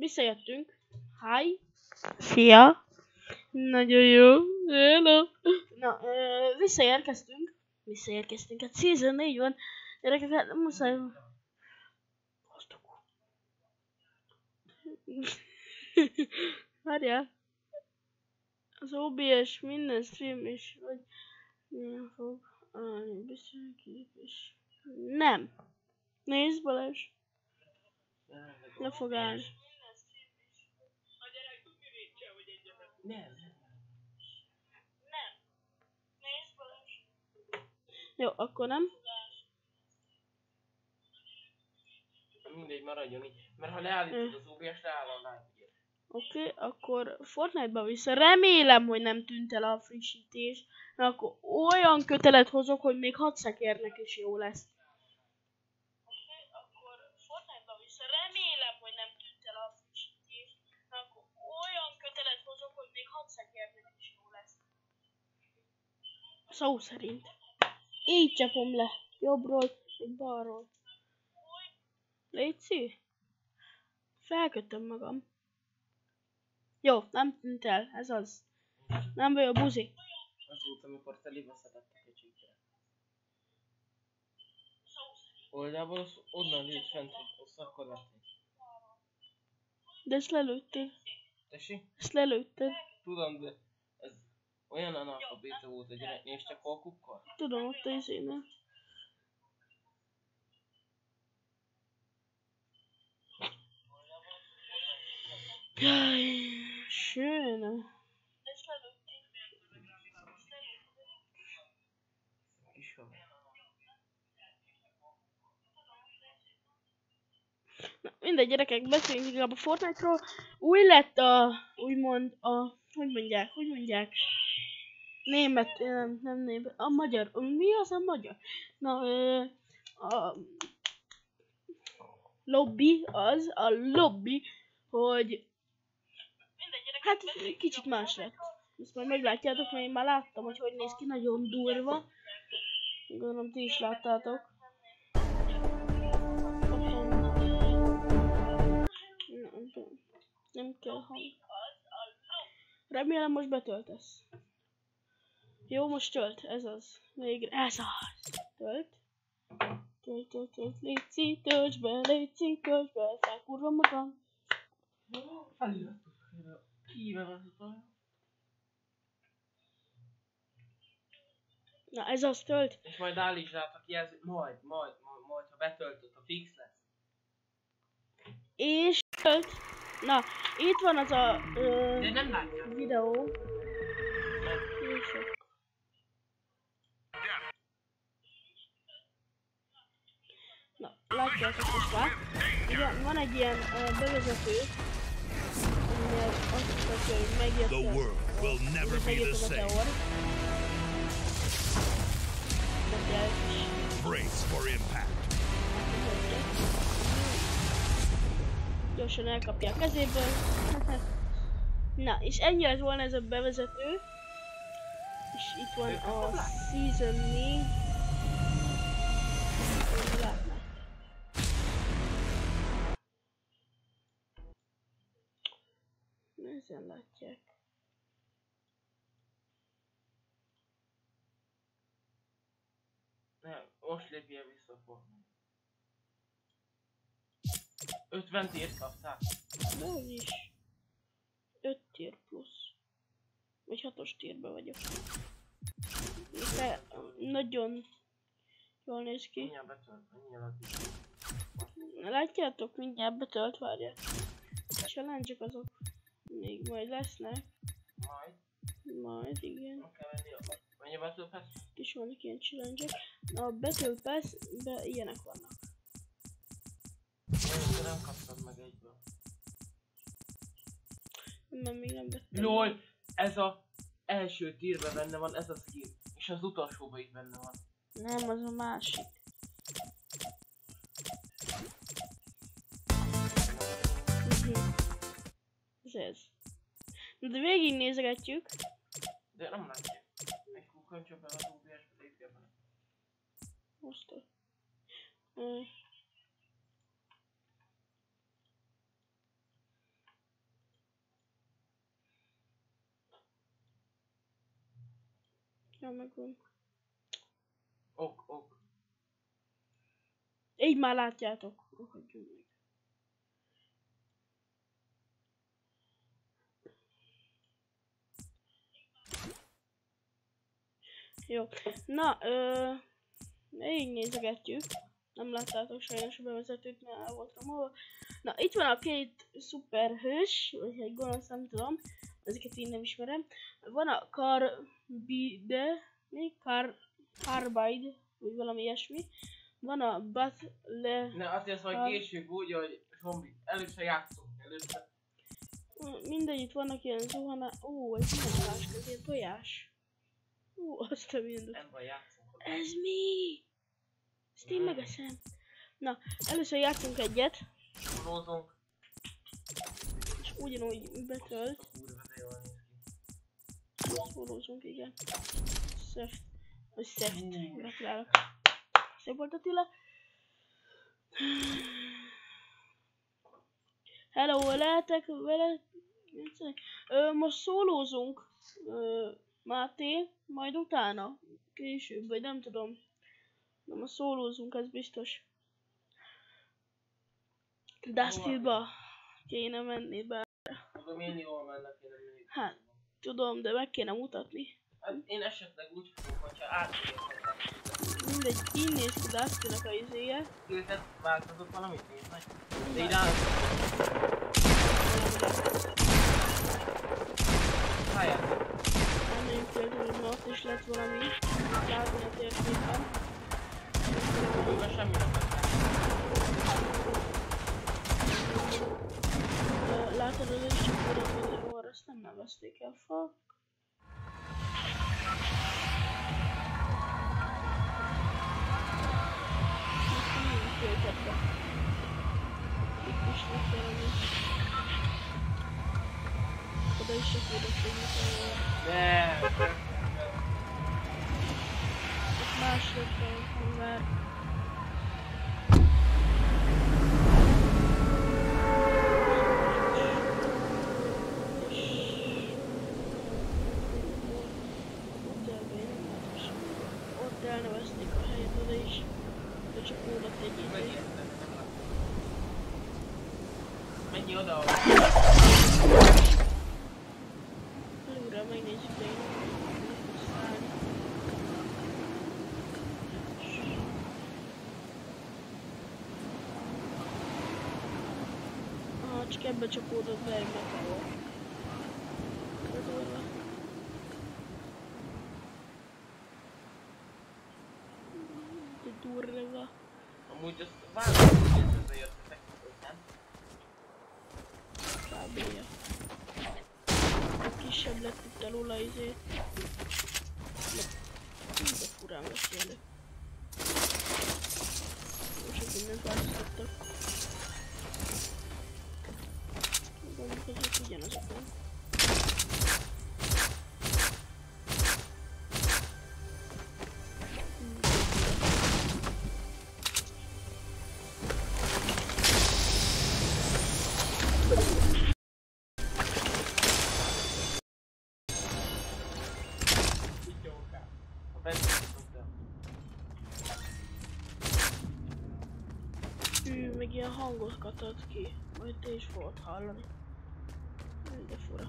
Visszajöttünk. Hi. Szia. Nagyon jó. Hello. Na, visszaérkeztünk. Hát Season 4 van. Gyerekek, hát muszáj... Várjál. Az OBS minden stream is, vagy... Milyen fog állni, beszélgép is. Nem. Nézd, Balázs. Le fog állni. Nem. Nézd, Balázs. Jó, akkor nem. Mindegy, maradjon így. Mert ha leállítod az OBS, leáll a live. Oké, akkor Fortnite-ba vissza. Remélem, hogy nem tűnt el a frissítés. Mert akkor olyan kötelet hozok, hogy még 6 szekérnek is jó lesz. Oké, akkor Fortnite-ba vissza. Remélem, hogy nem tűnt el a frissítés. Mert akkor olyan kötelet hozok, hogy még 6 szekérnek is jó lesz. Szó szerint. Így csapom le. Jobbról, vagy balról. Léci? Felkötöm magam. Jó, nem tűnt el, ez az. Nem vagy a buzi. Az volt, amikor telébe szedettek egy csíkre. Oldalból onnan lőtt fent, azt akkor vették. De ezt lelőttél. Tessék? Ezt lelőtted. Tudom, de ez olyan analfabéta volt a gyerek, nézd csak a kukkor. Tudom, ott a izénél. Jaj, schön. Na, mindegy, gyerekek, beszéljünk inkább a Fortnite-ról. Új lett úgymond hogy mondják? Német, nem német, a magyar. Mi az a magyar? Na, a lobby, hogy hát kicsit más lett. Ezt majd meglátjátok, mert én már láttam, hogy néz ki, nagyon durva. Gondolom ti is láttátok. Nem kell hang. Remélem most betöltesz. Jó, most tölt, ez az. Végre, ez az. Tölt. Léci, tölts be, felkurvom magam. Felirattuk. Híve vezető. Na, ez az tölt. És majd állítsd rá a kijelzőt, majd, ha betöltöd, a fix lesz. És tölt. Na, itt van az a de nem látja. Videó. Na, látjátok most már. Ugye van egy ilyen bevezető, amivel azt mutatja, hogy megjött a meteor. Brace for impact. Gyorsan elkapja a kezéből. Na, és ennyi lett volna ez a bevezető. És itt van a Season 4. Látná. Ezen látják. Nem, most lépjél vissza a Fortnite. 50 tért kaptál? Dehogyis. 5 tier plusz. Vagy 6-os tierben vagyok. De nagyon jól néz ki. Mindjárt betölt, mindjárt. Látjátok? Mindjárt betölt, várjál. Challenge-ek azok még majd lesznek. Majd, igen. Mennyi Battle Pass? És vannak ilyen challenge-ek. A Battle Pass-be ilyenek vannak. Én nem kaptad meg egyből. Nem, még nem vettem. LOL! Ez a első tírben benne van, ez a skin. És az utolsóban is benne van. Nem, az a másik. Ez. De végig nézegetjük. De nem látja. Egy kukkantja be az OBS-be, lépje bele. Most. Ja, megvan. Ok. Így már látjátok. Hagyjunk meg. Jó. Na, így nézegetjük. Nem láttátok sajnos a bevezetőt, mert el voltam hol. Na, itt van a két szuperhős, vagy egy gonosz, nem tudom. Ezeket én nem ismerem. Van a Carbide, Carbide, vagy valami ilyesmi. Van a Battle... Ne, azt hiszem, hogy később úgy, hogy zombi. Először játszunk. Először. Mindegy, itt vannak ilyen zuhana... Ó, ez milyen más közé, tojás. Azt a mindent. Nem baj, játszunk. Ez mi? Ezt én megeszem. Na, először játszunk egyet. Szólózunk. És ugyanúgy betölt. Kurva, de jól néz ki. Szólózunk, igen. Szeft. Vagy szeft. Gratulálok. Szép volt Attila. Hello, lehetek vele? Most szólózunk. Máté, majd utána. Később, vagy nem tudom. De most szólózunk, ez biztos. Dustyba kéne menni be. Tudom, én jól mennek, én nem mindig. Hát, tudom, de meg kéne mutatni. Hát én esetleg úgy fogok, hogyha átérhetek. Mindegy, így néz ki Dustynak a izéje. Őket változott valamit, nézd meg. De így áll. Háját. Elmegyünk például, ott is lett valami. Látni a térképen. Őben semmi nem lett. Látod, az is csak oda, hogy orra, azt nem nevezték el fel. Itt is lett valami. Oda is csak oda fogjuk. Ne. Ott más lett a hangár. Ott elnevezték a helyet oda is. De csak oda egy idő. Menj oda. Előre megnézzük, de én nem tudok szállni. Csak ebbe csapódott be egy meteor. Bedolva. De durva. Amúgy azt választom, hogy összejöttetek, nem? Kb-ja. Kisebb lett itt alul a izé. De furán beszélek. Most sok mindent változtattak. Gondolom, között ugyanazokon. Meg ilyen hangokat ad ki, majd te is fogod hallani. De fura.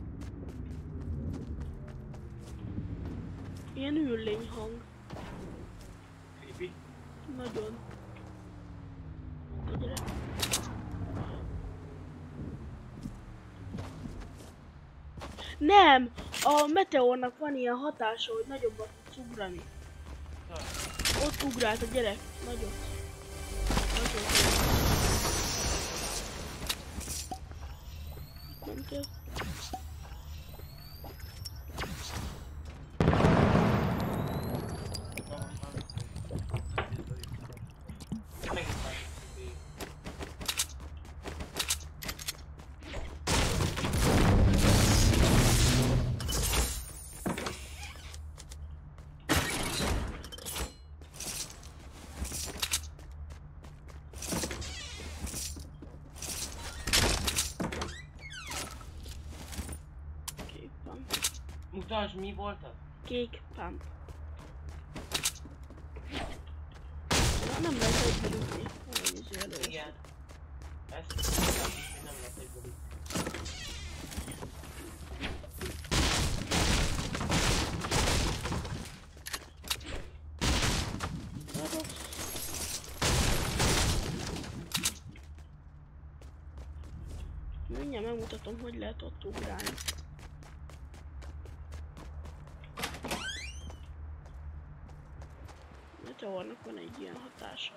Ilyen üllény hang. Creepy. Nagyon. Gyere. Nem! A meteornak van ilyen hatása, hogy nagyobbat tudsz ugrani. Ott ugrált a gyerek. Nagyot. Nem kell. Mutasd, mi volt az? Kék pump. Nem lehet egybe dugni. Igen. Ezt nem lehet egyből itt. Mindjárt megmutatom, hogy lehet ott ugrálni. Meteornak van egy ilyen hatása.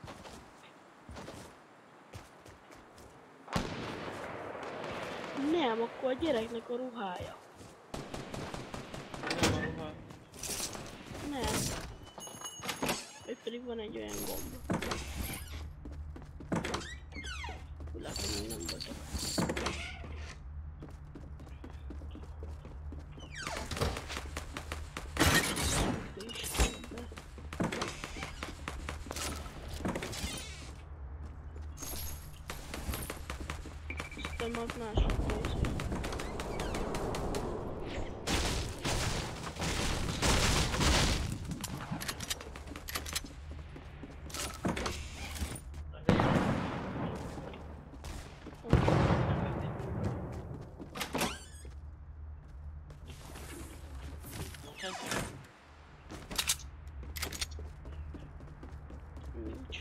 Nem, akkor a gyereknek a ruhája. Nem a ruha. Nem. Vagy pedig van egy olyan gomb. Úgy látom, hogy nem vagyok. Aztán majd mások nézzük. Nincs.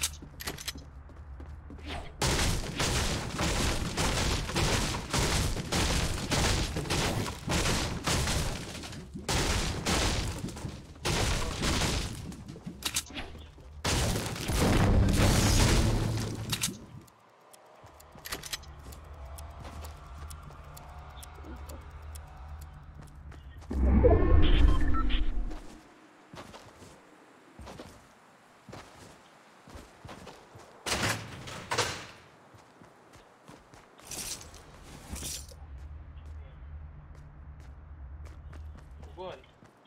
Ugorj!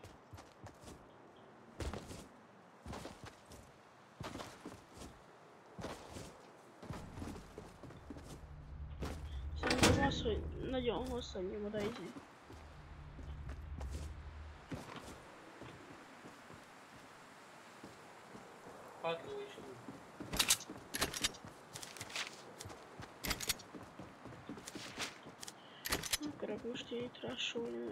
Szerintem az, hogy nagyon hosszan nyomod a izét. Padló is úgy. Nem akarok most itt rásolni.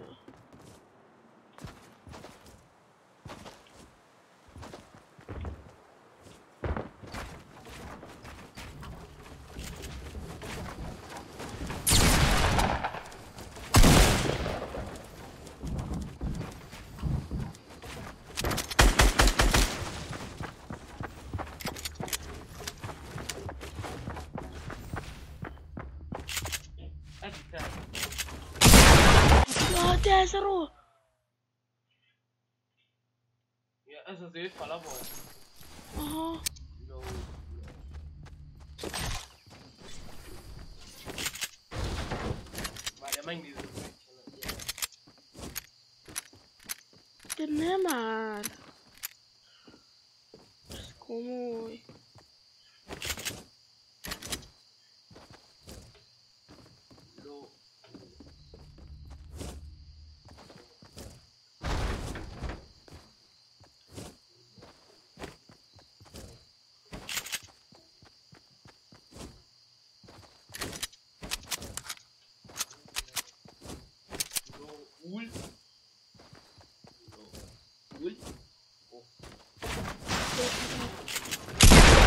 Egyik el. Ja, de ez a ró! Ja, ez az ő fala volt? Aha. No. Várja, megnézzük, hogy csinálja. De nem már! Ez komoly. No. Ul. Ul. Oh.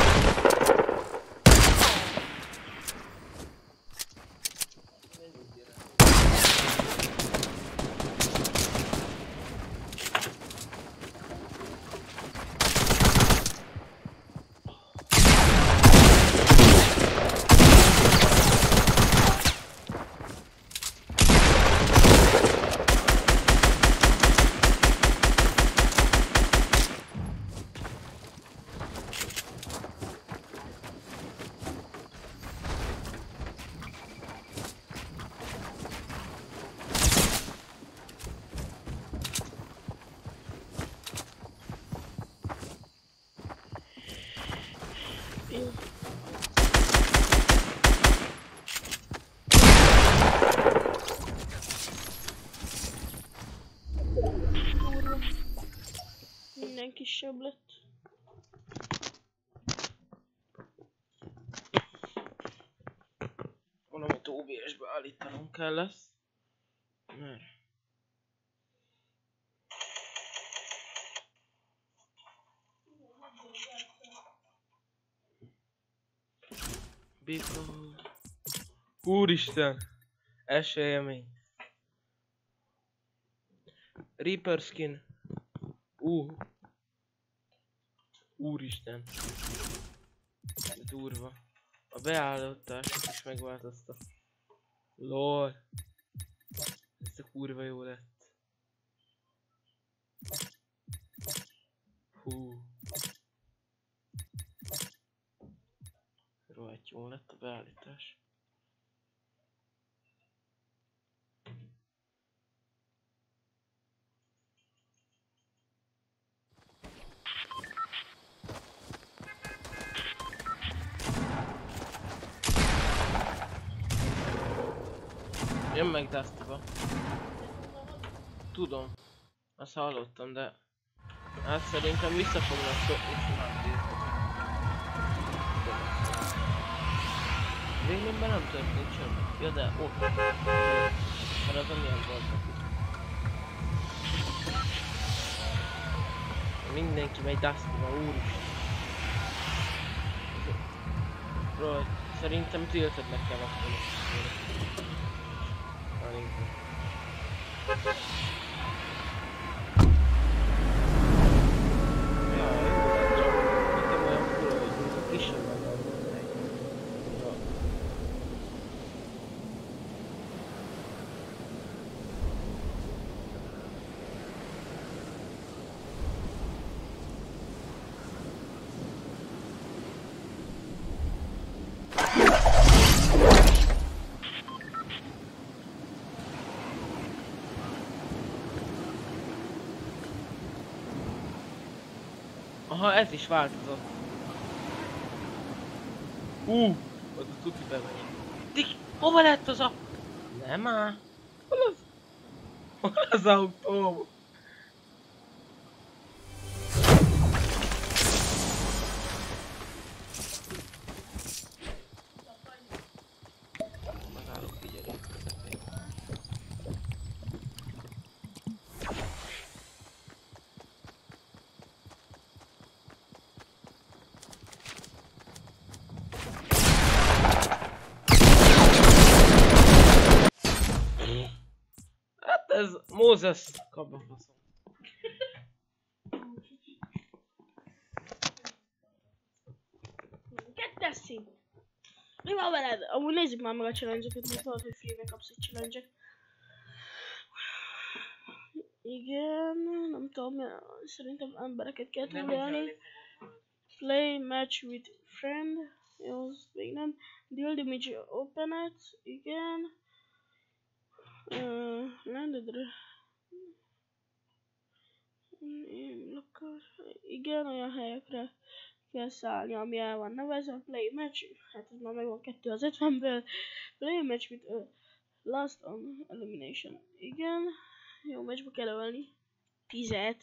kisebb lett. Valamit OBS-be állítanom kell lesz. Mert... Because... Úristen! Első élmény. Reaper skin. Úristen. Ez durva. A beállítást is megváltozta. LOL. Ez a kurva jó lett. Hú. Rohadt jó lett a beállítás. Jön meg Dusty-ba. Tudom. Azt hallottam, de... Hát szerintem vissza fognak szokni simán. Véleményben nem történt semmi. Ja, de ott. Mert az amilyen volt. Mindenki megy Dusty-ba, úristen. Rohadt. Szerintem tiltednek kell akkor. Aha, ez is változott. Az a tuti bemegy. Dik, hova lett az a... Nem áll. Hol az? Hol az autó? Megállok, figyelj. Ez Mózes kapba faszom. Kettes szint. Mi van veled? Amúgy nézzük már meg a challenge-eket, mert lehet, hogy free-be kapsz egy challenge-et. Igen, nem tudom, szerintem embereket kell túlélni. Play match with friend. Jó, az még nem. Deal damage openet. Igen. Landed. Igen, olyan helyekre kell szállni, ami el van nevezve. Play match, hát ez már megvan 2 az 50-ből. Play match with last on elimination. Igen, jó matchba kell ölni 10-et.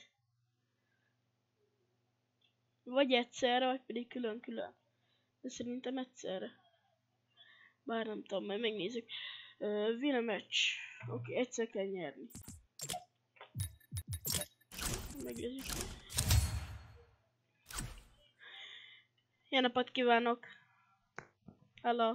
Vagy egyszerre, vagy pedig külön-külön. De szerintem egyszerre. Bár nem tudom, majd megnézzük. Win a match. Oké, egyszer kell nyerni. Megnézzük. Jó napot kívánok! Hello!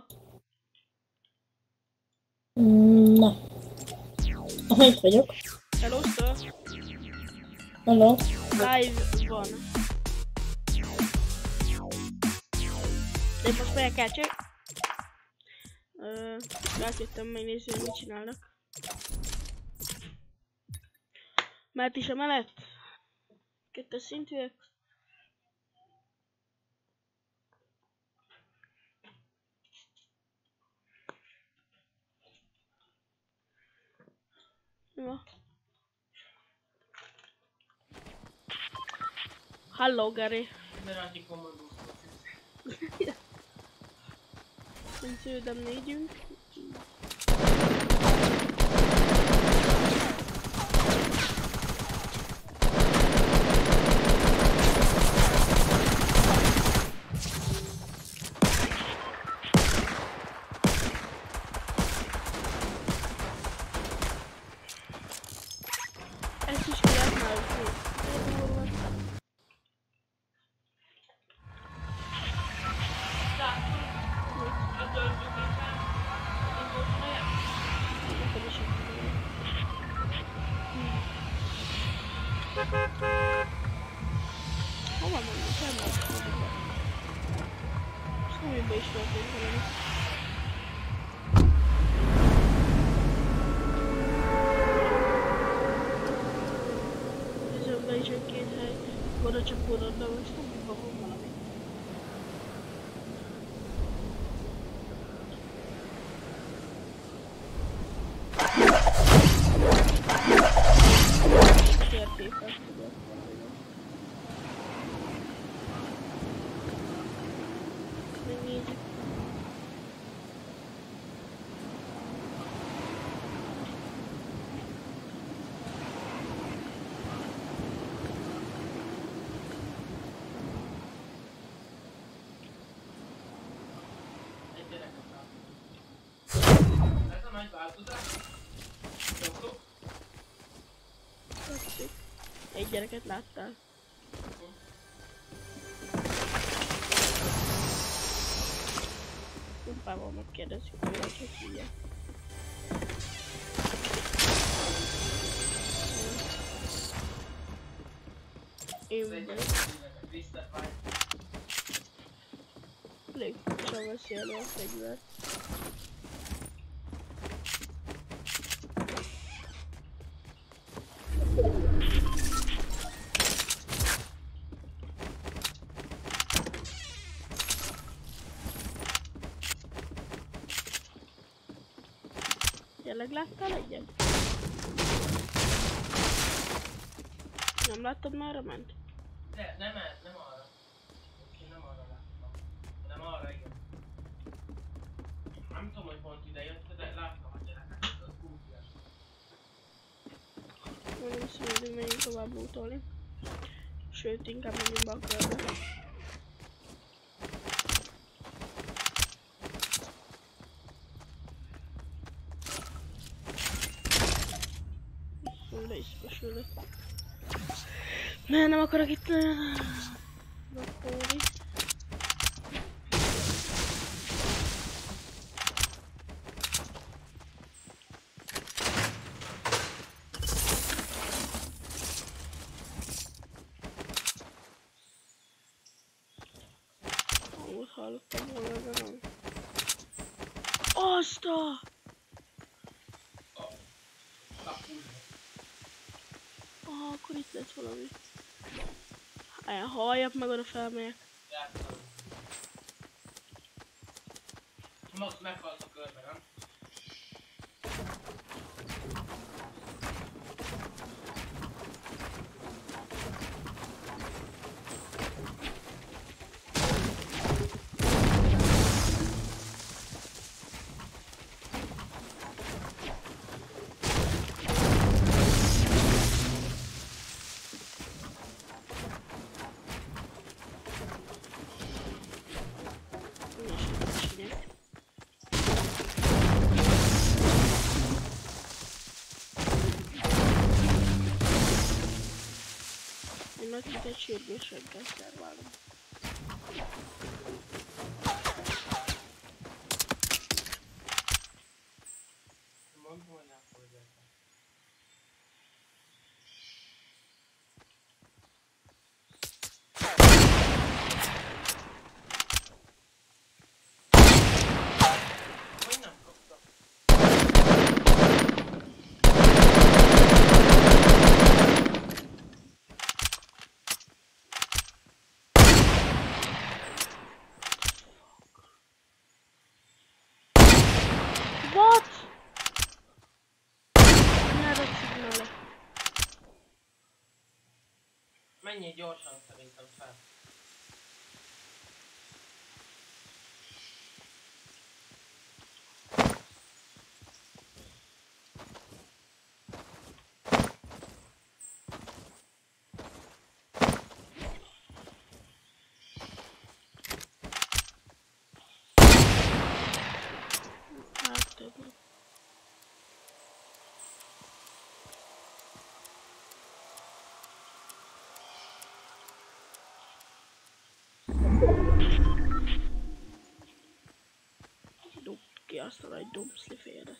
Na. Hogy vagyok? Hello, sir! Hello. Live van. De most fel kell csak. Átjöttem megnézni, hogy mit csinálnak. Mert is a mellett. 2 szintűek. Jó. Hello, Gary. Emeraldi kommandó. Szűdem négyünk. Oké. Neked is itt hova menjünk? Nem lesz. Semmibe is történt valami. Bizonban is egy két hely. Oda csak oda, de most semmibe van valami. Térképet tudok valami. Megnézzük. Ez a nagy változás? Jó. Tetszik. Egy gyereket láttál? Kumpával megkérdezzük, hogy hogy hívják. Én vagyok. Elég furcsa veszi elő a fegyvert. Tényleg láttál egyet? Nem láttad már, ment? Nem arra. Én nem arra láttam. Nem arra, igen. Nem tudom, hogy pont ide jött, de láttam a gyerekeket, az kútja. Mondom, szerintem menjünk tovább lootolni. Sőt, inkább menjünk be a körbe. Be is besülök. Nem akarok itt lakóni. Úgy hallottam volna, de nem. Azt a! Akkor itt lesz valami. Halljak meg, oda felmegyek. Játszom. Most meghalsz a körbe, nem? Nekik egy sürgősséggel szerválom. Mondom, hogy nem fordultam. Hogy nem kaptam? What? Nyára szignálok. Menjél gyorsan szerintem fel. Átadni. azt a nagy dombszli félret.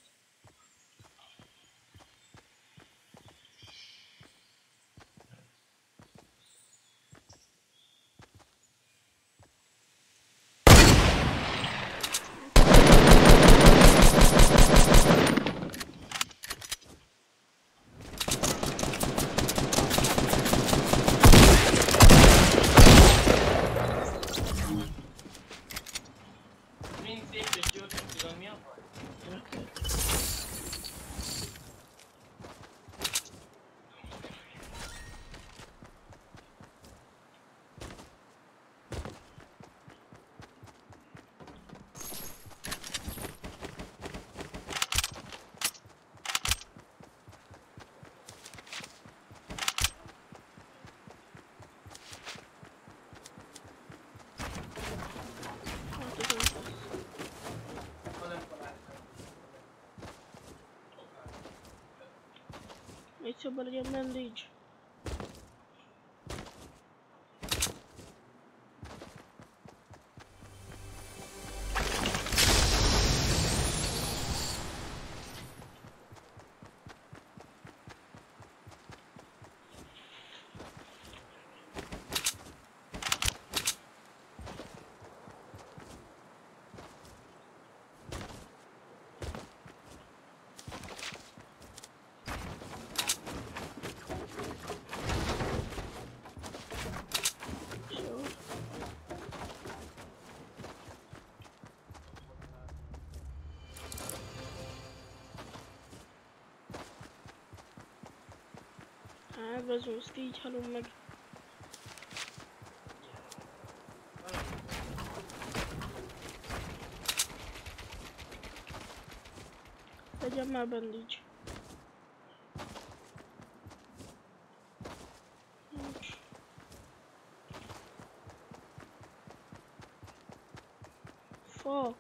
Egy szóban legyen bandage. Ágazózt így halom meg. Legyen már bandage. Nincs. Fuck.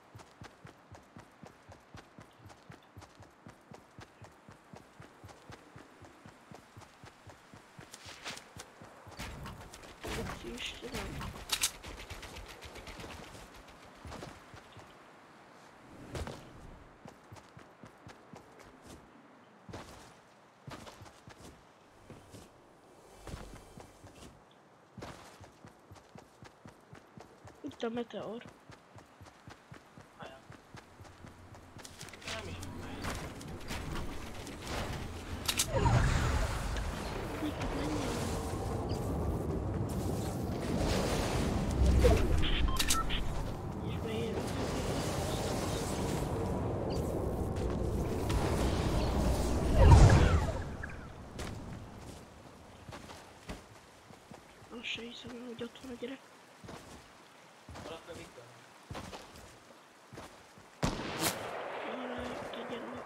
Istenem. Itt a meteor. Azt se hiszem, hogy ott van a gyerek. Arra jött a gyerek.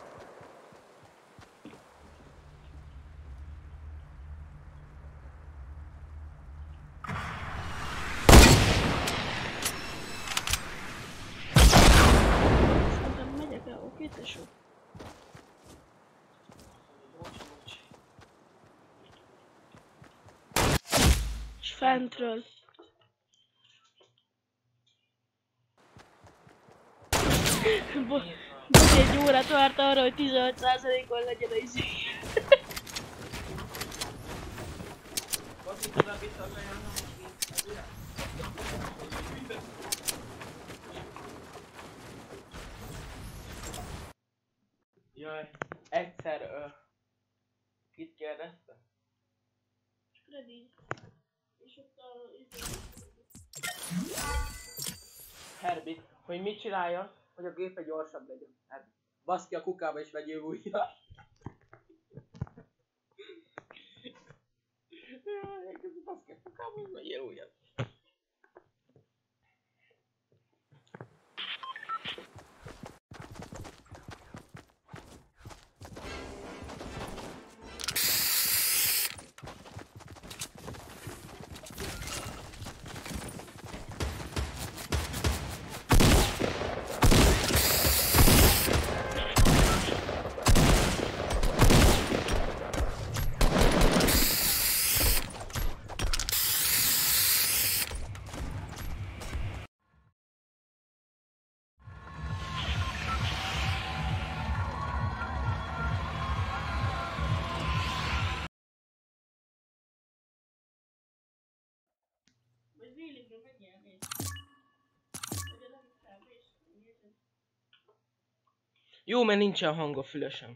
Szerintem megyek el, oké, tesó? És fentről. Bocs, egy órát várt arra, hogy 15%-on legyen a izé. Jaj, egyszer kit kérdezte? Freddy. És ott a Herbit, hogy mit csinálja, hogy a gépe gyorsabb legyen. Hát, baszd ki a kukába és vegyél újra. Baszd ki a kukába és vegyél újra. Vagy véligre megjelnél. Vagy a legitkább és nézed. Jó, mert nincsen hang a fülesem.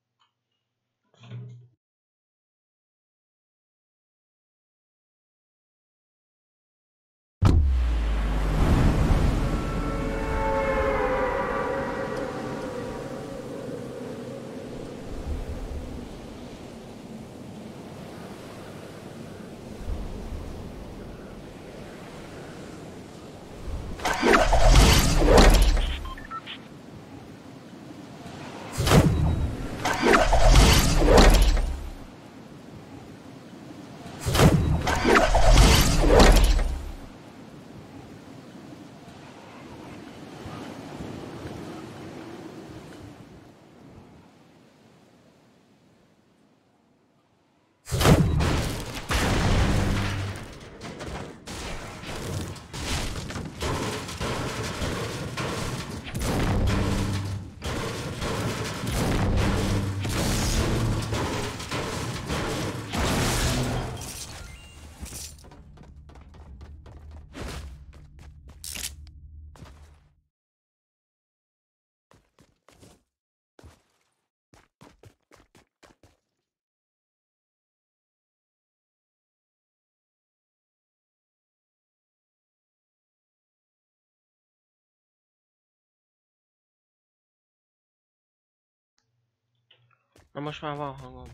Na most már van hangom.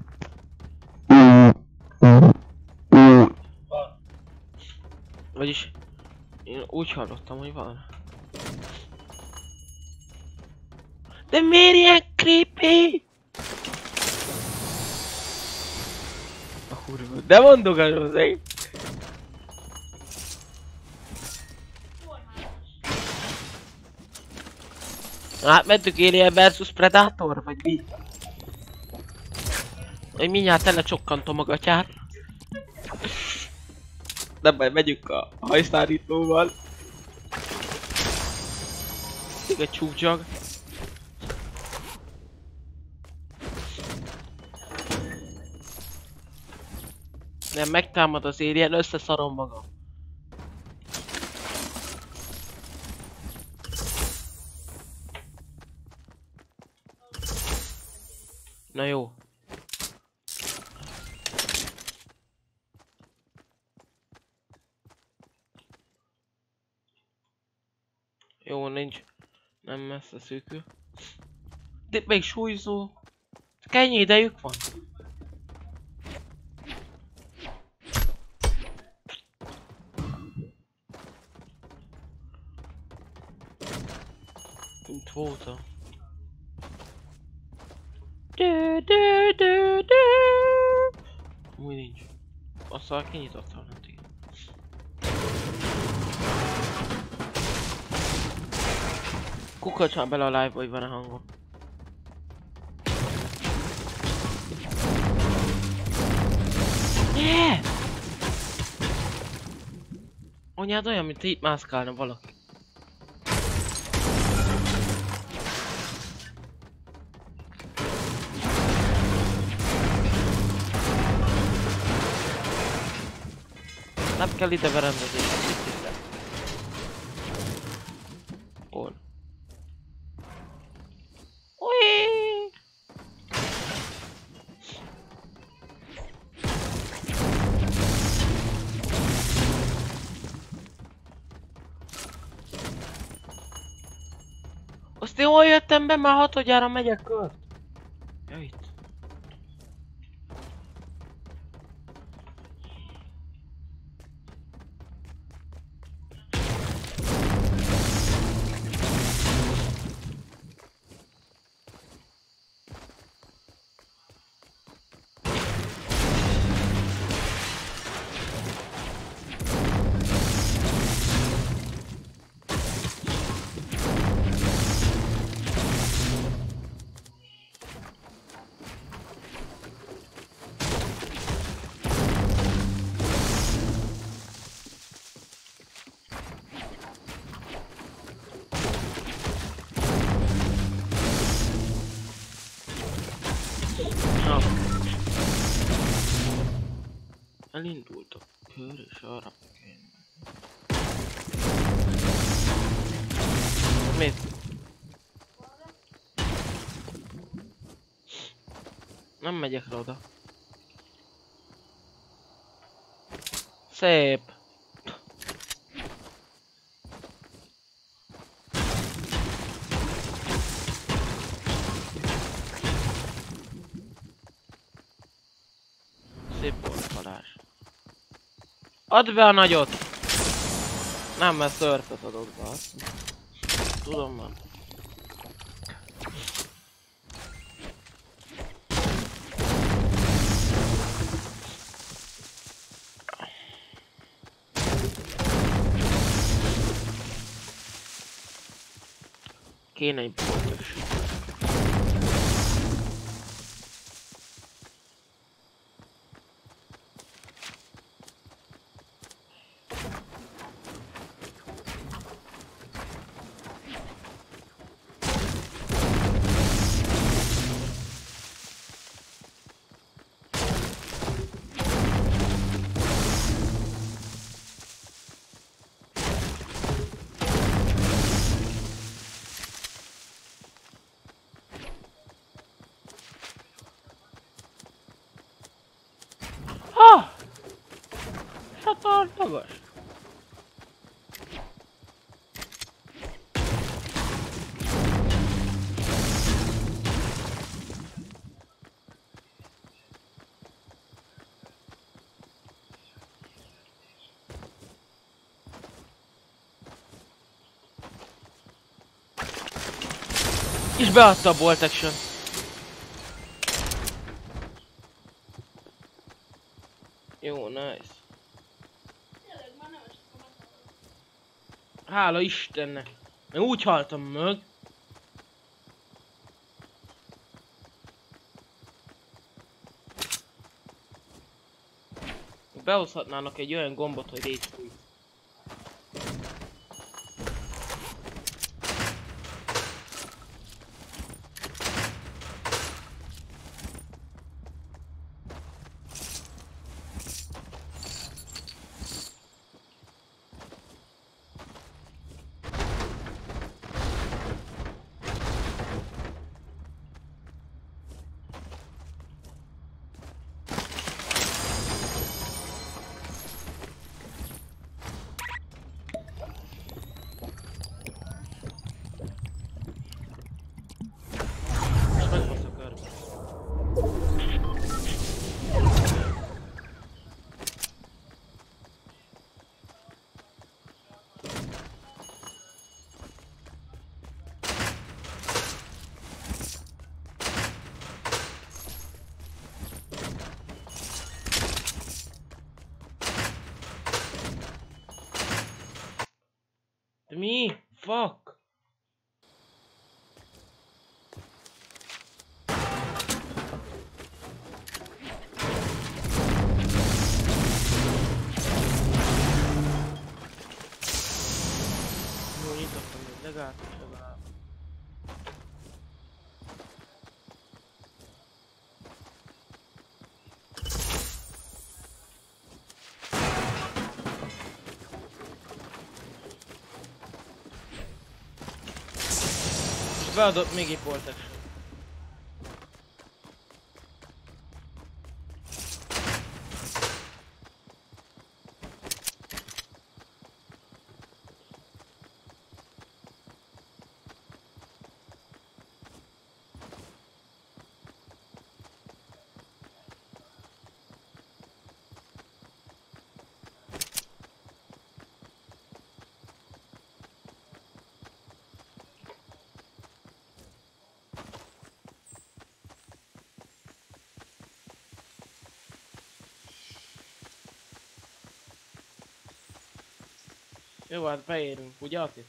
Vagyis én úgy hallottam, hogy van. De miért ilyen creepy? A kurva, de mondogatod én. Hát mentük Alien vs Predator, vagy mi? Én mindjárt telecsokkantom a gatyát. Nem baj, megyünk a hajszárítóval. Még egy csúcsak. Nem, megtámad az Alien, összeszarom magam. Na jó. Jó, nincs. Nem messze szűkül. De még súlyzó. Ennyi idejük van. Mint voltam. Úgy nincs. Azzal kinyitottam, nem tudom. Kukacs már bele a live-ba, hogy van-e hangom. Yeah! Anyád olyan, mint itt mászkálna valaki. Nem kell ide berendezés, itt is lesz. Hol? Ui! Azt én hol jöttem be? Már hatodjára megyek kört. Ja, itt. Elindult a kör és arra kell. Mit? Nem megyek rá oda. Szép. Szép volt Balázs. Add be a nagyot! Nem, mert szörpet adok be azt. Tudom már. Kéne egy boltos. Magas. És beadta a bolt action. Jó, nice. Hála Istennek! Én úgy haltam meg. Behozhatnának egy olyan gombot, hogy rage quit. Mi? Fuck! Jó, nyitottam még legalább. Beadott még egy bolt action. Jó, hát beérünk, ugye Ati?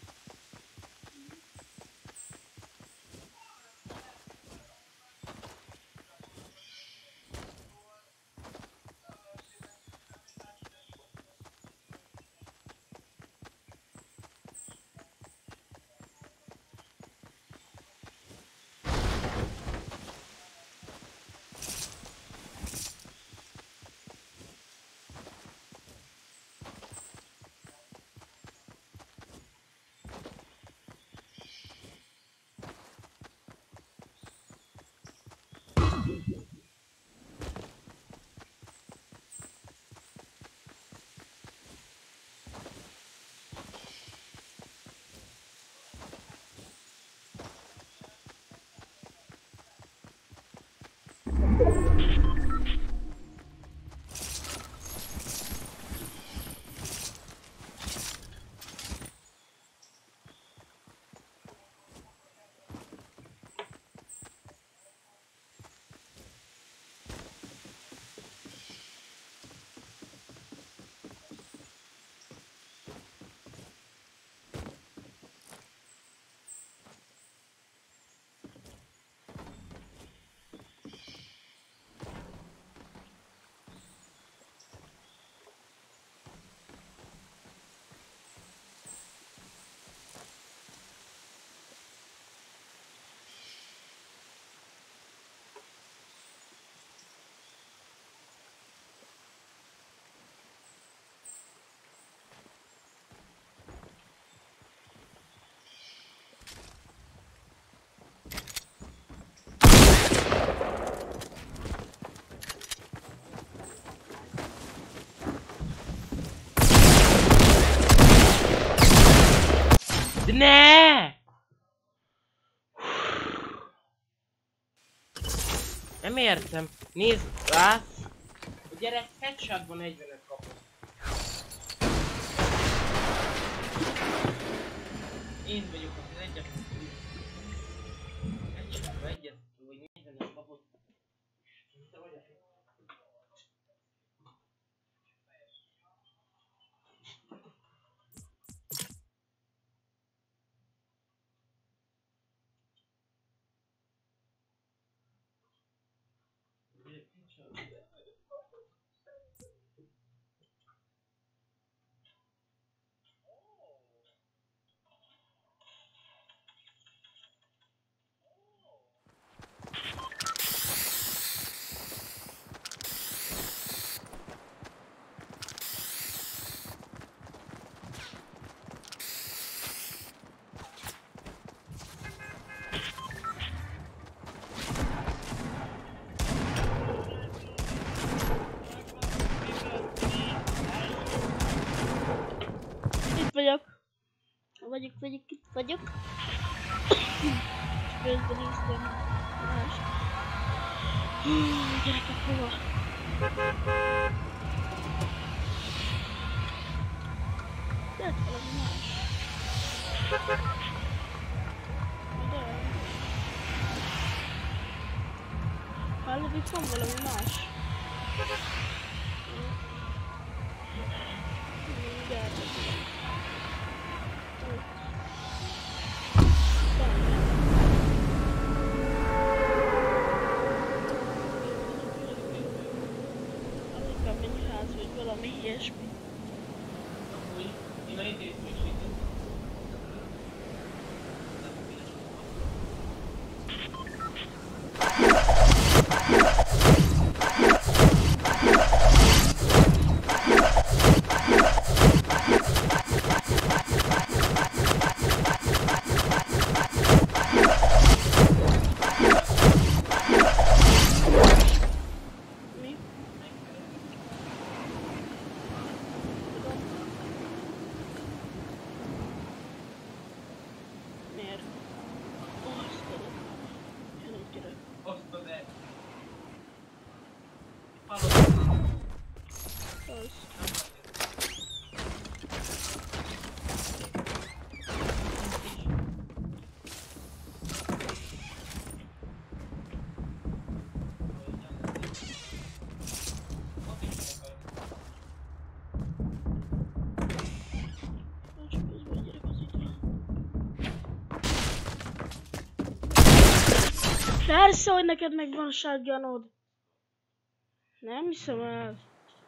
De ne! Nem értem. Nézd, látsz? A gyerek headshotban 40-et kapott. Én vagyok az egyetlen. Headshotban egyet, vagy 40-et kapott. Te vagy a... Itt vagyok. És közben néztem mást. Gyerekek, hova? Lehet valami más. De... Hallod, itt van valami más. Mindjárt. Valami ilyesmi. Amúgy, én a intézménységét. Persze, hogy neked megvan a shotgunod. Nem hiszem el.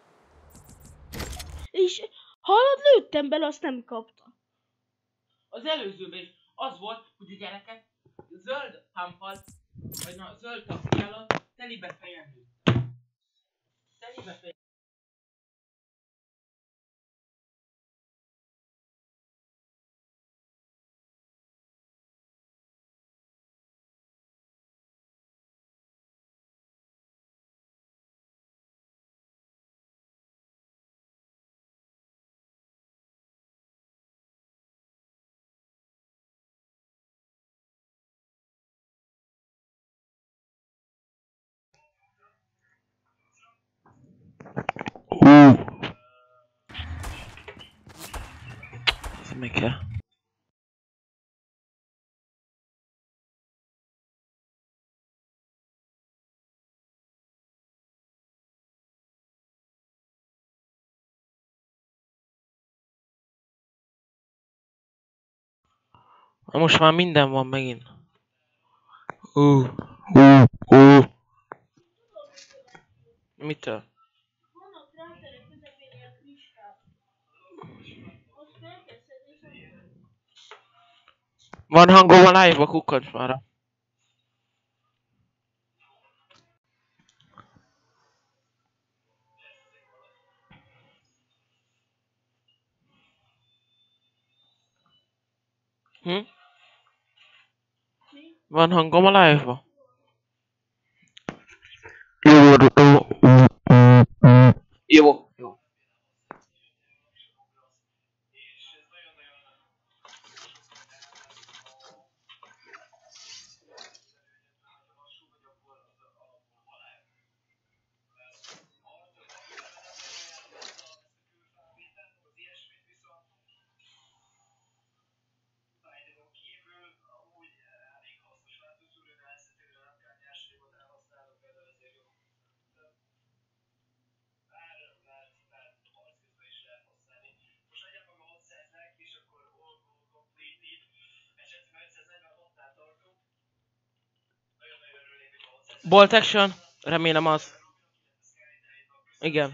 És hallod, lőttem bele, azt nem kapta. Az előzőben is az volt, hogy a gyereket zöld pumpal, vagy na, zöld tapjállal telibe fejen lőtt. Telibe fejen. Ez mi kell? Na most már minden van megint. Uh. Mitől? Vannak ráterek közepén ilyen kristály. Azt felteszed és Van hangom a live-ba, kukkancs már. Hm? Van hangom a live-ba? Jó. Jó. Bolt action? Remélem az. Igen.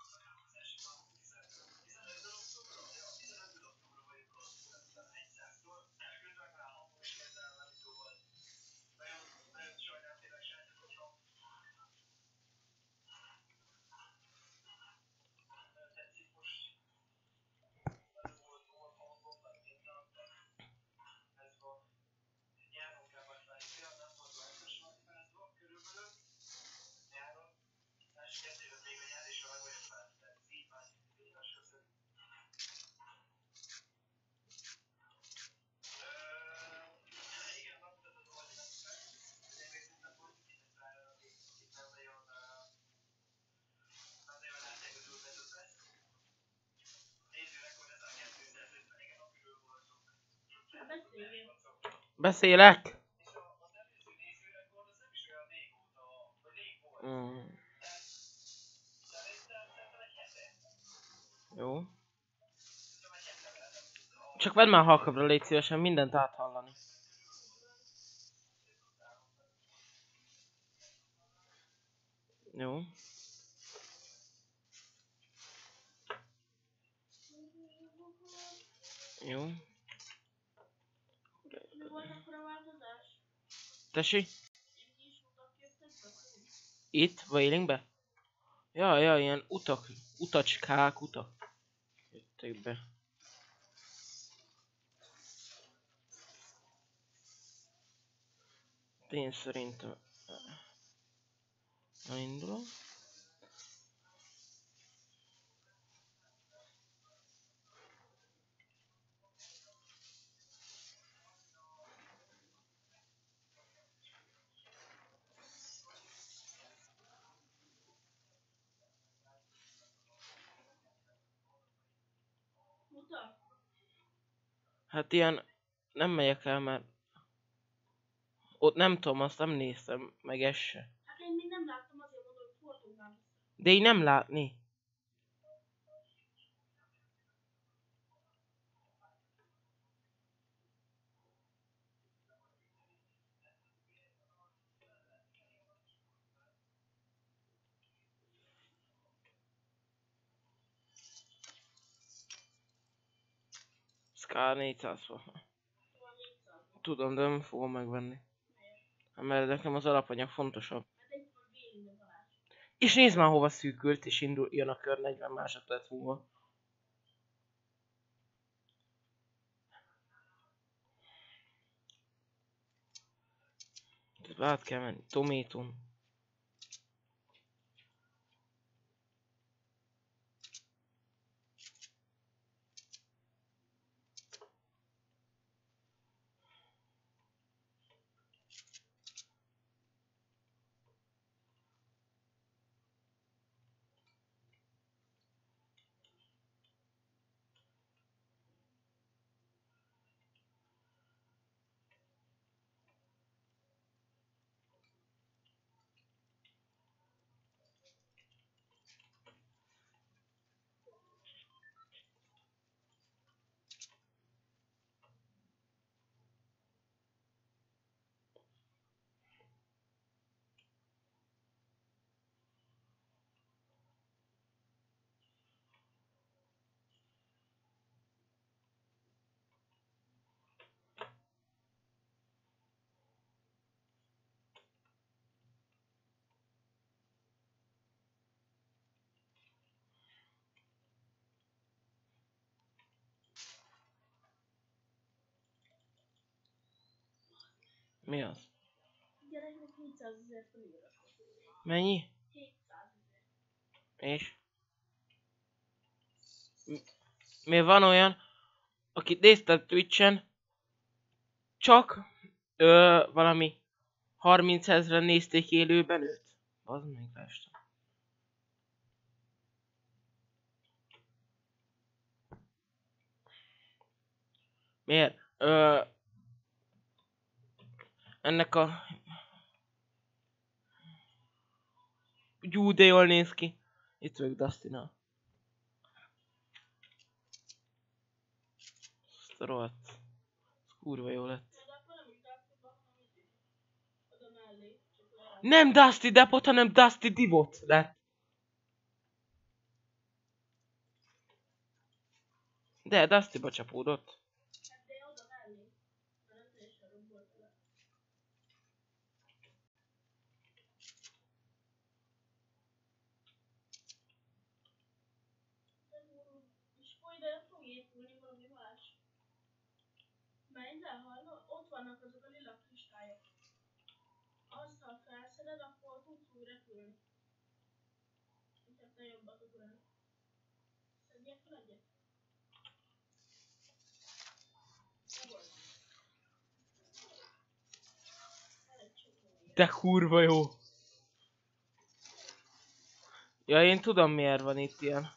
Beszélek? Mm. Jó. Csak vedd már halkabbra, légy szívesen, mindent áthallani. Jó. Jó. mi volt akkor a változás? Tesi? Kis utak jöttek be? Itt? Wailingbe? Ja, ilyen utak. Utacskák, utak. Jöttek be. Én szerintem... Elindulok. Utak? Hát ilyen... Nem megyek el, mert... Ott nem tudom, azt nem néztem, meg ez se. Hát én még nem láttam, azért mondom, hogy fordulj már. De így nem látni. Scar 400 van. Tudom, de nem fogom megvenni. Mert nekem az alapanyag fontosabb. És nézd már hova szűkült, és jön a kör 40 másodperc múlva. Át kell menni. Tométon. Mi az? Gyereknek 700 000 feliratkozó. Mennyi? 700 000. És? Miért van olyan, akit néztem Twitchen, csak valami 30 000-en nézték élőben őt? Az még lestem. Miért? Ennek a... Gyú, de jól néz ki. Itt vagyok Dustin-nal. Azt a rohadt. Ez kurva jó lett. De akkor nem úgy tápkodva, hanem itt oda mellé. Csak lerább. Nem Dusty Depot, hanem Dusty Divot lett. De Dustyba csapódott. Hát de oda mellé. Mert nem teljesen rombolt le. És majd el fog épülni valami más. Menj le, hallod? Ott vannak azok a lila kristályok. Azzal felszeded, akkor tudsz úgy repülni. Tehát nagyobbat ugrani. Szedjek fel egyet? De kurva jó. Ja, én tudom miért van itt ilyen.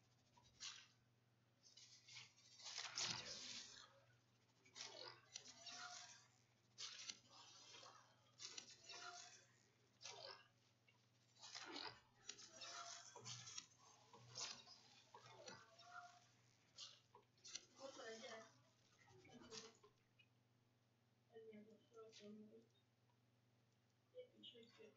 Ott van egy gyerek. Ez ilyen volt, fölöttem múlt. Építs még ki.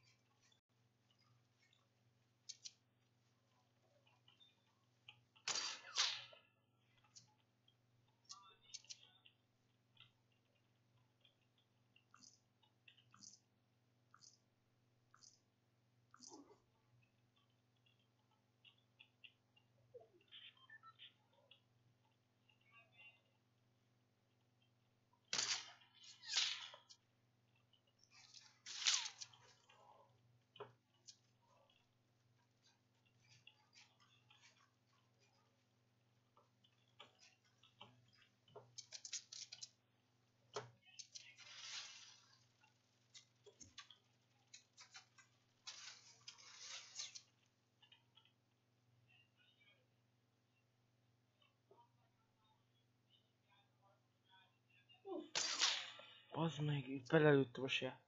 Az meg itt belelőttem a se.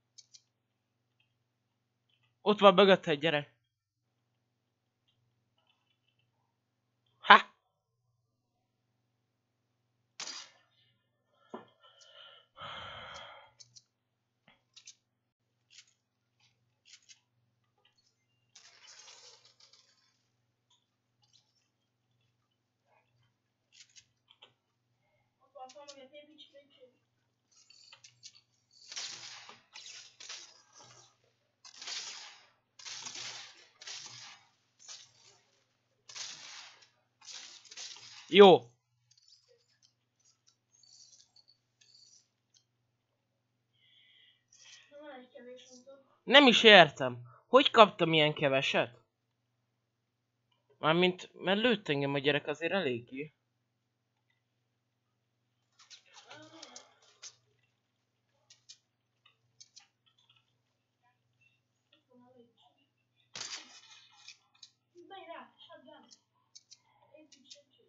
Ott van mögötte egy gyerek. Ha! Ott van fel mögött, építs még ki. Jó. Na van egy kevés pontom. Nem is értem. Hogy kaptam ilyen keveset? Mármint, mert lőtt engem a gyerek azért eléggé. Menj rá, shotgun. Építs, építs.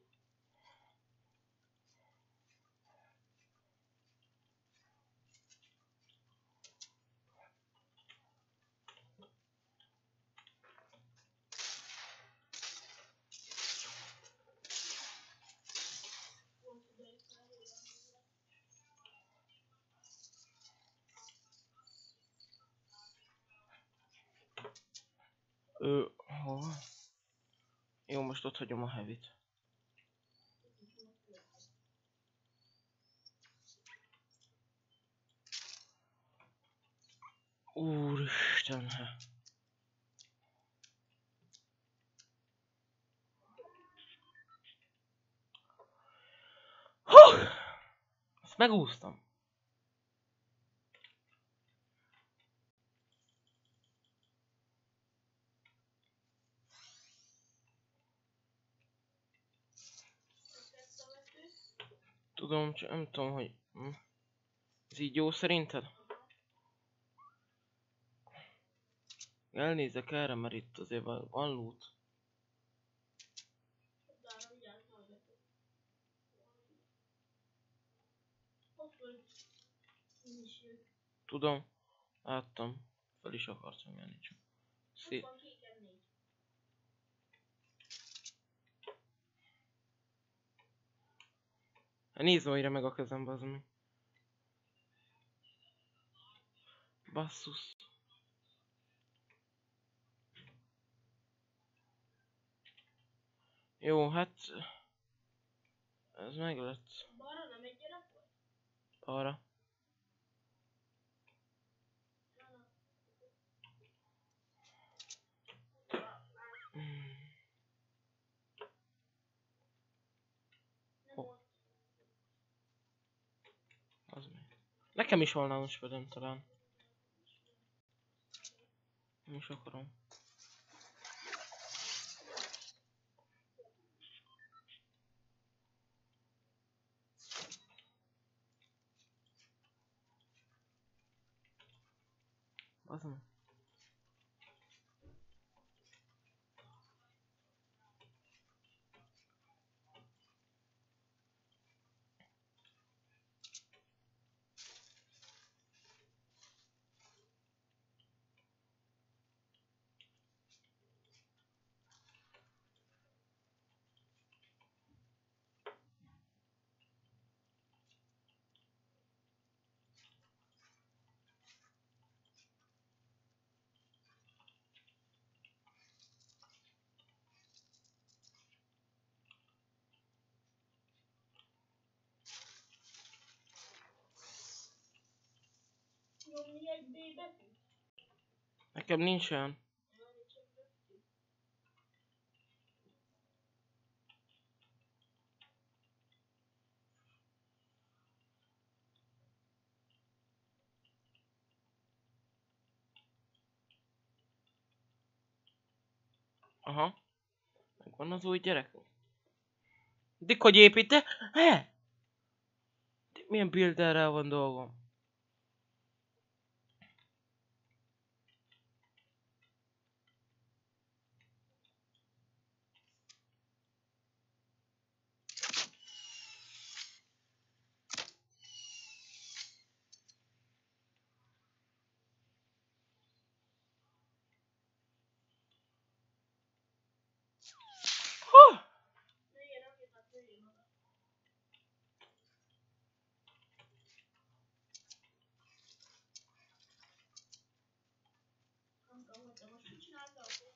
Hol van? Jó, most ott hagyom a heavy-t. Úristen. Hú! Azt megúsztam. Tudom, csak nem tudom, hogy... Ez így jó szerinted? Elnézek erre, mert itt azért van loot. Tudom, láttam. Fel is akartam menni csak. Hát nézd újra meg a kezem, bazd meg. Basszus. Jó, hát... Ez meg lett. Balra nem egy gyerek volt? Balra. Az meg. Nekem is volna most pedem talán. Nem is akarom. Az meg. Nyomni egy B betűt? Nekem nincs olyan. Aha. Megvan az új gyerek. Dik, hogy építe? He? Milyen builderrel van dolgom? Igen, rakétát lőjön oda. Nem tudom, hogy te most mit csináltál akkor?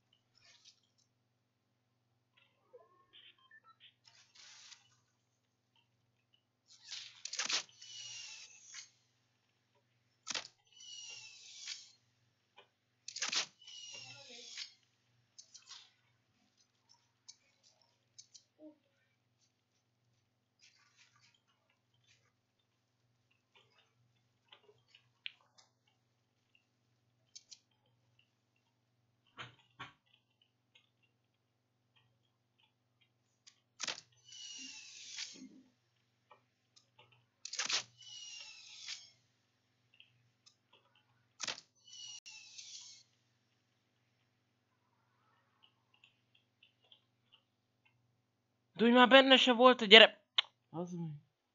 De úgy már benne se volt a gyerek. Az meg.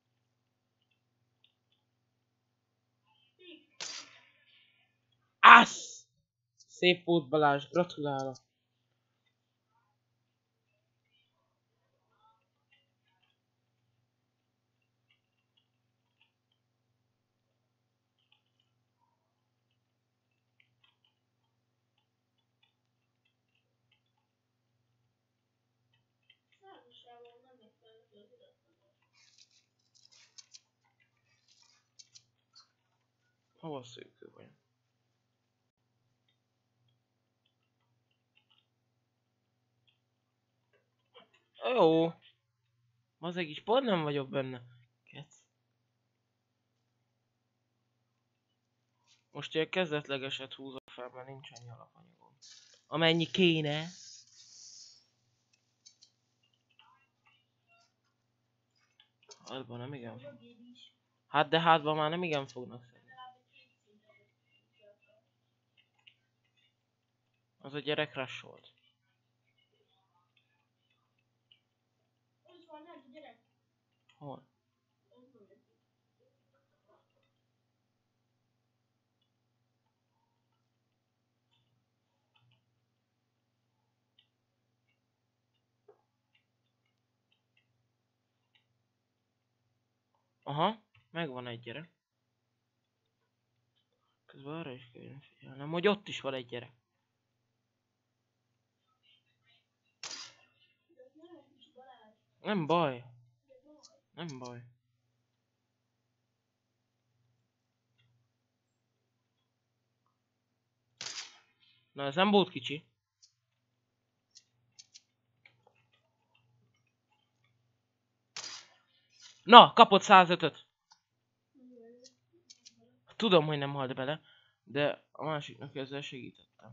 Ász! Szép volt, Balázs, gratulálok. Szárnyasával nem megfelelő az iratkozás. Hova szűkül vagy? Jó. Mazeg is pont nem vagyok benne. Kec. Most ilyen kezdetlegeset húzok fel, mert nincs annyi alapanyagom. Amennyi kéne. Hátban nem igen fog. Hát de hátban már nem igen fognak szedni. Az a gyerek rush volt. Hol? Aha, megvan egy gyerek. Közben arra is kell figyelnem, hogy ott is van egy gyerek. Nem baj. Nem baj. Na ez nem volt kicsi. Na, kapott 105-öt. Tudom, hogy nem halt bele, de a másiknak ezzel segítettem.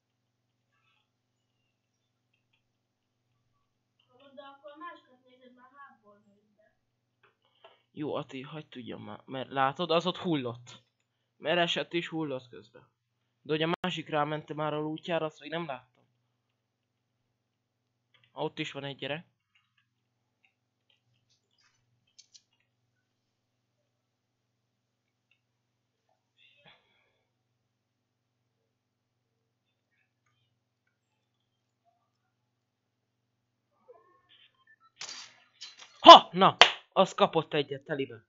Jó, Ati, hagyd tudjam már, mert látod, az ott hullott. Mert esett és hullott közben. De hogy a másik rámente már a útjára, azt még nem láttam. Ott is van egy gyerek. Ha! Na! Az kapott egyet telibe.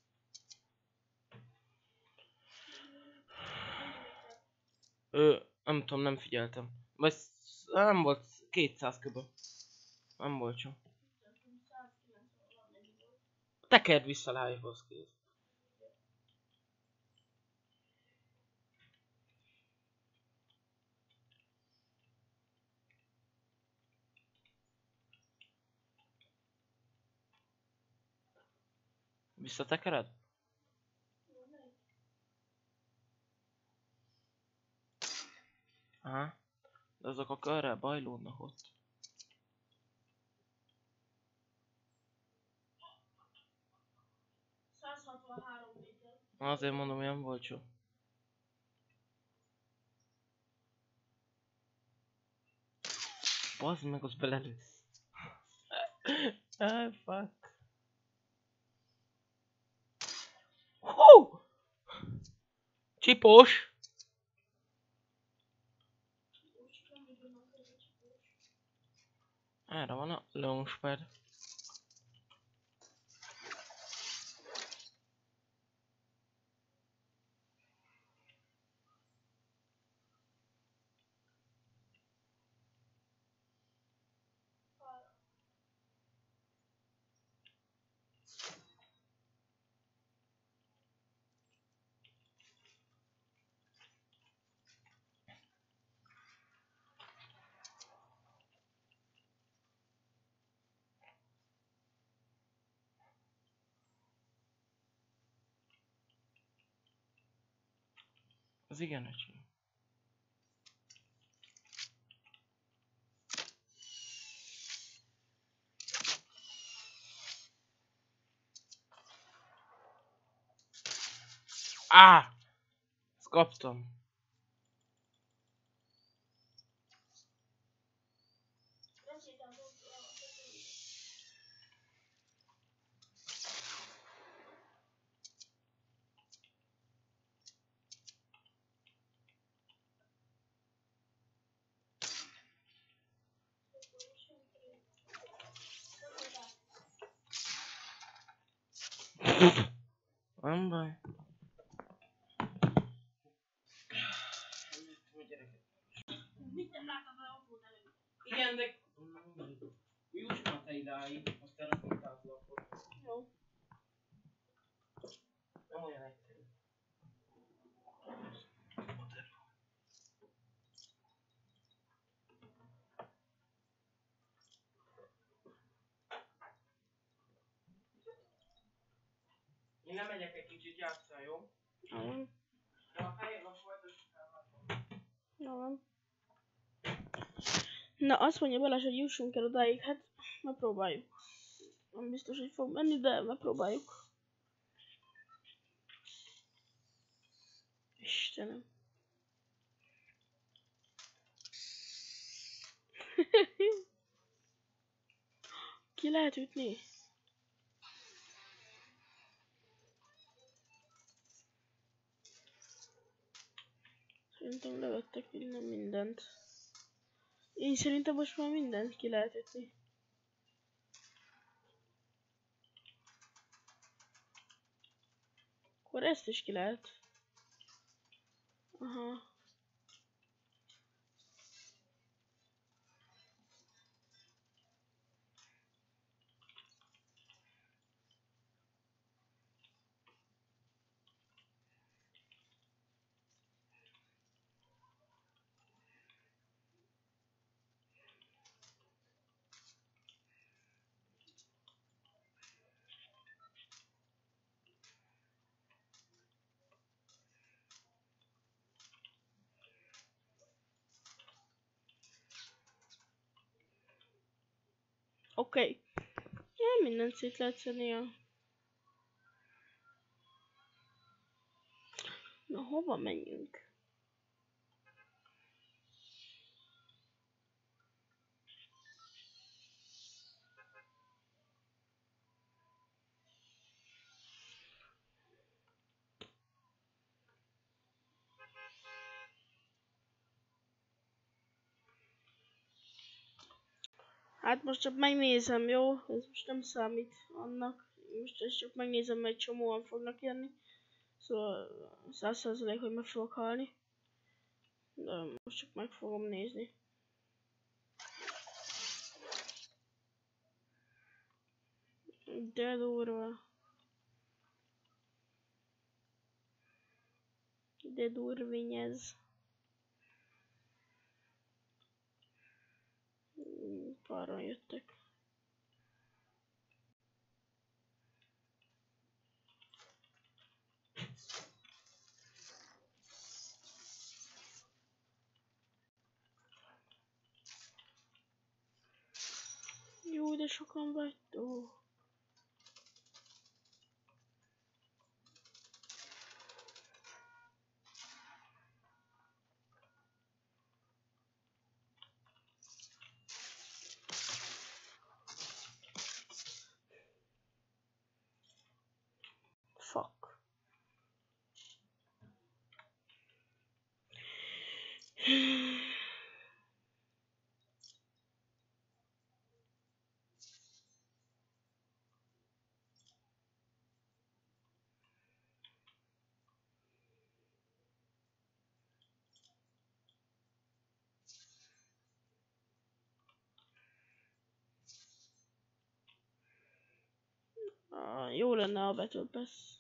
Nem tudom, nem figyeltem. Vagy nem volt 200 kb. Nem volt csak. Tekerd vissza live-hoz kész. Visszatekered? Aha. De azok a körrel bajlódnak ott. Azért mondom, hogy nem volt csak. Bazd meg, az belelősz. Fuck. Hú! Csipós! Erre van a launchpad. Az igen öcsém. Ezt kaptam. Nem baj. Mit nem láttad az autót előtt? Igen, de... Juss már te idáig, azt te rakottál akkor. Jó. Nem olyan egyszerű. Én nem megyek egy kicsit játszani, jó? Jó. De a fehér vas folytassuk el. Jó. Na, azt mondja Balázs, hogy jussunk el odáig, hát megpróbáljuk. Nem biztos, hogy fog menni, de megpróbáljuk. Istenem. Ki lehet ütni? Szerintem levettek innen mindent. Én szerintem most már mindent ki lehet ütni. Akkor ezt is ki lehet. Aha. Oké. Ja, mindent szét lehet szedni. Na, hova menjünk? Hát most csak megnézem, jó? Ez most nem számít annak. Most ezt csak megnézem, mert egy csomóan fognak jönni. Szóval 100%, hogy meg fogok halni. De most csak meg fogom nézni. De durva. De durvény ez. Páran jöttek. Jó, de sokan vagytok. Fuck. Jó lenne a Battle Pass.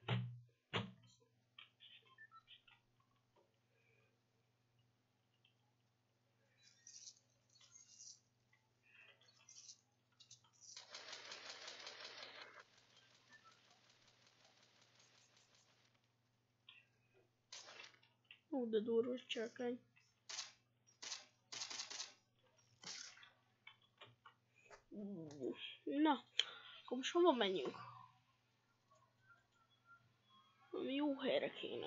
Ó, de durva csákány. Na, akkor most hova menjünk? Ami jó helyre kéne.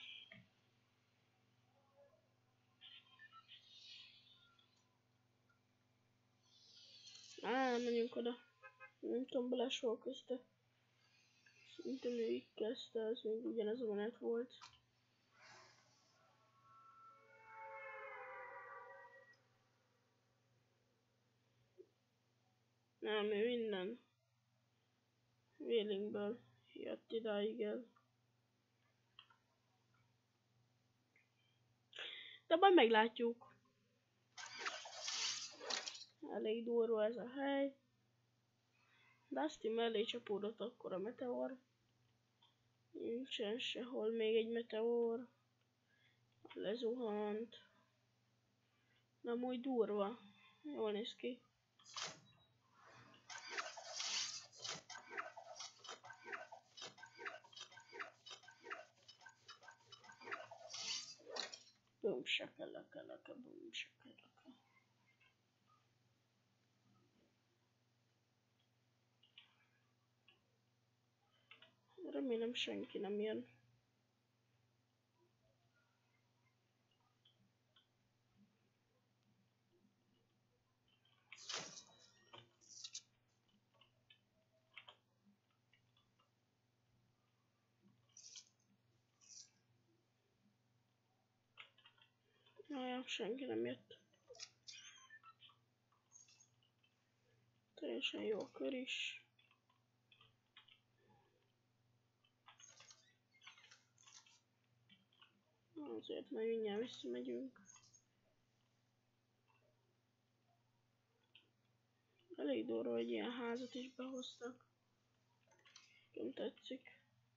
Nem menjünk oda. Nem tudom, Balázs hol közte. Szerintem ő így kezdte, ez még ugyanaz a menet volt. Nem, ő innen. Vélingből jött idáig el. De majd meglátjuk. Elég durva ez a hely. Dusty mellé csapódott akkor a meteor. Nincsen sehol még egy meteor. Lezuhant. Na, amúgy durva. Jól néz ki. Boom shakalaka, boom shakalaka. Remélem senki nem jön. Jaj, senki nem jött. Teljesen jó a kör is. Azért majd mindjárt visszamegyünk. Elég durva, hogy ilyen házat is behoztak. Nem tetszik.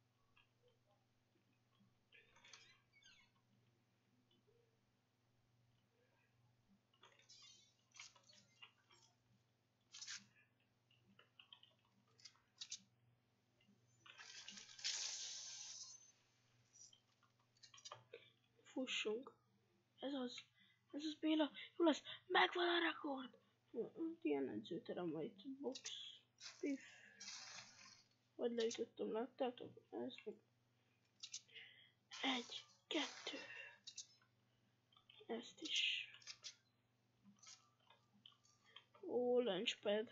Fussunk. Ez az Béla. Jó lesz. Megvan a rekord. Ilyen edzőterem van itt. Box. Piff. Vagy leütöttem, láttátok? Ez meg. 1, 2. Ezt is. Ó, launchpad.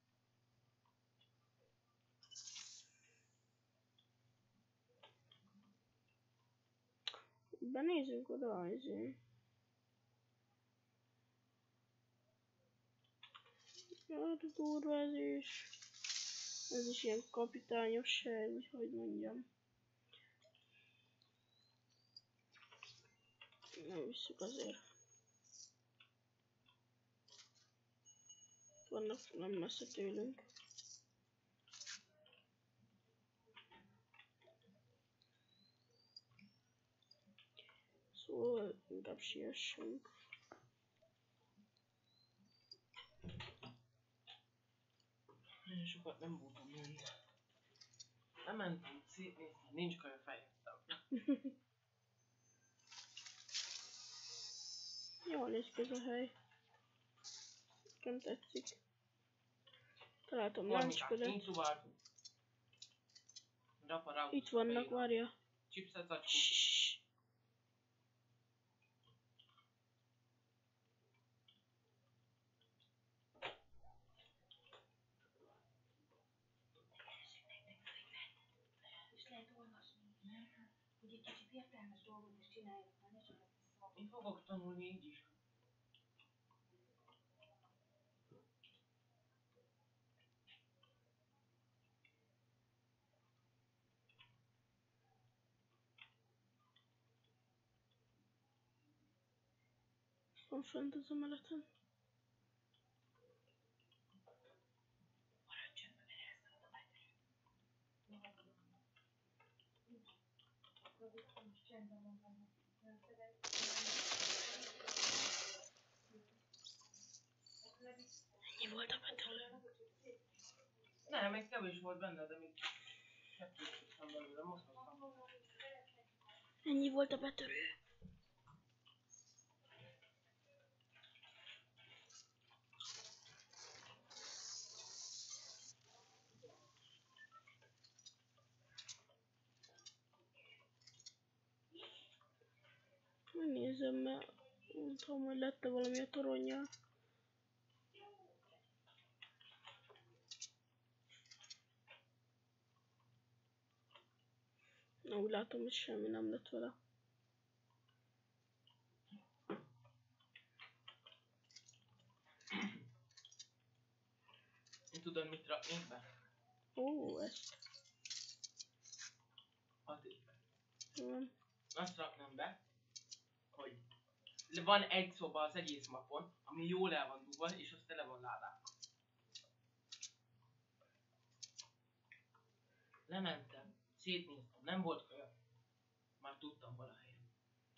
Benézünk oda, azért. Ja, de durva ez is. Ez is ilyen kapitányos hely, úgy hogy mondjam. Nem visszük azért. Vannak nem messze tőlünk. Szóval inkább siessünk. Nagyon sokat nem voltam mind. Nem mentünk szétnézni, nincs kaja, fejeztem. Jól néz ki ez a hely. Nekem tetszik. Találtam lunchpadet. Nincs szubáltunk. Itt vannak, várja. Chipset zacskó. Hogy egy kicsit értelmes dolgot is csináljanak, már ne csak ezt a szavakat. Én fogok tanulni így is. Van fent az emeleten. Maradj csöndben, mert elszalad a beteg. Most csendben mondom, nem szeret. Ennyi volt a beteg. Nem, még kevés volt benne, de még kettőt tudtam belőle, most hoztam. Ennyi volt a betörő. Megnézem, mert nem tudom, hogy lett-e valami a toronnyal. Na, úgy látom, hogy semmi nem lett vele. Én tudod, mit raknék be? Ó, ezt. Azért be. Van. Azt raknám be, hogy van egy szoba az egész mapon, ami jól el van dugva, és az tele van ládákkal. Lementem, szétnéztem, nem volt kaja. Már tudtam hol a helyem.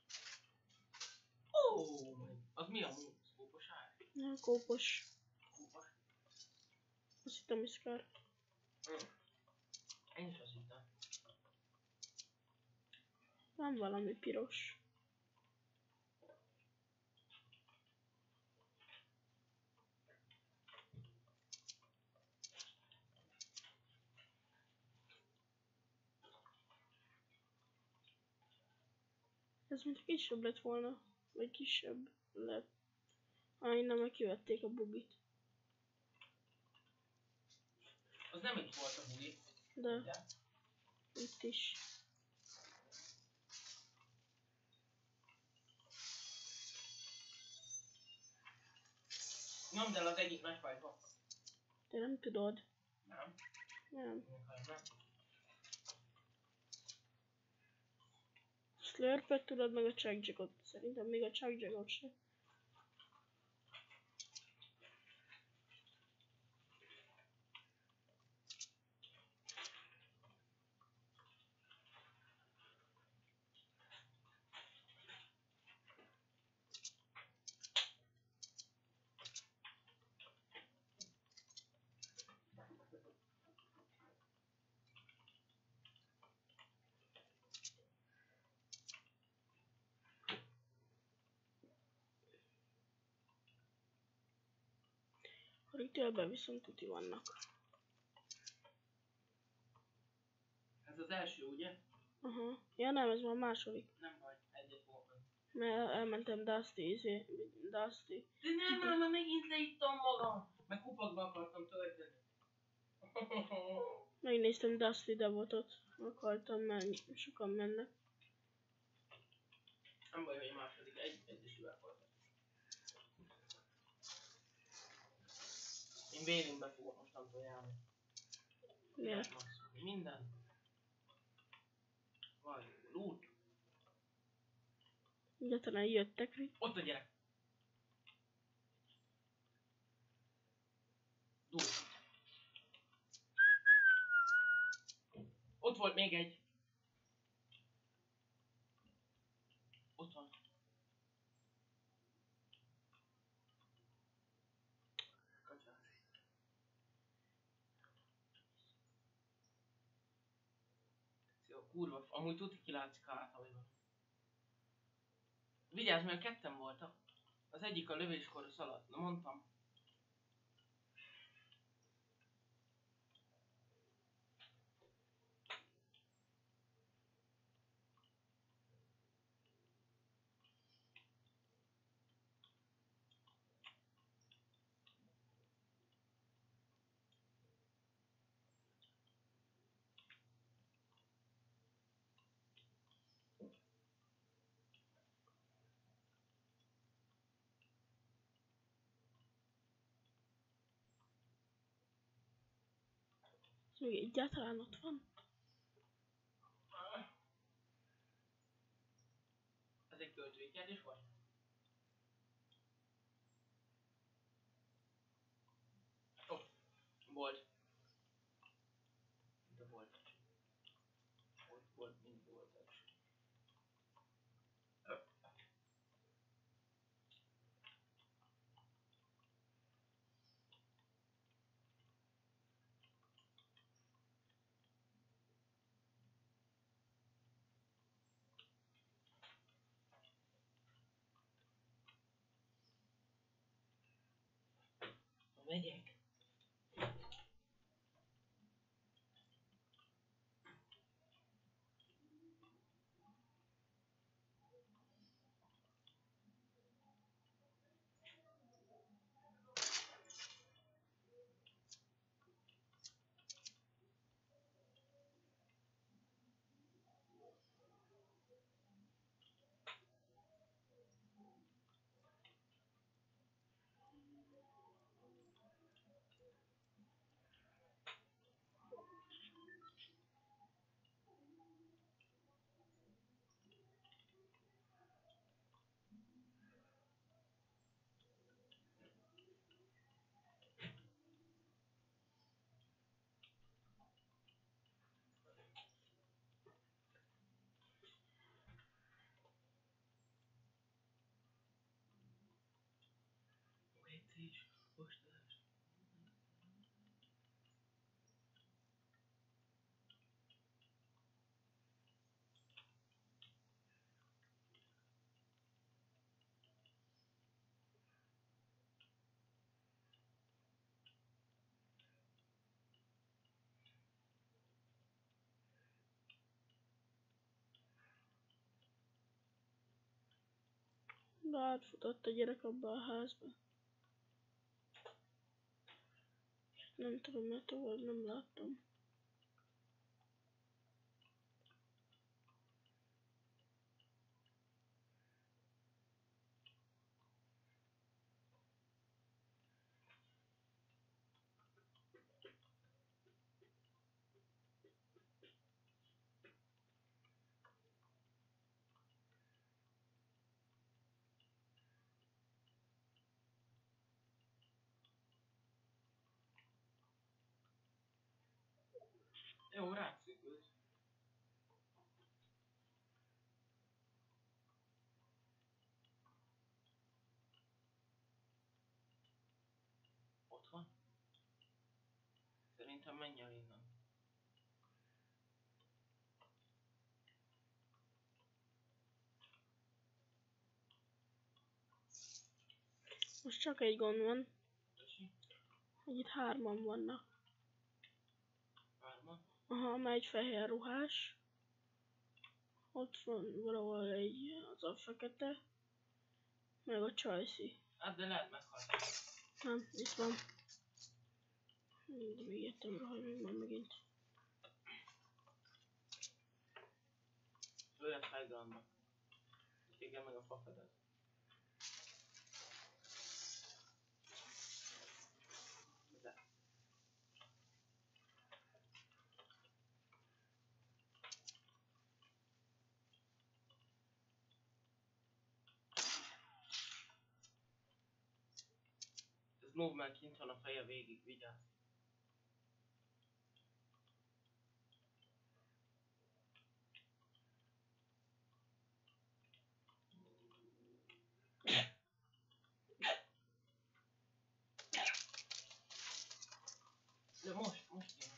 Ó, az mi a múlsz? Kópos ár? Ja, kópos. Kópos? Azt hittem iszkár. Én is azt hittem. Van valami piros. Ez mint kisebb lett volna. Vagy kisebb lett. Innen meg kivették a bugit. Az nem itt volt a bugi. De itt is. Nyomd el az egyik nagy fajba. Te nem tudod. Nem. Nem. Nem. Slurpet tudod meg a Chuckjackot. Szerintem még a Chuckjackot se. A retailben viszont tuti vannak. Ez az első, ugye? Aha. Ja nem, ez már a második. Nem baj, egyet volt. Mert elmentem Dusty. De nem, már megint leittam magam. Meg kupakba akartam tölteni. Megnéztem Dusty Devotot. Akartam, mert sokan mennek. Nem baj, hogy a második egyesüvel voltam. Én vélimbe fogom mostantól járni. Miért? Minden. Vagy loot. Egyáltalán jöttek. Ott a gyerek. Loot. Ott volt még egy. Ott van. Kacsás. Szia, kurva. Amúgy tuti kilátszik általában. Vigyázz, mert ketten voltak. Az egyik a lövéskor szaladt. Na mondtam. Ez még egyáltalán ott van. Ez egy költői kérdés vagy? Ott. Volt. De volt. Volt, mind volt. Megyek. Is. Most Átfutott a gyerek abba a házba. Nem tudom, mert tovább nem láttam. Jó, rátszögöz. Ott van? Szerintem menj el innen. Most csak egy gond van, Tessék? hogy itt 3-an vannak. 3-an? Aha, megy fehér ruhás. Ott van valahol az a fekete. Meg a csajszi. Hát de lehet meghalt. Nem, itt van. De még jöttem rá, hogy még van megint. Ő lesz high groundba. Igen, meg a fafedet. De. Ez movement kint van a feje végig, vigyázz. De most jön.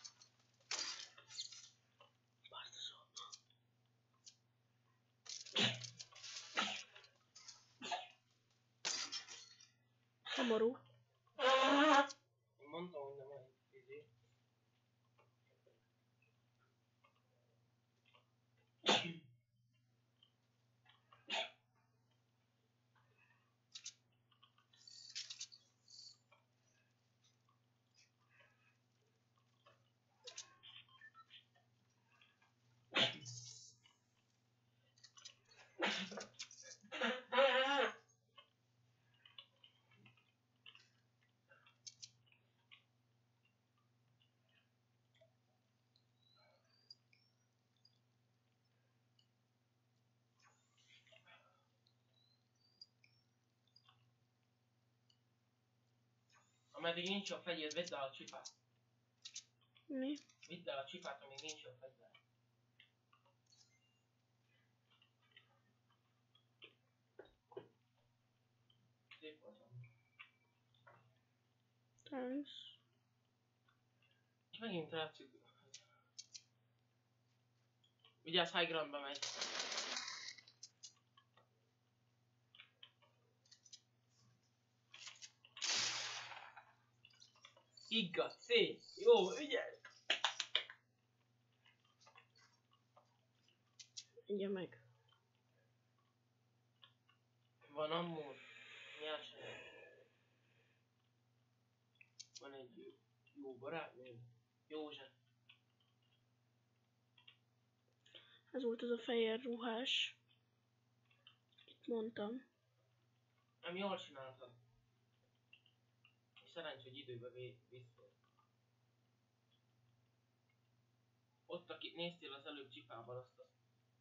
Szomorú. Én mondtam, hogy nem olyan izé. Ameddig nincs a fegyver, vedd el a csipát. Mi? Vidd el a csipát, amíg nincs a fegyver. Szép voltam. Thanks. És megint rátszük. Vigyázz, high groundba megy. Igaz, szép, jó, ügyes! Ugye meg. Van amúgy nyersanyag. Van egy jó barátnőm, József. Ez volt az a fehér ruhás. Itt mondtam. Nem jól csináltad. És szerencs, hogy időbe visszér. Ott, akit néztél az előbb csipával, azt a...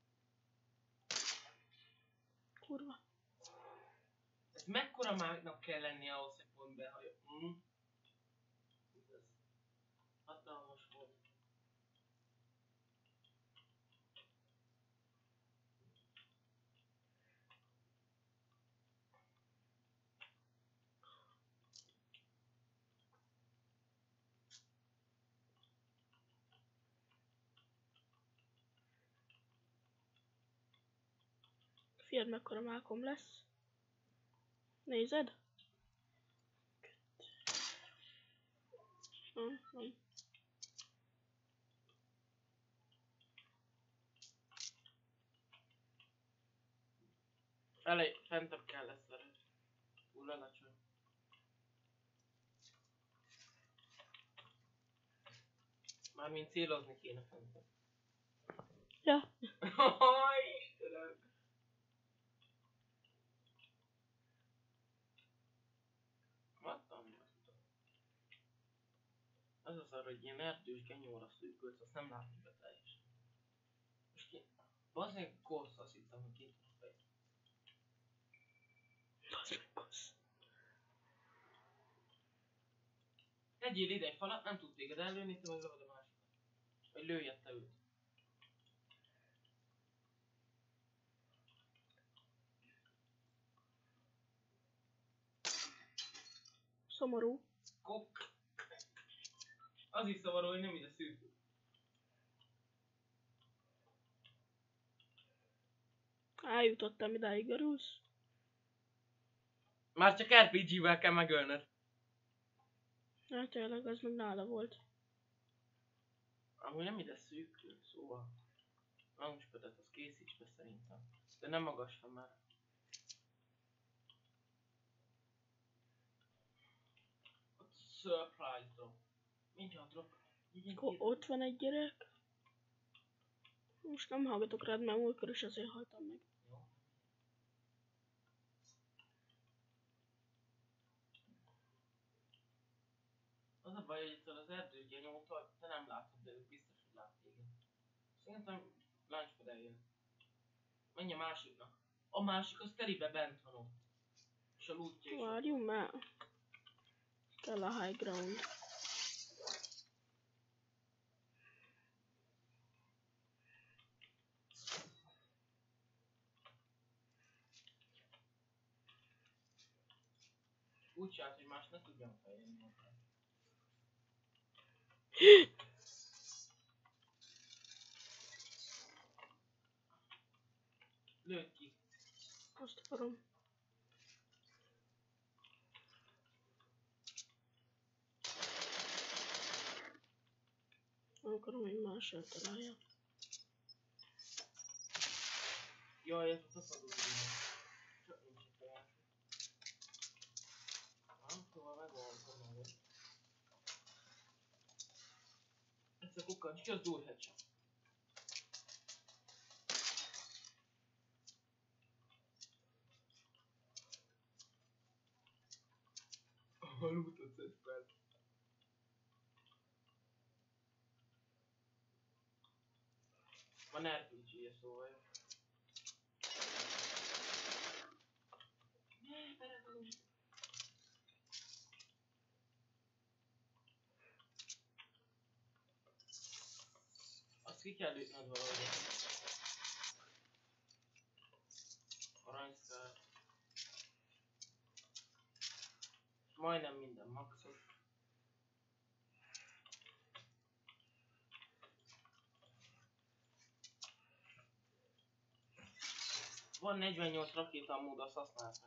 Kurva. Ez mekkora mágnak kell lennie ahhoz, hogy pont behajol? Ez hatalmas volt. Figyeld, mekkora mákom lesz. Nézed? Nem. Fentebb kell lesz erő. Túl alacsony. Mármint célozni kéne fentebb. Ja. Istenem! Mattam. Az az arra, hogy ilyen erdős genyóra szűkült, azt nem látni be teljesen. Most ki... Bazdmeg korsz, azt hittem, hogy kint van a fej. Tegyél ide egy falat, nem tud téged ellőni, te meg lövöd a másikat. Vagy lőjed te őt. Szomorú. Kok. Az is szomorú, hogy nem ide szűkül. Eljutottam idáig, örülsz? Már csak RPG-vel kell megölnöd. Hát tényleg, az meg nála volt. Amúgy nem ide szűkül, szóval. Launchpadet az készíts be szerintem. De nem magasan már. Ott surprise drop. Mindjárt drop. Ott van egy gyerek. Most nem hallgatok rád, mert múltkor is azért haltam meg. Jó. Az a baj, hogy itt az erdőgenyótól te nem látod, de ő biztos, hogy lát téged. Szerintem launchpad eljön. Menj a másiknak. A másik az telibe bent van ott. És a lootja is ott. Várjunk már. Kell a high ground. Úgy csinált, hogy más ne tudjam feljönni. Lőd ki. Azt akarom. Nem akarom, hogy más eltalálja. Jaj, ez a tapadó. Csak nincs itt olyan. Nem, szóval megvan magad. Ez a kukkancs, ki az dual headshot. A lootot szed fel. Van RPG-je, szóval jó. Azt ki kell ütnöd valahogy. Aranyszkár. Majdnem minden maxot. Van 48 rakéta amúgy, azt használták.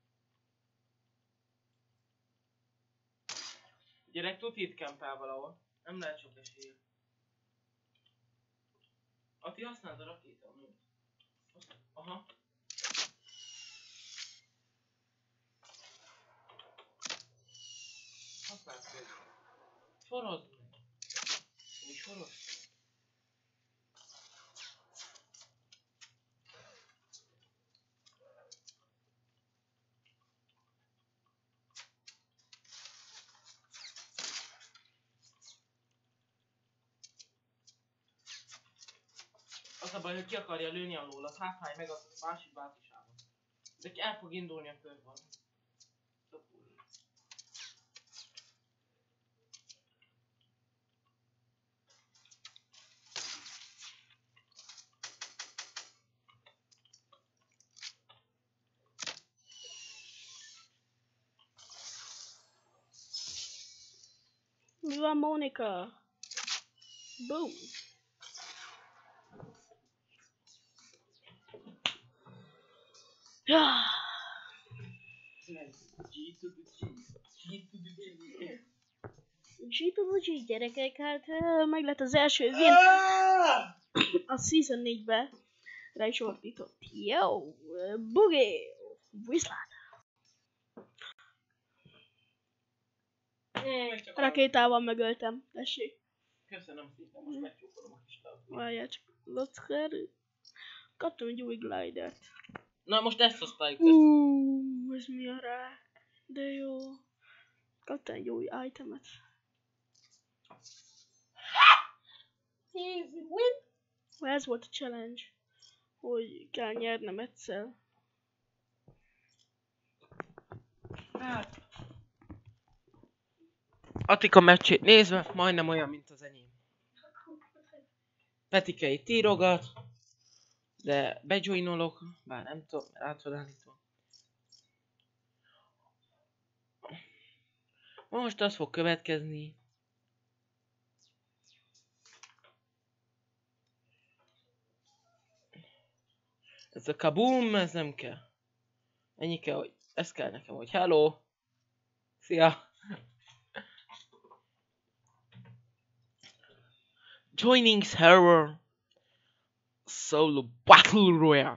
Gyerek tud itt kempel valahol. Nem lehet sok esélye. Ati használd a rakéta amúgy. Aha. Használd fel. Sorozd meg. Mi sorozd? Az a baj, hogy ki akarja lőni alól, hát háj meg a másik bázisában. De el fog indulni a kör valami. Mi van, Mónika? Boom! Ja. G to the G, gyerekek, hát meg lett az első win a Season 4-be. rá is ordított. Jó, bugé, viszlát. Rakétával megöltem, tessék. Köszönöm szépen, most megcsókolom a kis lábát. Várjál csak, Locker. Kaptam egy új glidert. Na most ezt osztáljuk össze. Ez mi a rák? De jó. Kaptam egy új itemet. Easy win. Ez volt a challenge. Hogy kell nyernem egyszer. Hát. Attika meccsét nézve, majdnem olyan, mint az enyém. Petike itt írogat, de bejoinolok, bár nem tudom, mert át van állítva. Most az fog következni. Ez a kaboom, ez nem kell. Ennyi kell, hogy ez kell nekem, hogy hello. Szia. Joining server. Solo Battle Royale.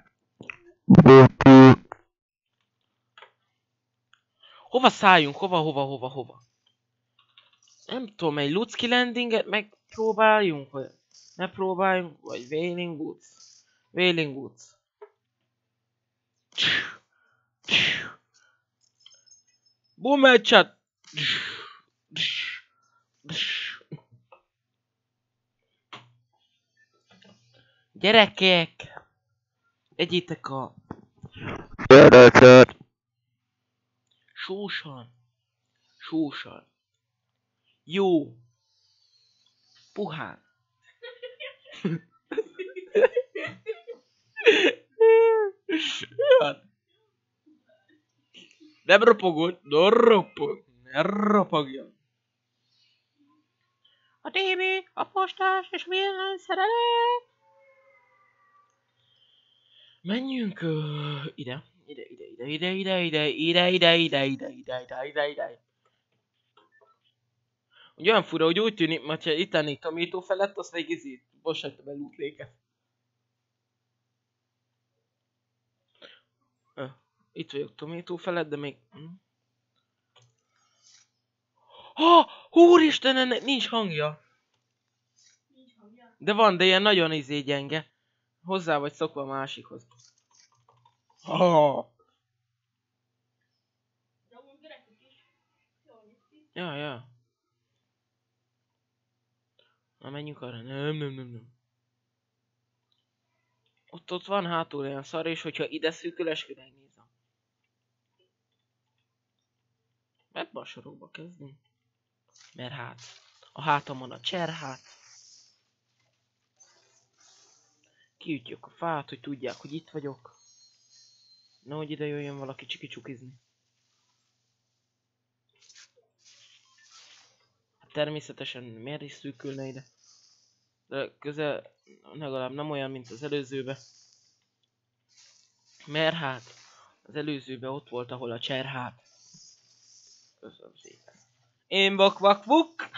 Hova szálljunk? Hova? Nem tudom, egy Lucki landinget megpróbáljunk, vagy ne próbáljunk, vagy Wailing Woods. Wailing Woods. Boom headshot. Gyerekek! Egyétek a... Sósan. Jó. Puhán. Nem ropogott, ne ropogjon. A DB, a postás és villanyszerelő. Menjünk ide. Ugye olyan fura, hogy úgy tűnik, mert ha itt lennék Tomato felett, azt még izét, bocsánat, be lootléket. Itt vagyok Tomato felett, de még... Úristen, ennek nincs hangja! De van, de ilyen nagyon izé gyenge. Hozzá vagy szokva a másikhoz. Ja. Na menjünk arra. Nem. Ott van hátul olyan szar, és hogyha ide szűkül, esküdej nézem. Ebben a sorokba kezdünk. Mert hát, a hátamon a cserhát. Kiütjük a fát, hogy tudják, hogy itt vagyok. Nehogy ide jöjjön valaki csiki-csukizni. Természetesen miért is szűkülne ide? De közel legalább nem olyan, mint az előzőbe. Mert hát az előzőbe ott volt, ahol a cserhát. Köszönöm szépen. Én vak.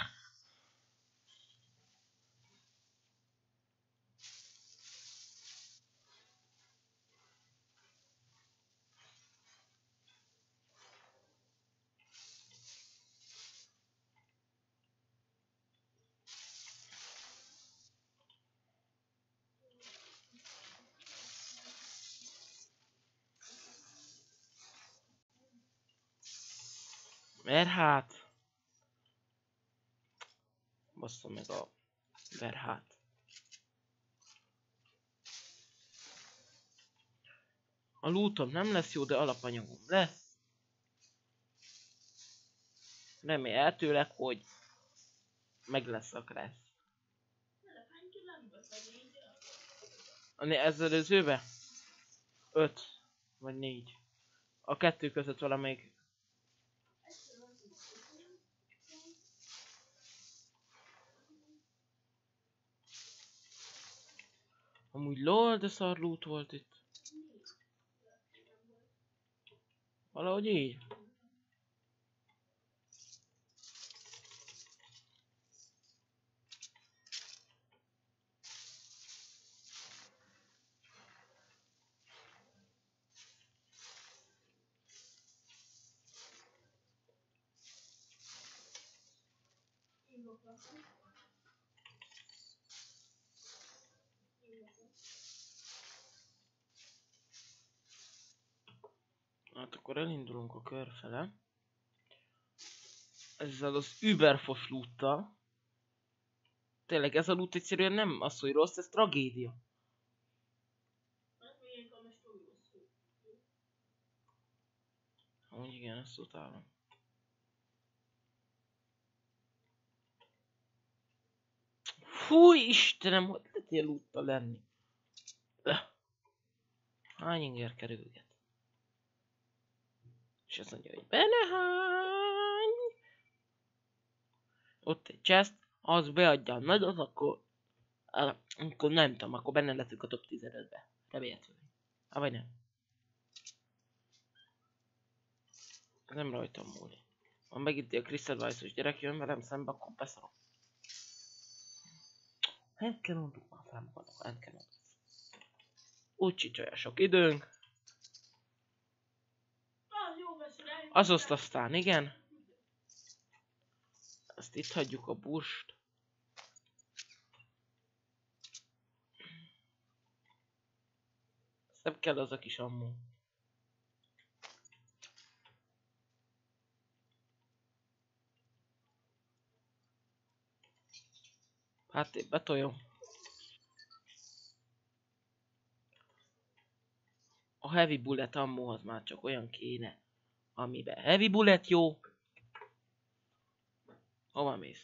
Mert hát... Basszom meg a verhát. A lootom nem lesz jó, de alapanyagom lesz. Remélhetőleg, hogy meg lesz a crash. Ez előzőbe? 5 vagy 4. A kettő között valamelyik. Amúgy lol, de szar loot volt itt. Valahogy így. tudok lakni. Hát akkor elindulunk a kör fele. Ezzel az überfos loottal. Tényleg ez a loot egyszerűen nem az, hogy rossz, ez tragédia. Amúgy igen, ezt utálom. Fúj, Istenem, hogy lehet ilyen loottal lenni? Hány inger kerülget? És azt mondja, hogy benehány! Ott egy chest, az beadja a nagyot, akkor nem tudom, akkor benne leszünk a top 15-be. Remélhetőleg. Vagy nem. Ez nem rajtam múlik. Ha megint a Crystal Vice-os gyerek jön velem szembe, akkor beszarok. Handcannon-duk már fel magadnak a handcannon. Úgy sincs olyan sok időnk. Azoszt aztán igen. Ezt itt hagyjuk a burst. Ezt nem kell az a kis ammo. Hát én betoljom. A heavy bullet ammo az már csak olyan kéne, amiben heavy bullet jó. Hova mész?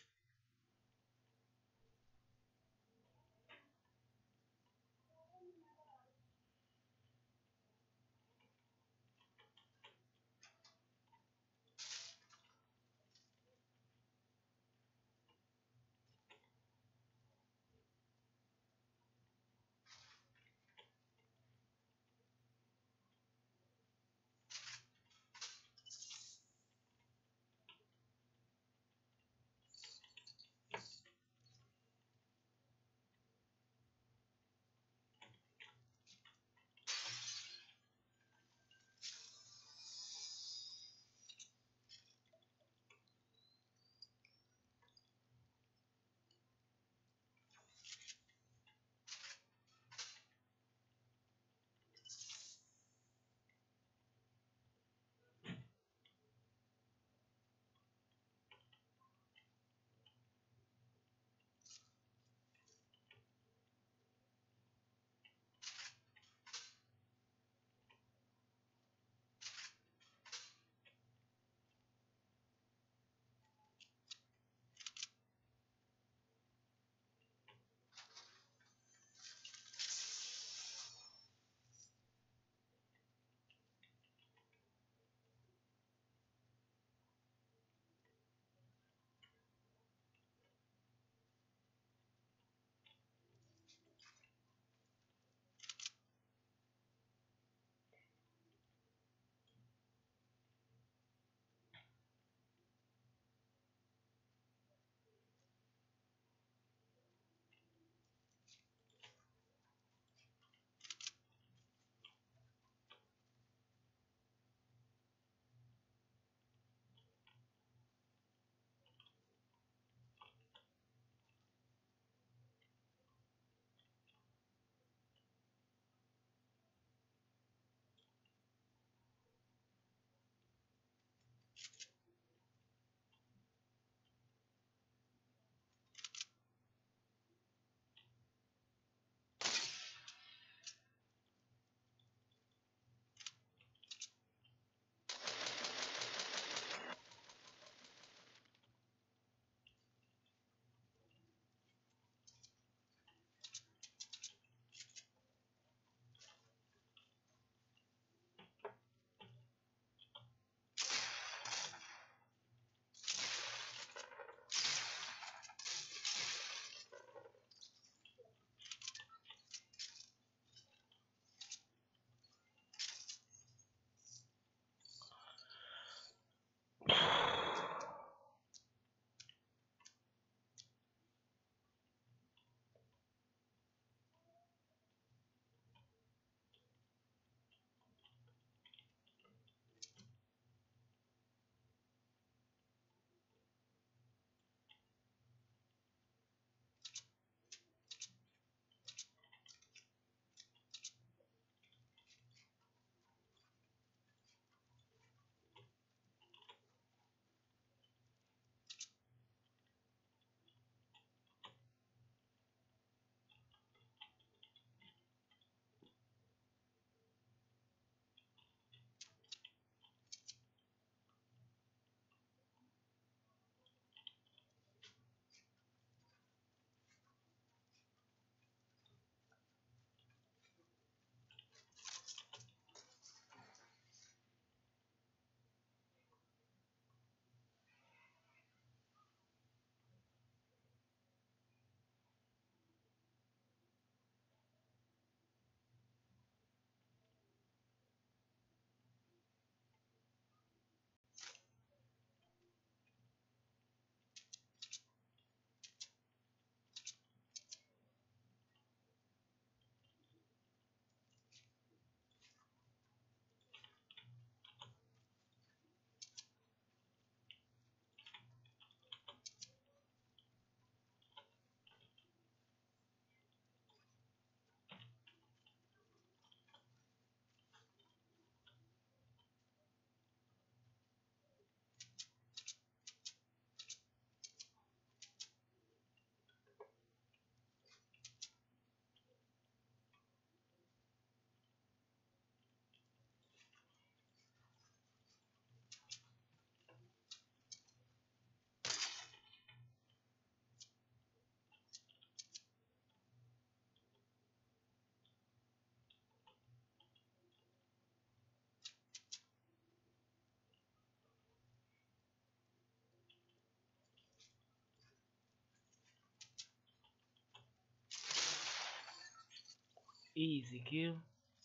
Easy kill.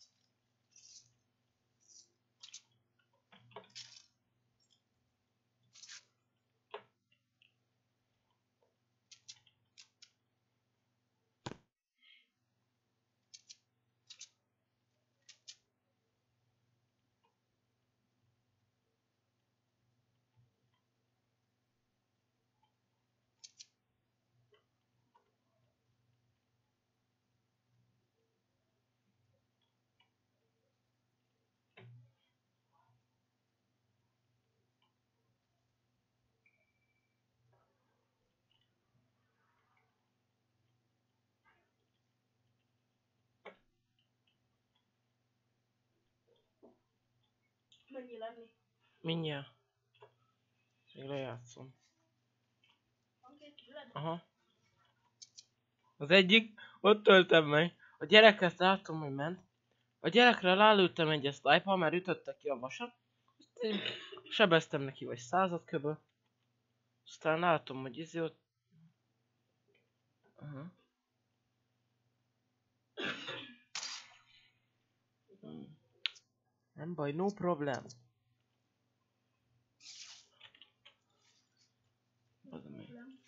Mennyi lenni? Mindjárt. Még lejátszom. Van két killed? Aha. Az egyik, ott töltem meg. A gyerekhez látom, hogy ment. A gyerekre rálőttem egy sniper, mert ütötte ki a vasat. Aztán sebeztem neki vagy 100 köböl. Aztán látom, hogy izé ott... Aha. Nem baj, no problem. Az meg.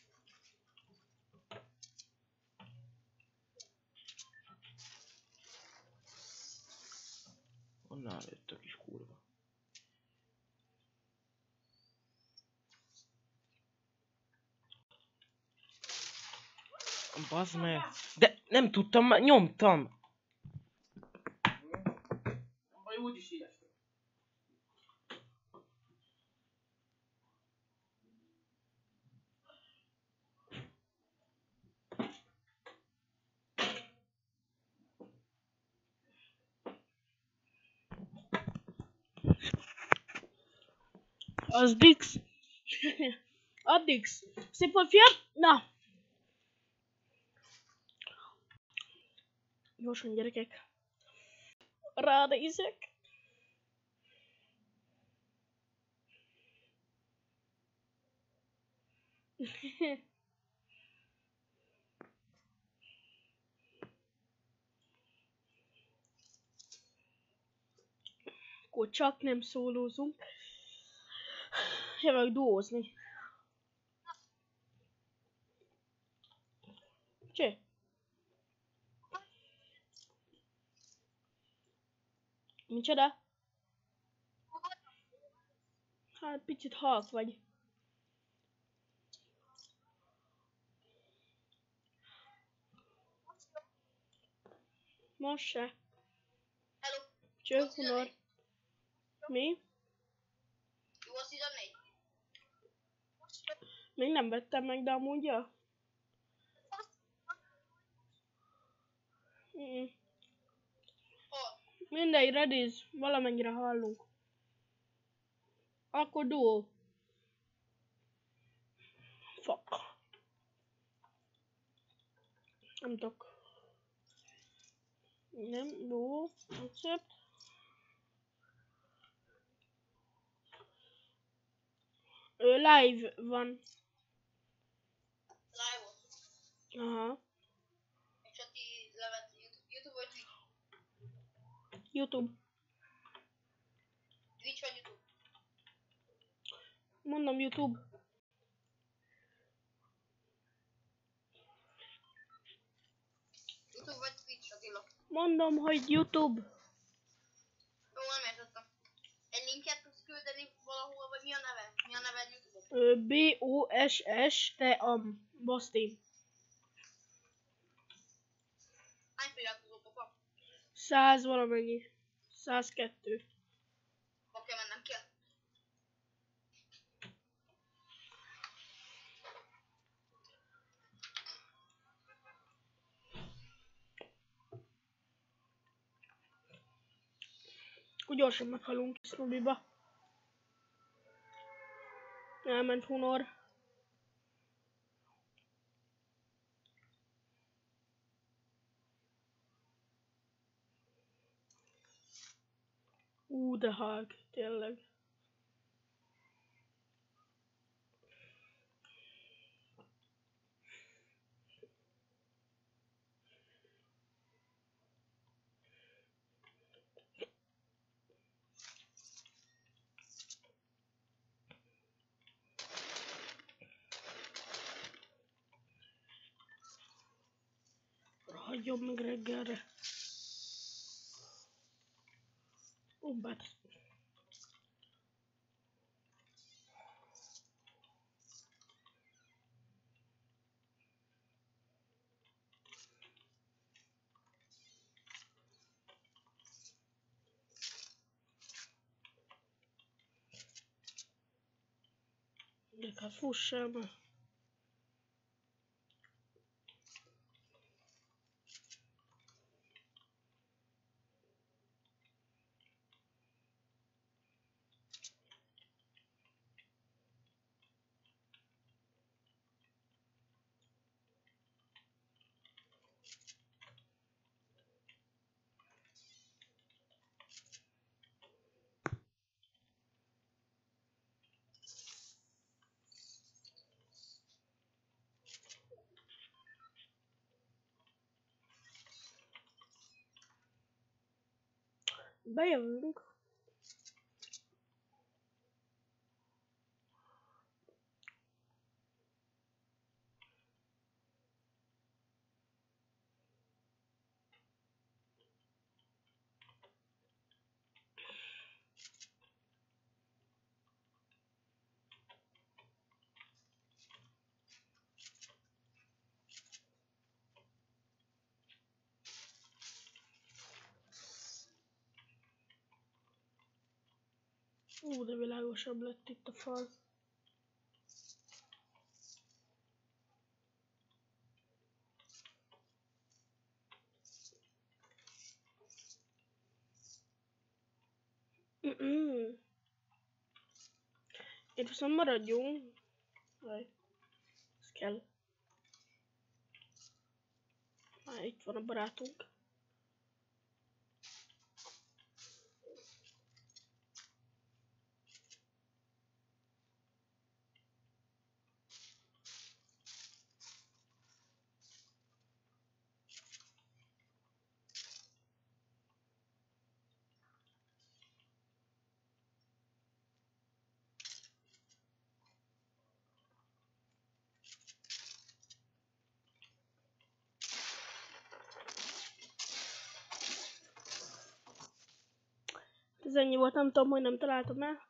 Honnan jött a kis kurva? Bazd meg! De nem tudtam, már nyomtam! Vagy úgyis ilyesmi. Az Dix. A Dix. Szép volt, fiam? Na. Gyorsan, gyerekek. Ránézek. Akkor csak nem szólózunk. Jövök duózni. Csé? Micsoda? Hát picit halk vagy. Most se. Hello. Cső, Hunor. Mi? Jó a Season 4? Még nem vettem meg, de amúgy ja. Mm. Mindegy, ready, valamennyire hallunk. Akkor duó. Fuck. Nem tudok. Nem, duó. Accept. Live van. Live-ot. Aha. És csak ti levet YouTube vagy Twitch? YouTube. Twitch vagy YouTube? Mondom YouTube. YouTube vagy Twitch, Attila? Mondom, hogy YouTube. Jó, nem értettem. Egy linket tudsz küldeni valahol, vagy mi a neve? Mi a neve YouTube-on? BOSS-TEAM. Baszti. Hány feliratkozótok van? 100 valamennyi. 102. Akkor mennem kell. Úgy gyorsan meghalunk Snobiba. Elment Hunor. De Hulk, tényleg. Adjon meg reggelre. Umbát. De hát fussál már. Bejövünk. De világosabb lett itt a fal. Itt viszont maradjunk. Jaj, ez kell. Itt van a barátunk. Ez ennyi volt, nem tudom, hogy nem találtam el.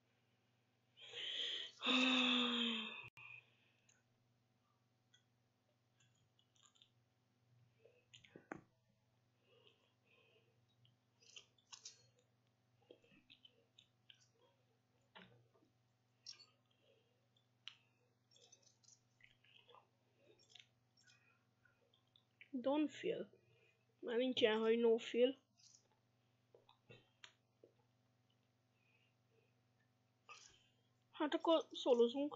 Don't feel. Már nincs ilyen, hogy no feel. Hát akkor szólozunk.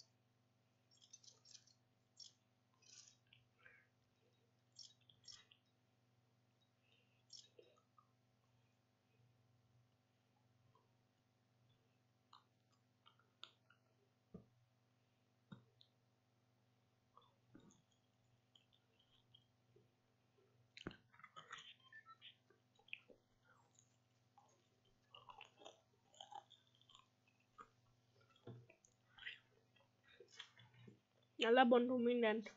Ja, lebontunk mindent.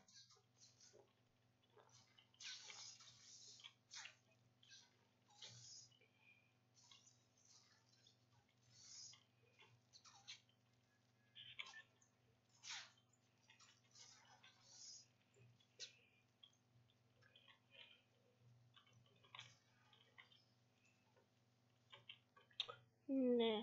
Ne.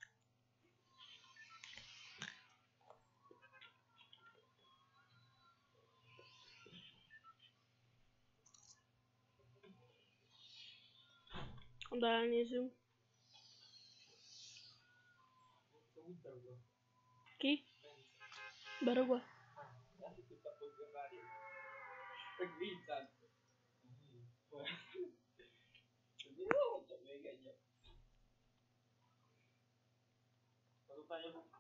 Oda elnézünk. Ki? Berúgva. Meg viccelt. Jó, csak még egyet. Azután jövünk.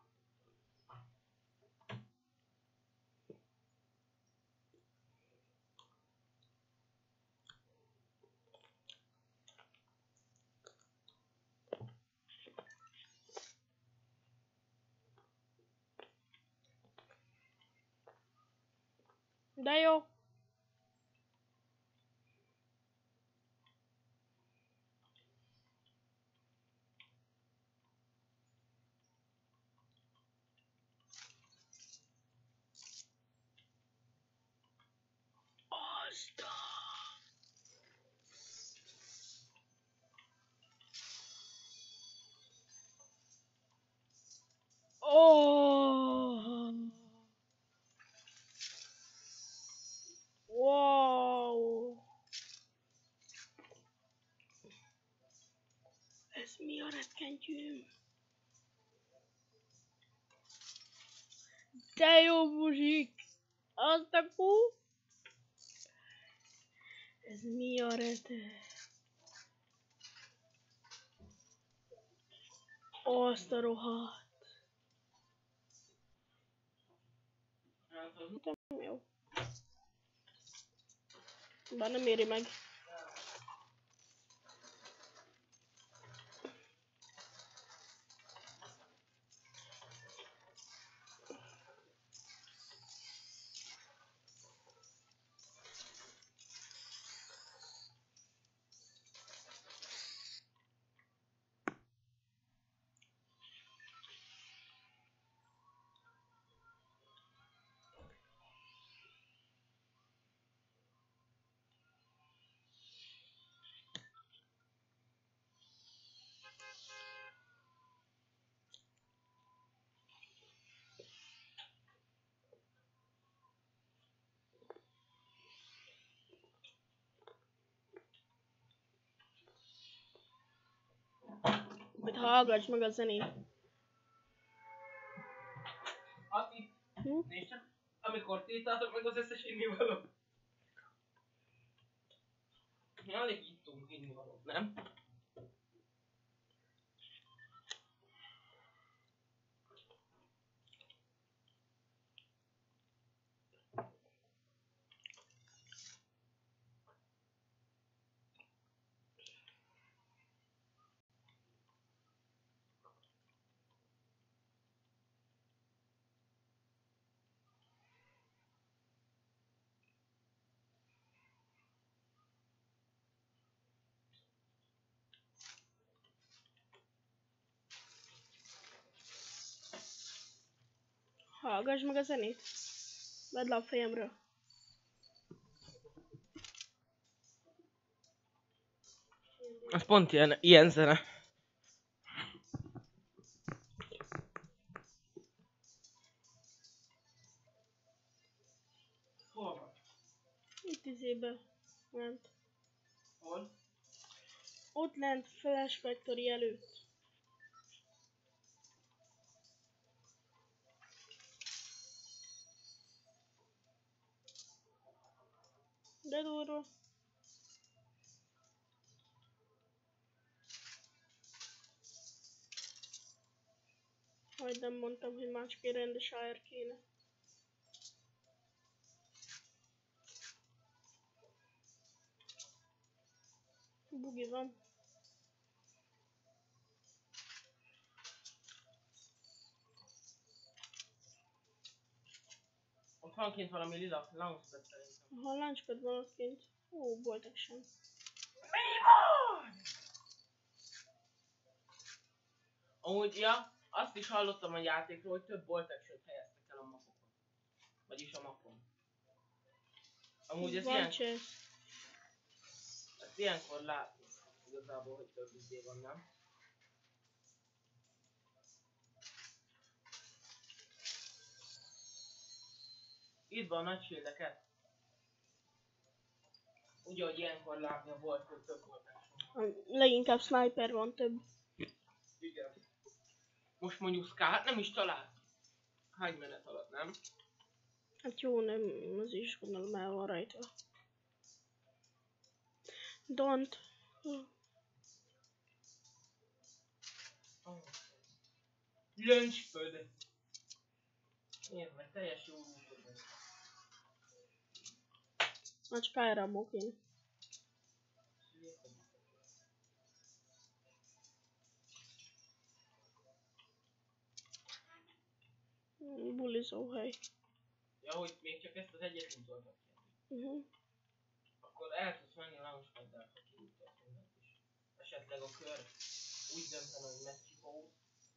De jó. Megyünk. De jó muzsik! Azt a kú! Ez mi a rete? Azt a rohadt. Nem jó. Bár nem éri meg. Majd hallgass meg a zenét. Ati, nézd csak, amikor tiltátok meg az összes innivalót. Alig ittunk innivalót, nem? Hallgass meg a zenét. Vedd le a fejemről. Az pont ilyen zene. Hol van? Itt izébe. Lent. Hol? Ott lent Flash Factory előtt. De durva. Majd nem mondtam, hogy másképp rendes AR kéne. Bugi van. Ott van kint valami lila launchpad szerintem. Ha launchpad van ott kint. Ó, Bolt Action. Mi van? Amúgy, ja, azt is hallottam a játékról, hogy több Bolt Action-t helyeztek el a mapokon. Vagyis a mapon. Amúgy ez Van ilyen, chest. ezt ilyenkor látni. Igazából, hogy több izé van, nem? Itt van a nagy shieldeket. Úgy, hogy ilyenkor látni a Bolt, hogy több Bolt Action. Leginkább sniper van több. Igen. Most mondjuk Scar nem is talált. Hány menet alatt, nem? Hát jó, nem, az is gondolom el van rajta. Don't. Löncsföld. Nézd meg, teljes jó úton van. Már csak erre a mokin. Bulizó hely. Ja, hogy még csak ezt az egyet nem toltak ki. Akkor el tudsz menni a launchpaddel, ha kiújtasz mindent is. Esetleg a kör úgy döntene, hogy Mexikó.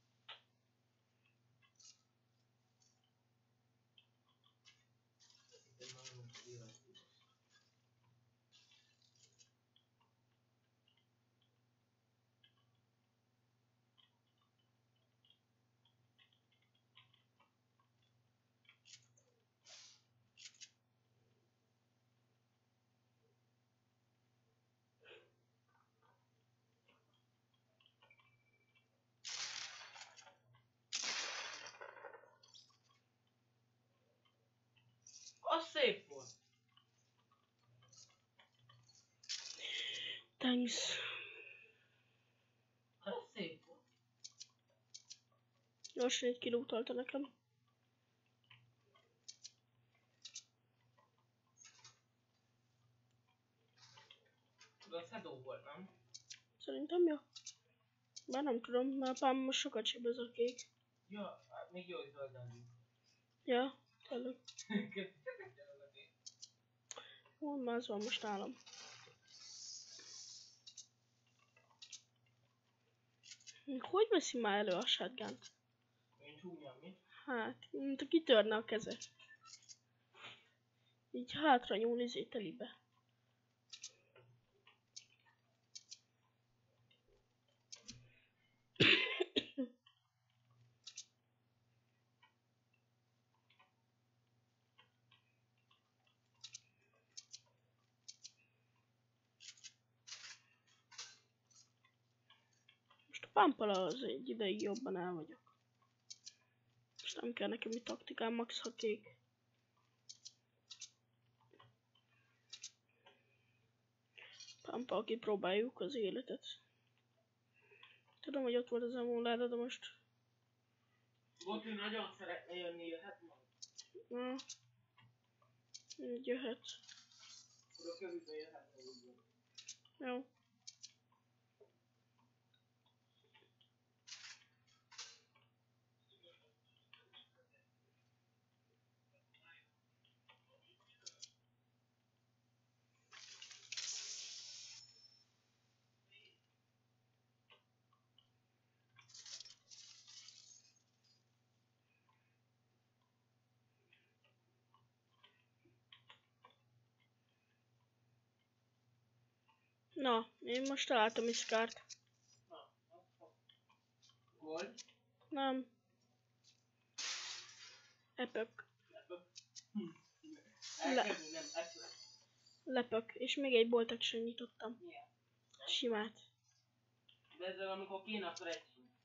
Itt egy nagyon nagy élet tudsz. Nice. Ez szép volt. Gyorsan egy kilútolta nekem. Tudod, Shadow volt, nem? Szerintem jó. Bár nem tudom, mert apám most sokat sebez a kék. Ja, hát még jó, hogy zölden. Ja, tényleg. Ó, már az van most nálam. Hogy veszi már elő a shotgunt? Én csúnyám, mi? Hát, mint a kitörne a keze. Így hátra nyúl telibe. Most a pámpala az egy ideig jobban el vagyok. Most nem kell nekem egy taktikám, max ha kék. Pámpal kipróbáljuk az életet. Tudom, hogy ott volt az emulára, de most... Boti nagyon szeretne jönni, jöhet majd. Na, így jöhet. Akkor a kövükbe jöhetne úgy. Jó. Na, én most találtam Iskart. Volt? Nem. Epök. Elkezdő, nem, epök. Lepök. És még egy boltot sem nyitottam. Milyen? Simát. De ezzel amikor kéne, akkor egy.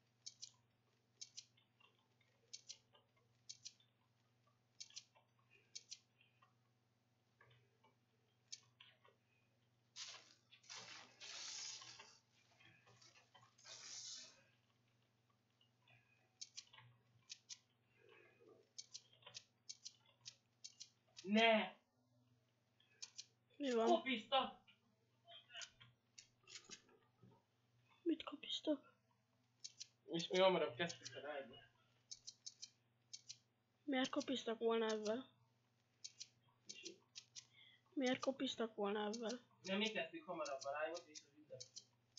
Ne! Mi van? Kopiztak! Mit kopiztok? És mi hamarabb kezdtük a rájba. Miért kopiztak volna ezzel? Miért kopiztak volna ezzel? Nem, mi kezdtük hamarabb a rájbot és az ügyet.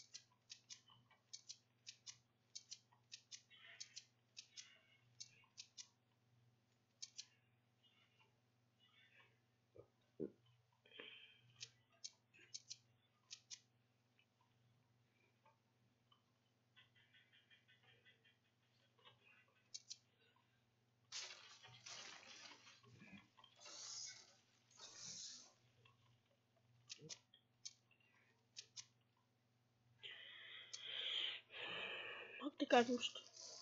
Taktikát most.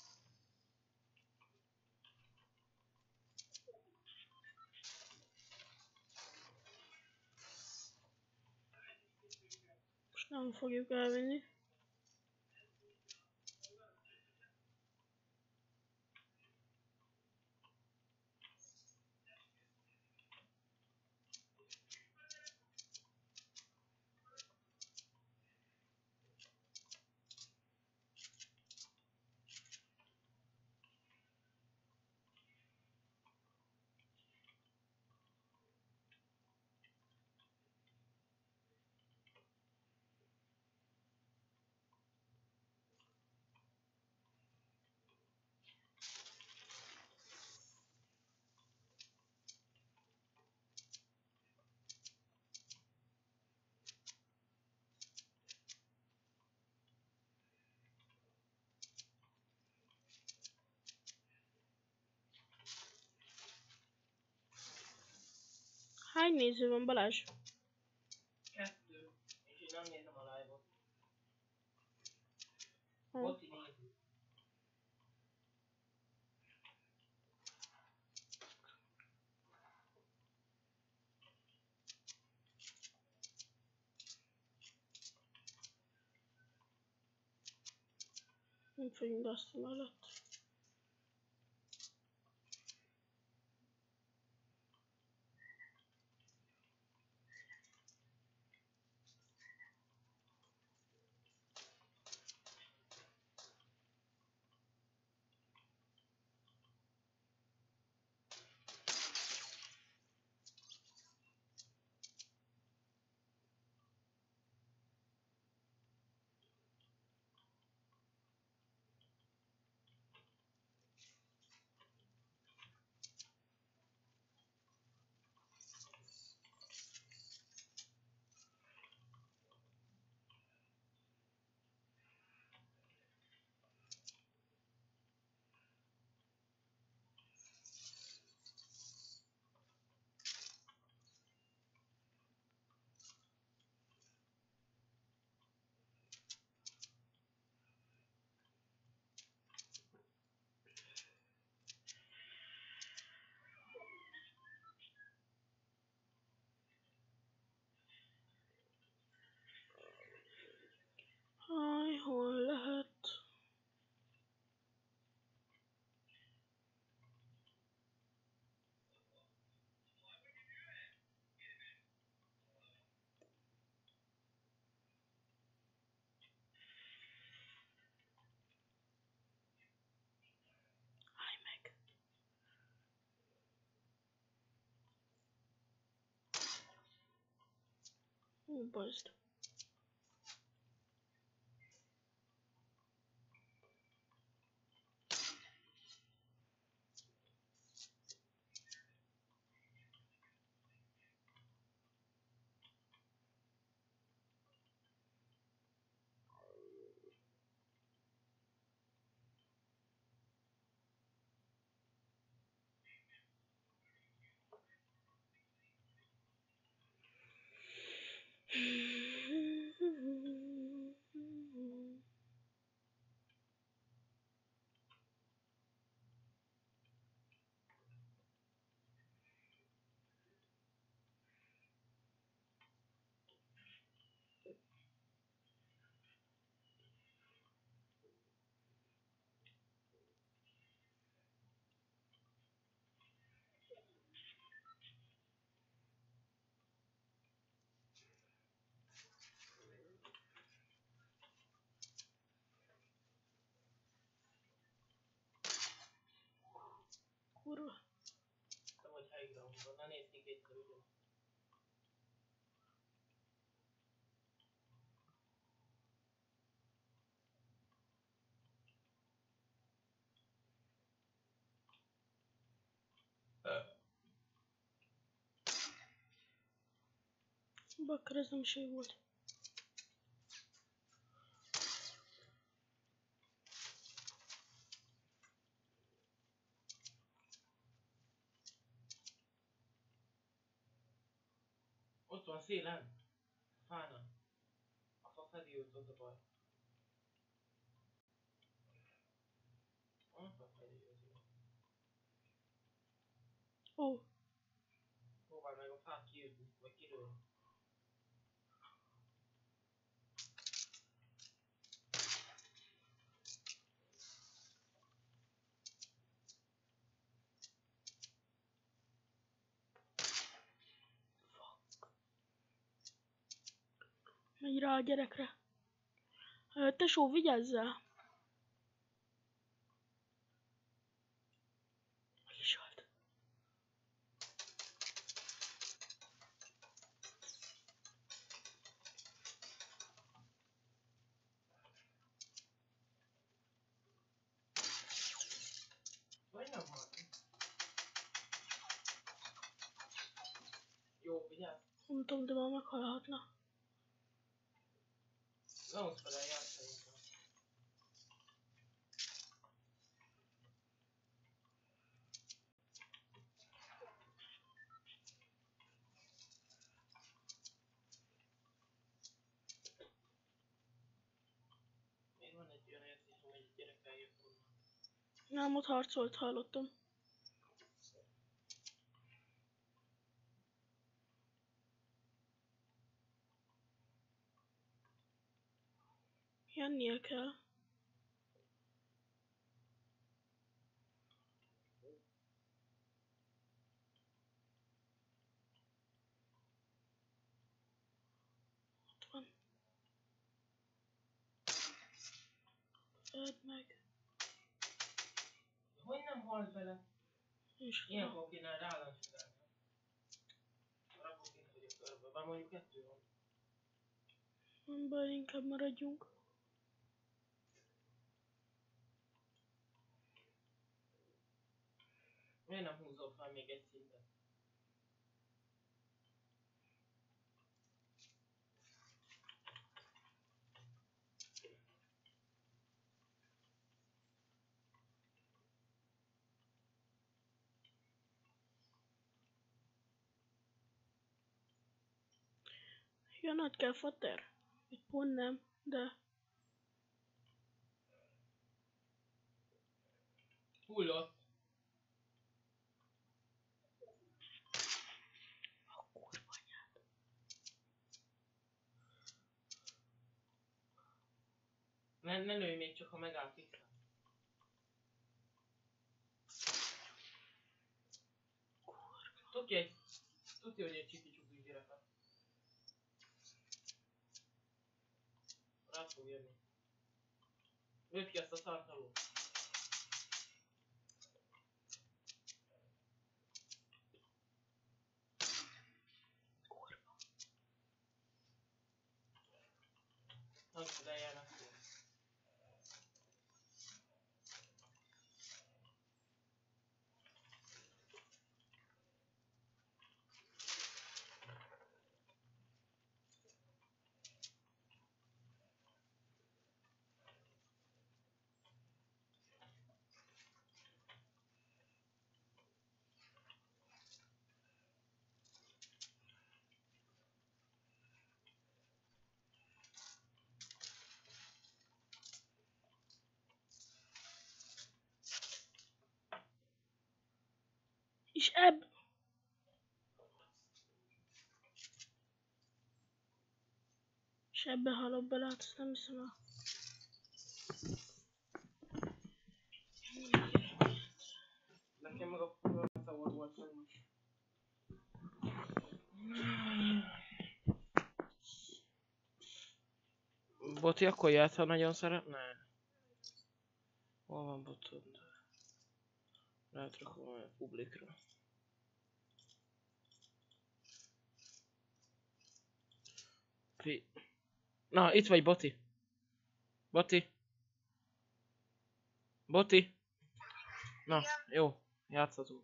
Most nem fogjuk elvinni. Hány néző van, Balázs? 2. És én nem nézem a live-ot. Ha. Boti nézi. Nem fogunk Dusty mellett. Háj, hol lehet? Állj meg! Ó, bazd. Kurva. Te vagy high groundban, na nézd ki kétszer ugyan. Bakker, ez nem is ő volt. Ott van szélen. Fána. A fa fedi őt, az a baj. A fa fedi őt, jó. Ó, Próbálj meg a fát kiírni, vagy kilőni. megy rá a gyerekre. Tesó, vigyázzál! Meg is halt. Vagy nem halt? Jó, vigyázz. Nem tudom, de már meghalhatna. Ne hozz vele játszani inkább. Még van egy olyan érzésem, hogy egy gyerek eljött onnan. Nem, ott harcolt, hallottam. Jönnie kell. Öld meg. Hogy nem halt bele? És Ilyenkor kéne rálancsolni. Rakok itt vagyok körbe, bár mondjuk 2 van. nem baj, inkább maradjunk. Miért nem húzol fel még egy szintet? Jönnöd kell, fater. Itt pont nem, de... Hullott. Ne lőj még csak, ha megáll fixen. Tudja, hogy egy csipi-csupi gyereket. Rád fog jönni. Lőd ki ezt a szartalót. Azt ide járnak. És ebbe halok bele, hát azt nem hiszem el. Nekem meg a szavod volt sajnos. Boti akkor jöhet, ha nagyon szeretne? Hol van botod? Lehet rakom a publikra. Na, itt vagy Boti. Boti. Boti. Na, jó. Játszhatunk.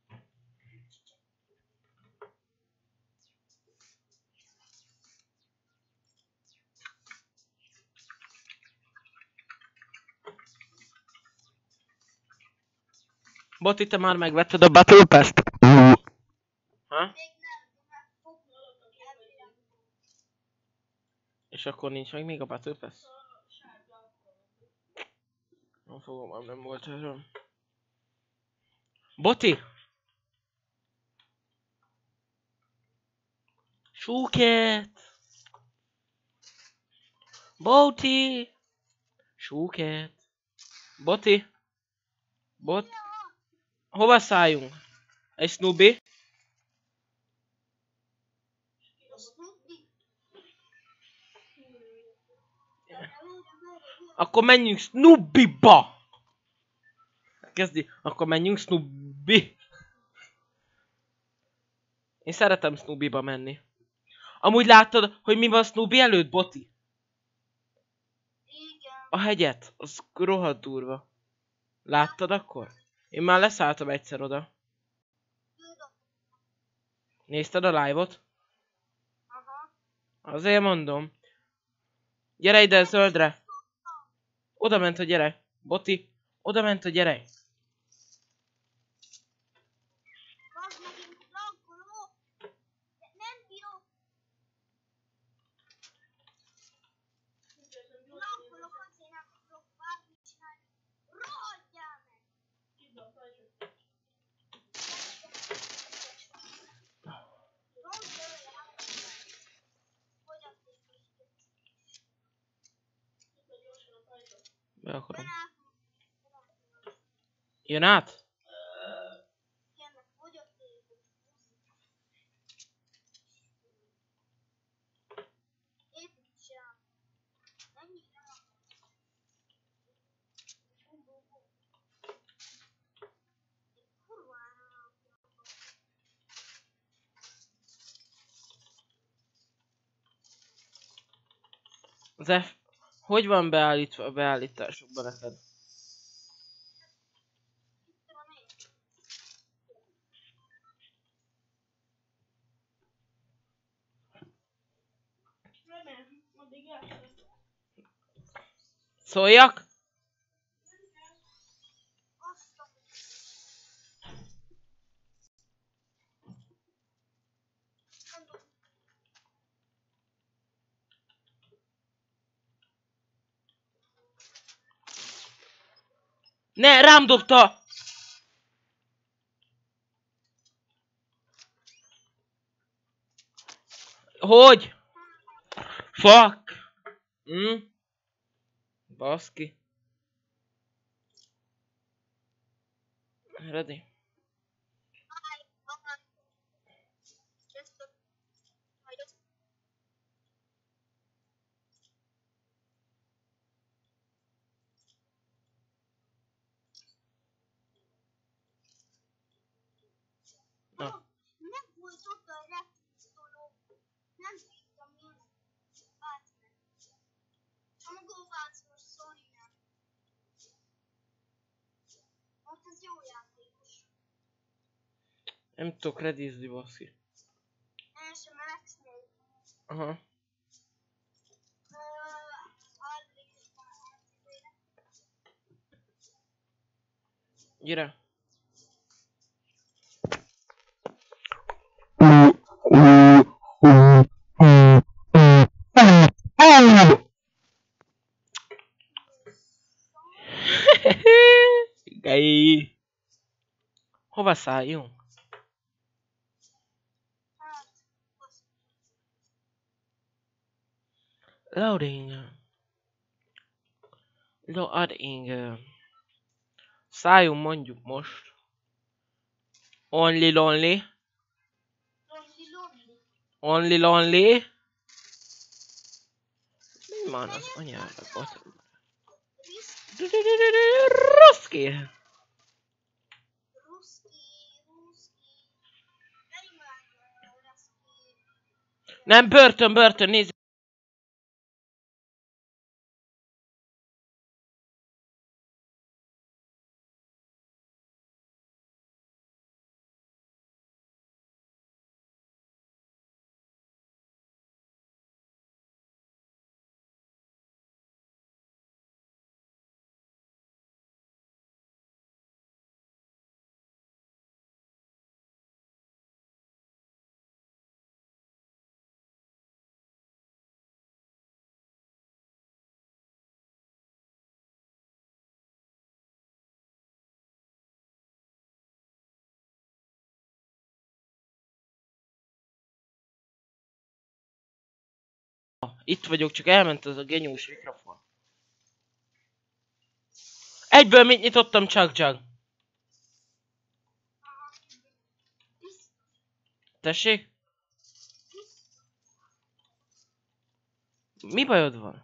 Boti, te már megvetted a Battle Pass-t? Ha? És akkor nincs meg még a Battle Pass? Nem fogom, nem volt erről. Boti! Súket! Boti! Súket! Boti! Hova szálljunk? Egy Snoopy? Akkor menjünk Snoopy-ba! Kezdi, akkor menjünk Snoopy! Én szeretem Snoopy-ba menni. Amúgy láttad, hogy mi van Snoopy előtt, Boti? A hegyet, az rohadt durva. Láttad akkor? Én már leszálltam egyszer oda. Nézted a live-ot? Azért mondom. Gyere ide zöldre! Oda ment a gyerek. Boti, oda ment a gyerek. Be akarom. Jön át? Az F... Hogy van beállítva a beállításokban neked? Remélem, addig elfelejtem. Szóljak? Ne, rám dobta! Hogy? Fuck! Baszki. Ready? Na. Nem volt ott a repülőtoló. Nem tudtam én átmenni. A magóvácos Szorina. Ott az jó játékos. Nem tudok redizni, baszki. Első Maxnél. Aha. Gyere. Gay. Hova szálljunk? Loading. Loading. Szálljunk mondjuk most. Only lonely. Only lonely. Mi van az anyára? Ruszki. Nem, börtön, nézd. Itt vagyok, csak elment az a genyós mikrofon. Egyből mit nyitottam, csak. Tessék? Mi bajod van?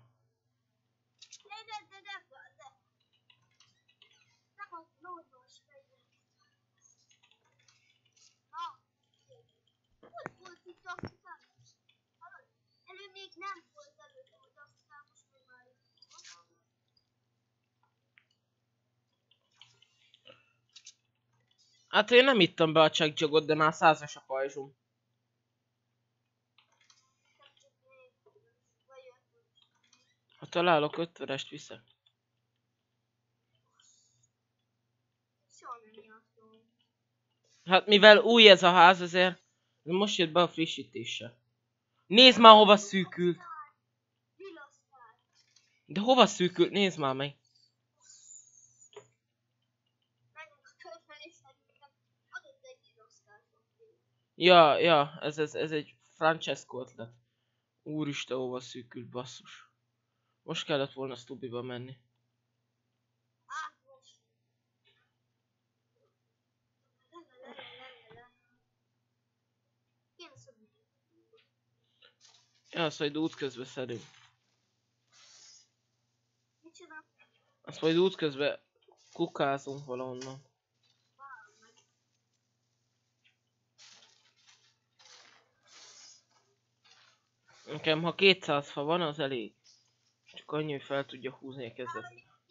Még nem volt előtte, hogy aztán most még már Hát én nem ittam be a csak, de már 100-as a pajzsom. Ha találok 50-est viszek. Hát mivel új ez a ház, ezért most jött be a frissítése. Nézd már, hova szűkült. De hova szűkült? Nézd már meg. Ja, ez egy Francesco ötlet. Úristen, hova szűkült, basszus. Most kellett volna Stubiba menni. Ja, azt majd útközben szedünk. Azt majd útközben kukázunk valahonnan. Nekem ha 200 fa van, az elég. Csak annyi, hogy fel tudja húzni a kezed.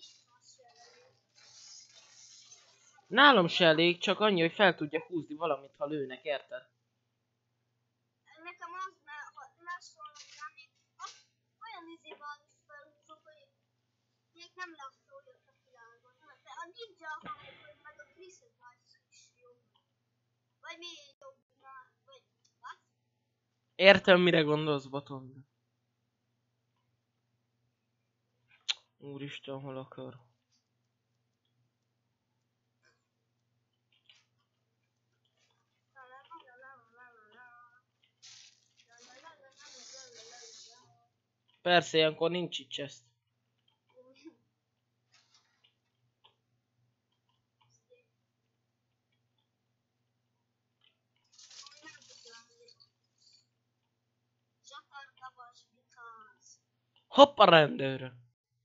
Nálam se elég, csak annyi, hogy fel tudja húzni valamit, ha lőnek, érted? Nekem az, mert ha lesz valami, olyan izével is felhúzok, hogy még nem látta olyat a világon. De a ninja hangok, meg a Chriset is jó. Vagy még jobb, vagy what? Értem, mire gondolsz, baton. Úristen, hol akar? Persze, ilyenkor nincs itt chest. Hoppa rendőr!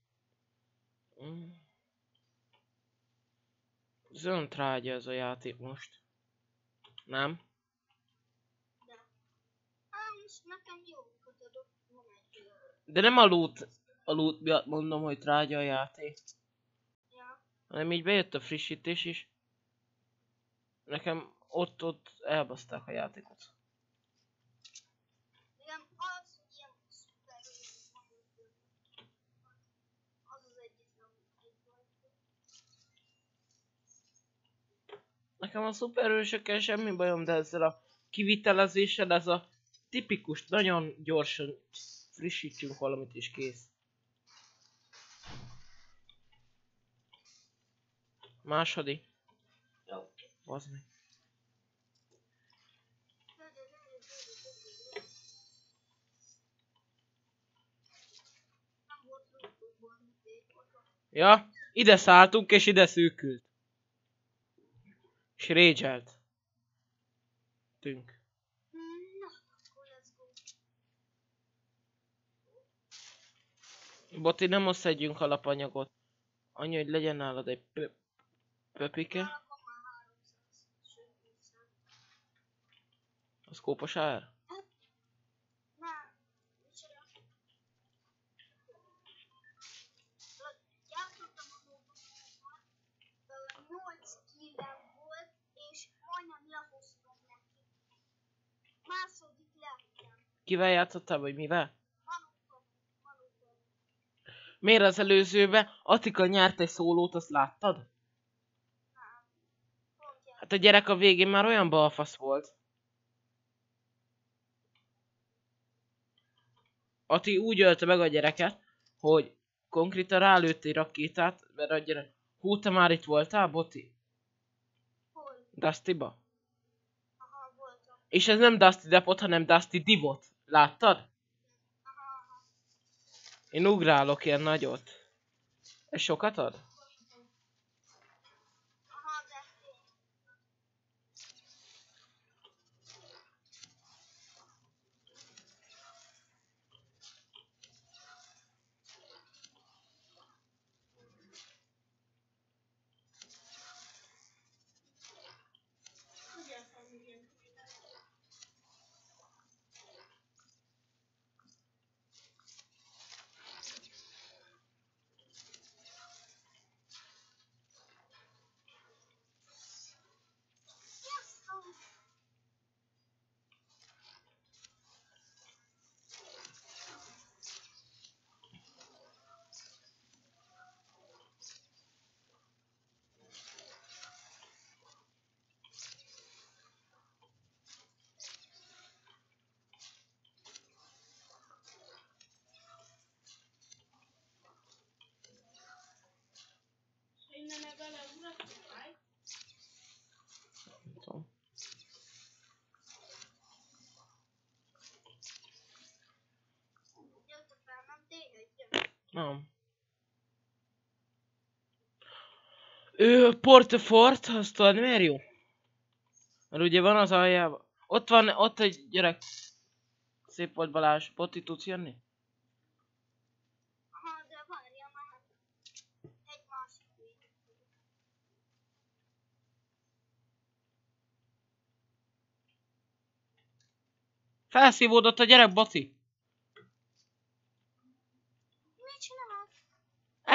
Zöld trágya ez a játék most. Nem? Most nekem jó adok, van egy De nem a loot miatt mondom, hogy trágya a játék. ja. Hanem így bejött a frissítés is. Nekem ott elbaszták a játékot. Igen, az ilyen szuper az az egyetlen Nekem a szuperhősökkel semmi bajom, de ezzel a kivitelezéssel ez a tipikus, nagyon gyorsan frissítsünk valamit és kész. Második. Bazd meg. Ja, ide szálltunk és ide szűkült. És rage-elt. Tünk. Na, akkor let's go. Boti, nem szedjünk alapanyagot. Annyi, hogy legyen nálad egy pöpike. Alapom már 300, sőt 400. Az kópos ár? Nem, micsoda. Játszottam a módosítóval, 8 killem volt, és majdnem lehoztam neki. Második lettem. Kivel játszottál, vagy mivel? Manukkal. Miért az előzőbe Attika nyert egy szólót, azt láttad? Nem. Pont játszottam. Hát a gyerek a végén már olyan balfasz volt. Ati úgy ölte meg a gyereket, hogy konkrétan rálőtt egy rakétát, mert a gyerek... Hú, te már itt voltál, Boti? Hol? Dustyba? Aha, voltam. És ez nem Dusty Depot, hanem Dusty Divot. Láttad? Aha. Én ugrálok ilyen nagyot. Ez sokat ad? Aha, de tény. Sziasztok! Innen vele ugrottam, right? Nem tudom. Jött a felmentél, egy Nem. Portefort, azt tudod miért jó? Mert ugye van az aljában. Ott van, ott egy gyerek. Szép volt Balázs. Boti, tudsz jönni? Aha, de várja már. Egy másik víz. Felszívódott a gyerek, Boti. Mit csinál?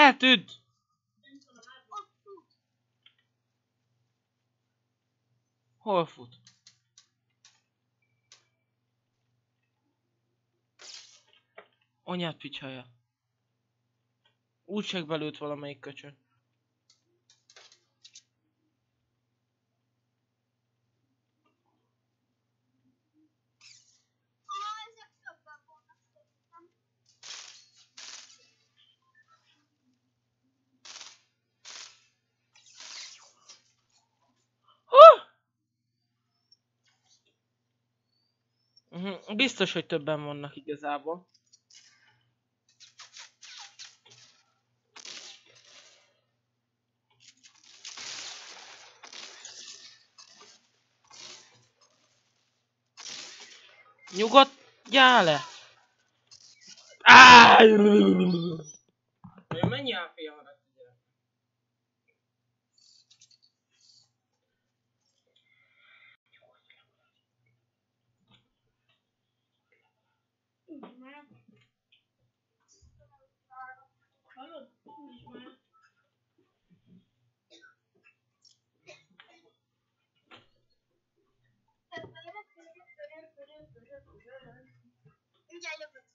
Eltűnt! Ott fut. Hol fut? Anyát picsája. Úgy belőtt valamelyik köcsön. Ezek többen vannak szerintem. Biztos, hogy többen vannak igazából. Nyugodjál le! Mennyi AP-ja van a gyerek? Hallod? Nincs már. Mindjárt jövök.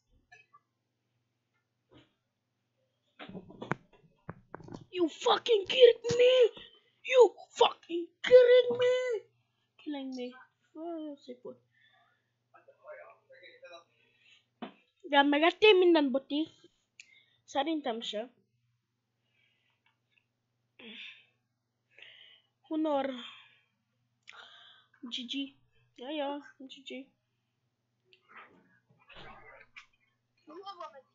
You fucking kidding me? You fucking kidding me? Killing me. Szép volt. De megettél minden, Boti? Szerintem se. Honor. GG. Ja, GG. Hova megy?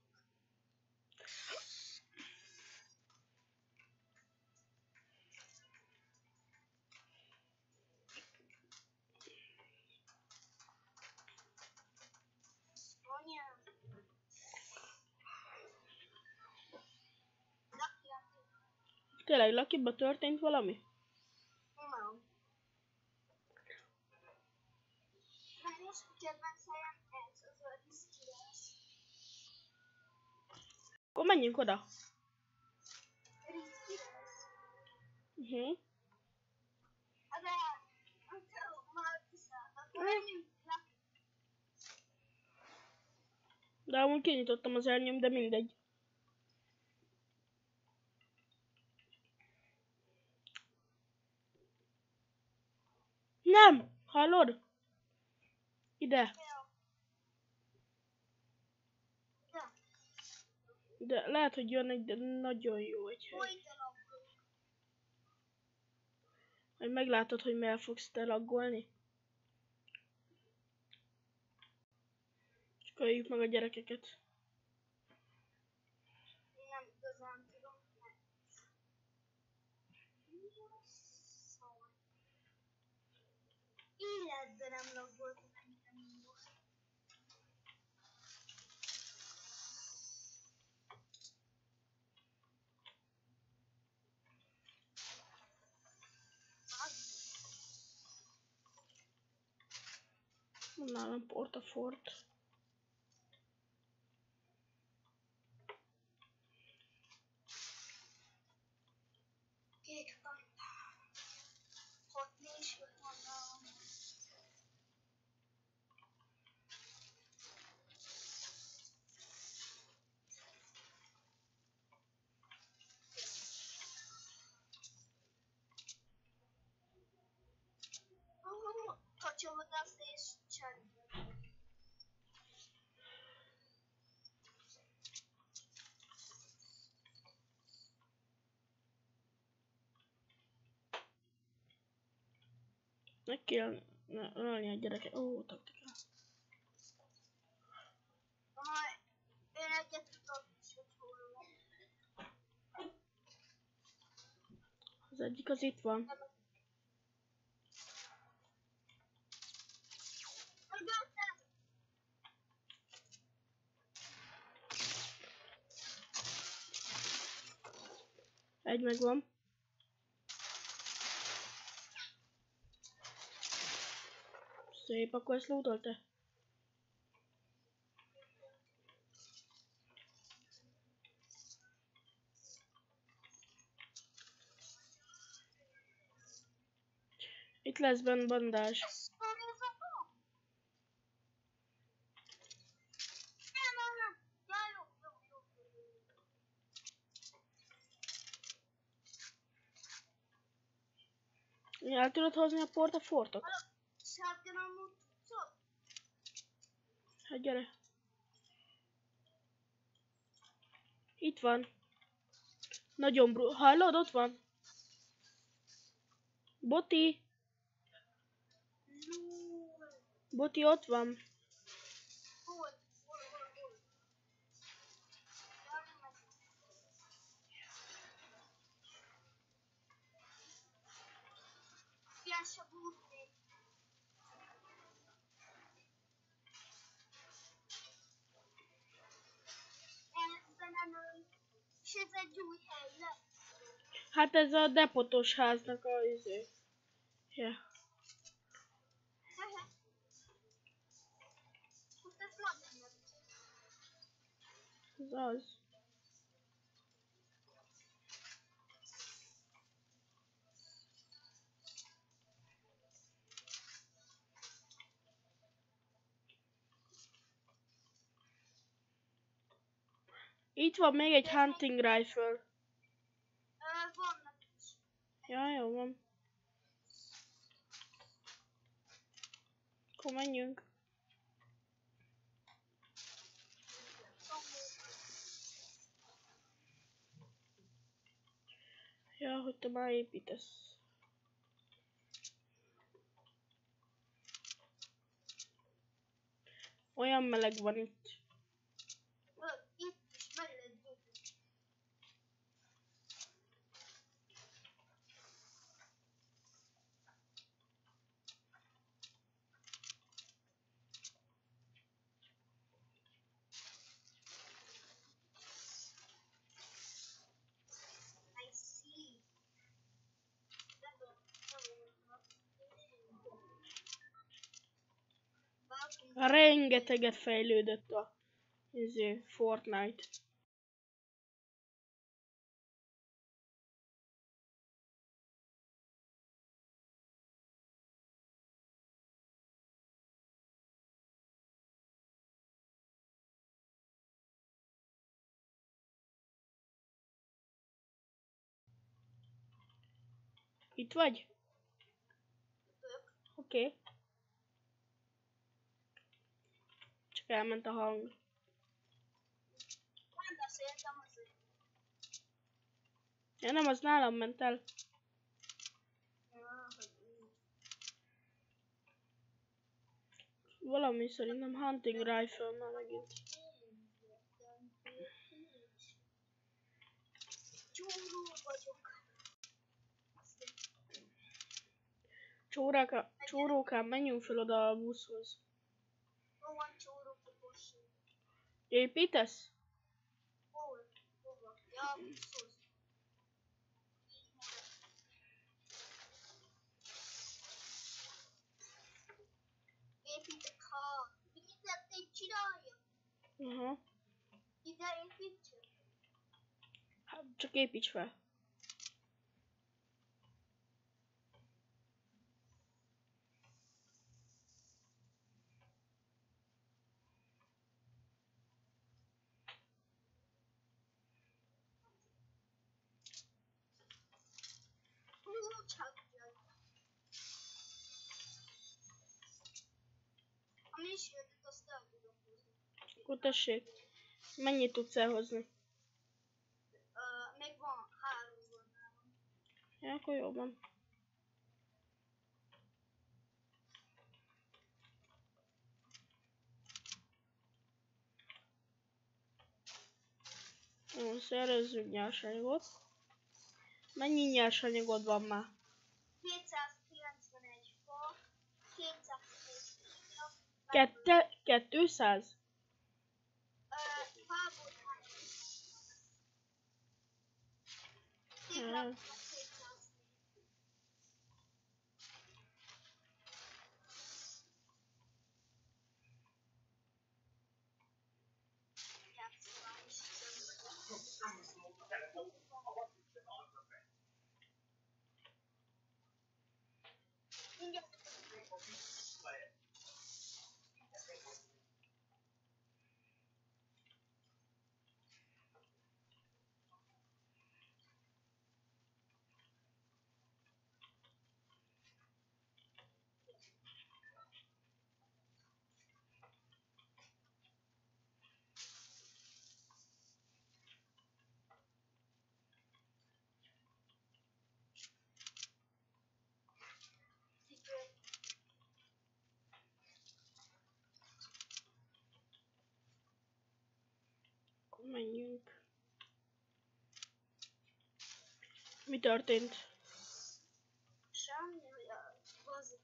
Anyám. Tényleg, Lucky-ba történt valami? Nem. Hát most a kedvenc helyem ez, az a Risky lesz. Akkor menjünk oda. Risky lesz. De, már kiszálltak. Menjünk le. De amúgy kinyitottam az ernyőm, de mindegy. Nem! Hallod? Ide. De lehet, hogy jön egy, de nagyon jó egy hely. Majd meglátod, hogy mivel fogsz te laggolni. Csak öljük meg a gyerekeket. Nem igazán tudom. Életben nem laggoltam ennyire most. Van nálam Portafort. Kék panda. Hat nincs, hogy van nálam. Kacsovadász és cseré. Meg kell ölni a gyereket. Ó, taktika. Én egyet tudok is, hogy hol van. Az egyik az itt van. Egy megvan. Szép, akkor ezt lootolt-e? Itt lesz benn bandázs. Sztori az a fa? Nem. Ja, jó. El tudod hozni a portafortot? Shotgun amúgy tudsz? Hát gyere. Itt van. Nagyon hallod? Ott van. Boti. Boti ott van. Hol? Ilyen se búrnék. És ez egy új hely lesz. Hát ez a depotos háznak a izé. Ja. Most ez lenne. Ez az. Itt van még egy hunting rifle. Vannak is. Ja, jó van. Akkor menjünk. Ja, hogy te már építesz. Olyan meleg van itt. Itt is meg lehet győzni. I see. Rengeteget fejlődött a izé, Fortnite. Itt vagy? Oké. Okay. Csak elment a hang. Nem beszéltem azért. Ja nem, az nálam ment el. Valami szerintem hunting rifle már megint. Csóró vagyok. Csórókám, menjünk fel oda a buszhoz. Hol van csóró kokos? Építesz? Hol? Hova? Ja, buszhoz. Építek, ha mindent én csinálja. Aha. Ide építse. Hát csak építs fel. Csak jön. Ami is jött, azt el tudom hozni. Akkor tessék. Mennyit tudsz elhozni? Még van 3 van nálam. Ja, akkor jó van. Jó, szerezzünk nyersanyagot. Mennyi nyersanyagod van már? 291 fa, 201 killa, 200? fából 3. Téglát 200. Menjünk. Mi történt? Semmi, hogy a gazdag.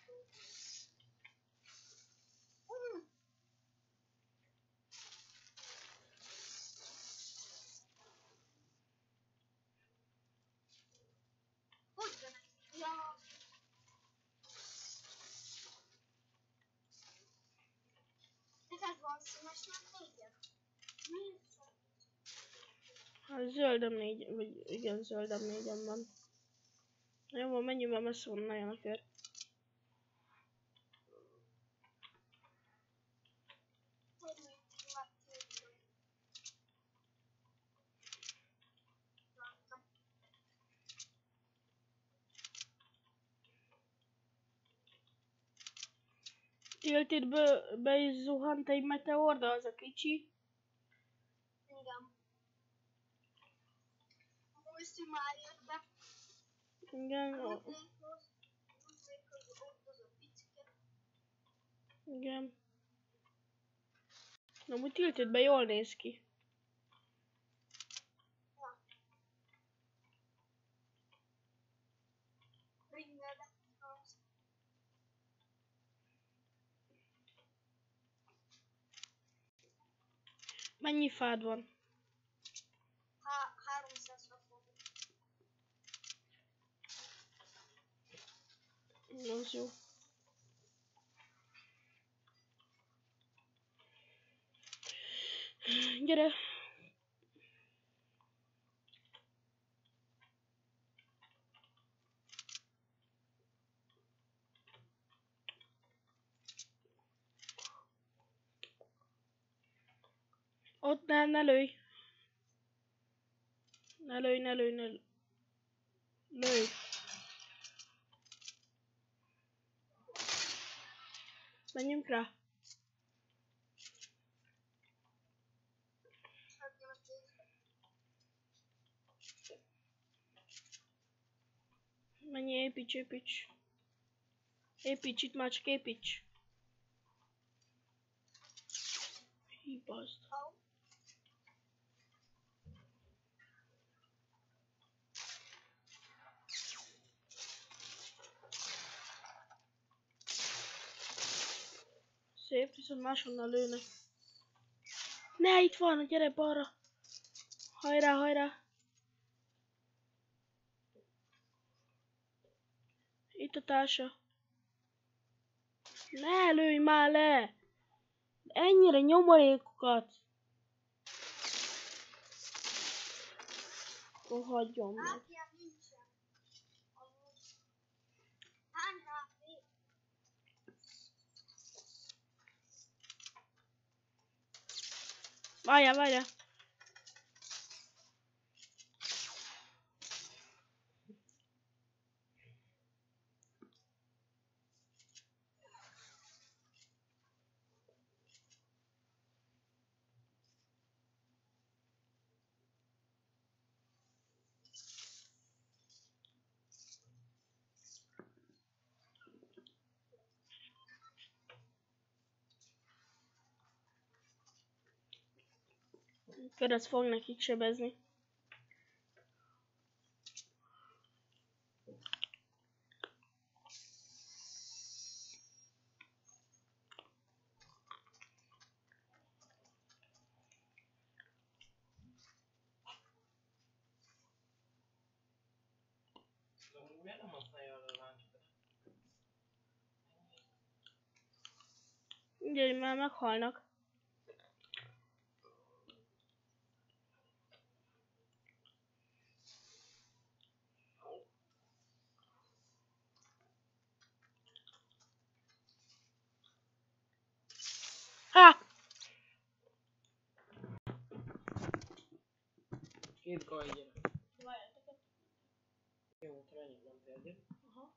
Hogy van ez? Ja. Neked van színes, nem négyed? Mi? Hát zöldem 4, vagy igen, zöldem 4-en van. Jó, van, menjünk, mert messze van nagyon a kör. Hogy még megtűnt. Tilted be is zuhant egy meteor, de az a kicsi. Igen. Most már jött be. Igen, Ott az a picike. igen. Na, úgy Tilted be jól néz ki. Ringel lett az. Mennyi fád van? 360. Az jó. Gyere! Ott ne lőj! Ne lőj, ne lőj, ne lőj! Lőj! Menjünk rá! Menj, építs, építs! Építs, itt már csak építs! Hibazd! Szép, viszont máshonnan lőnek. Ne, itt van, gyere balra! Hajrá, hajrá! Itt a társa. Ne lőj már le! Ennyire nyomorékokat! Akkor hagyjon meg. Hát ilyen nincsen. Hány HP? Várjál, várjál! Keresz fog nekik sebezni. De amúgy miért nem használja arra a láncsokat? Ugye már meghalnak. Há! Két gaj gyerek. Jó, te mennyit mentél egyet? Aha.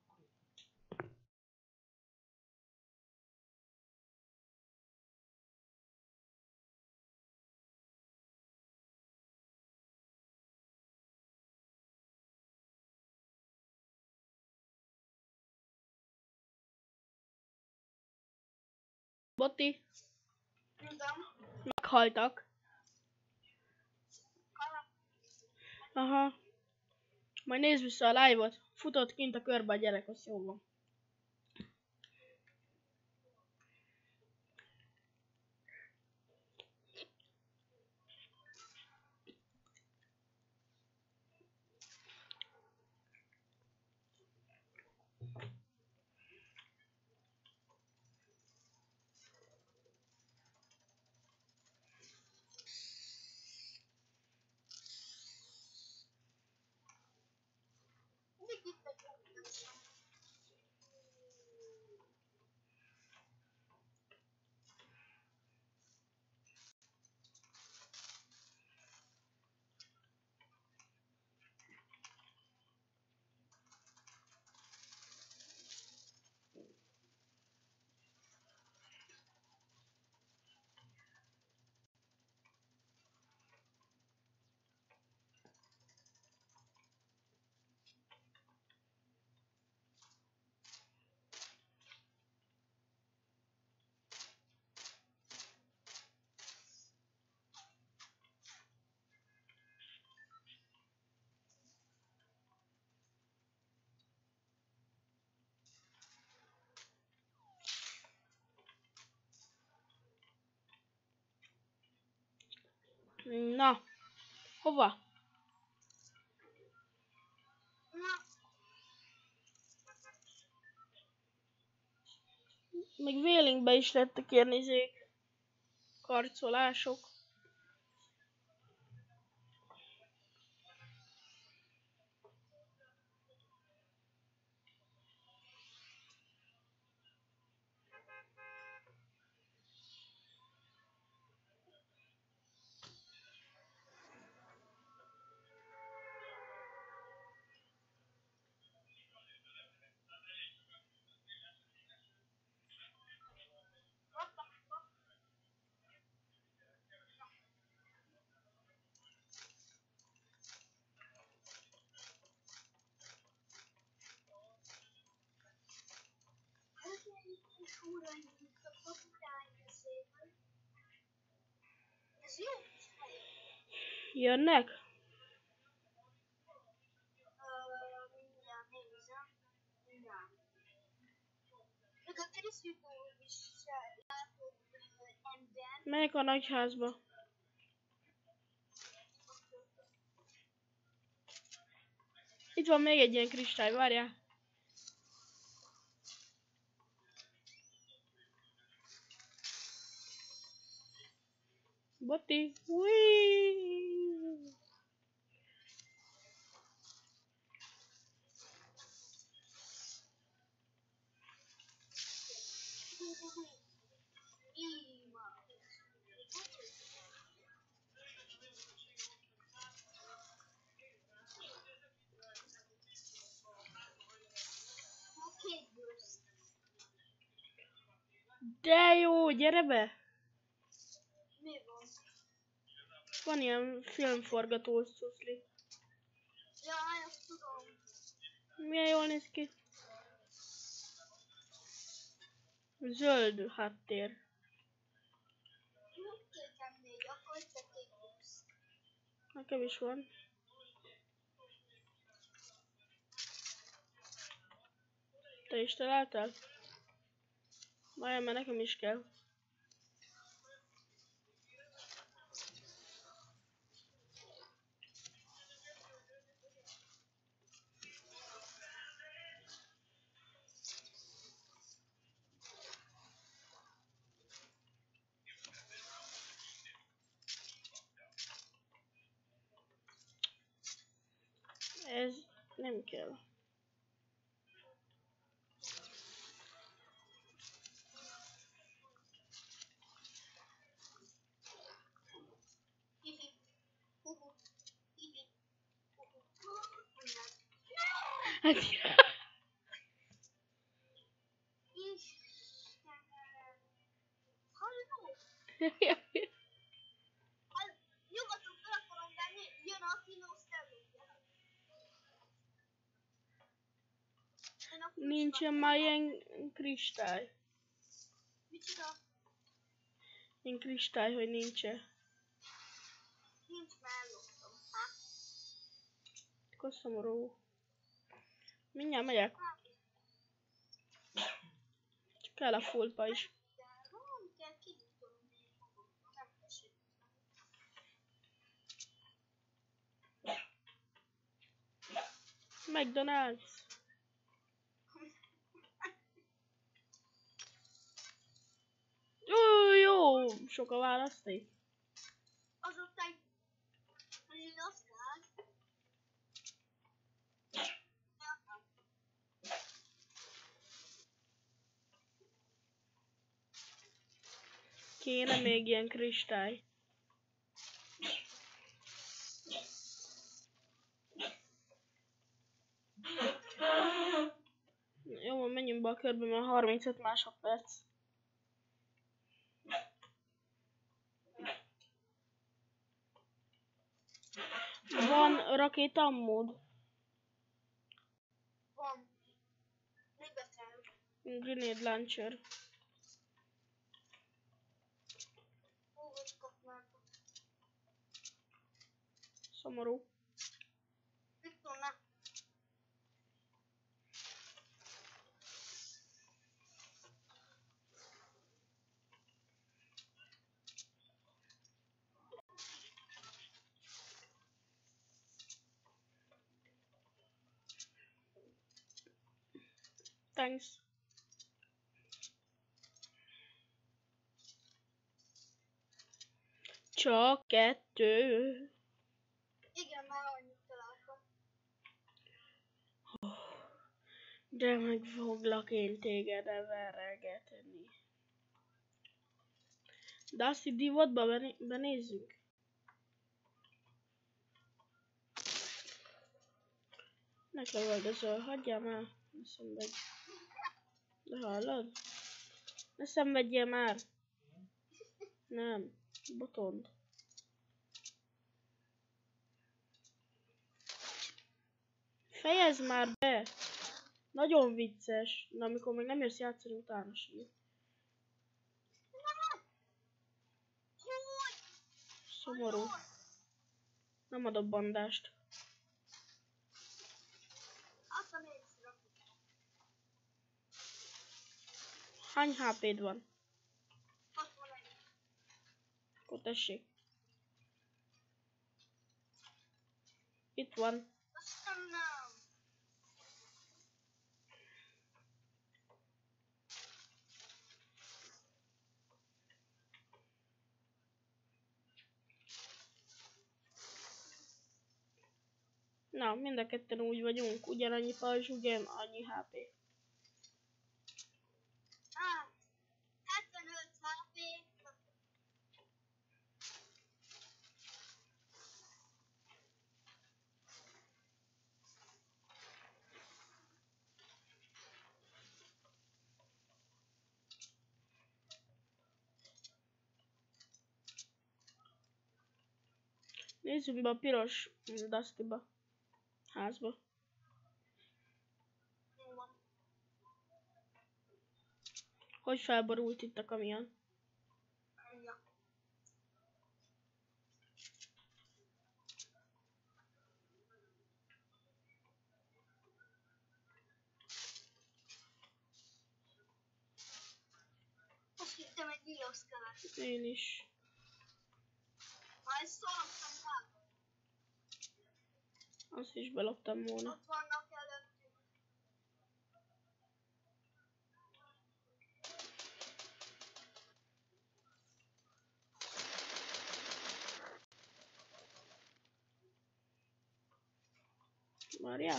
Botti, Tudom. meghaltak. Aha. Majd nézd vissza a live-ot. Futott kint a körbe a gyerek, az jó van. Na, hova? Még Whalingbe is lettek ilyen izék. Karcolások. Ez jó. Jönnek? Mindjárt nézem. Mindjárt. Meg a Krisztító is látod ember. Melyik a nagyházba? Itt van még egy ilyen kristály, várjál. Botti. Ui. De jó, gyere be! Mi van? Van ilyen filmforgató szuszli. Ja, ezt tudom. Milyen jól néz ki. Zöld háttér. Kékem 4, akkor itt a kék busz. Nekem is van. Te is találtál? Várjál, mert nekem is kell. Ez nem kell. Hihi. Huhu. Hihi. Huhu. Hát, Istenem. Halló? Halló? Nyugodtan fel akarom venni, jön a kinosztelója. nincsen már ilyen kristály. Micsoda? Ilyen kristály, hogy nincsen. Nincs, már elloptam. Hát, Akkor szomorú. Mindjárt megyek. Csak kell a fulpa is. De valami kell kinyitolni magam. Nem tessék. McDonald's. Jó, sok a választék. Azóta egy Oscar. Kéne még ilyen kristály. Jó, menjünk be a körbe, mert 35 másodperc. Van rakétamód? Van. Még beszélünk. Grenade launcher. Hogy kapnám. Szomorú. Mit tudnak? Thanks. Csak 2. Igen, már annyit találtam. De meg foglak én téged everelgetni. Dusty Divotba benézzünk. Ne lövöldözöl, hagyjál már. Ne szenvedj. De hallod? Ne szenvedjél már. Nem. Botond. Fejezd már be! Nagyon vicces. De amikor még nem jössz játszani, utána sír. Szomorú. Nem adok bandást. Azt a mégszer. Hány HP-d van? 61. Akkor tessék. Itt van. Aztán nem. Na, mind a ketten úgy vagyunk. Ugyanannyi pajzs, ugyanannyi HP. Ah, 75 HP. Nézzünk be a piros Dustyba. Házba. Jó van. Hogy felborult itt a kamion? Ja. Azt hittem egy nyilaszkát. Én is. Majd szóltam rá. Azt is beloptam volna. Ott vannak előttünk. Várjál.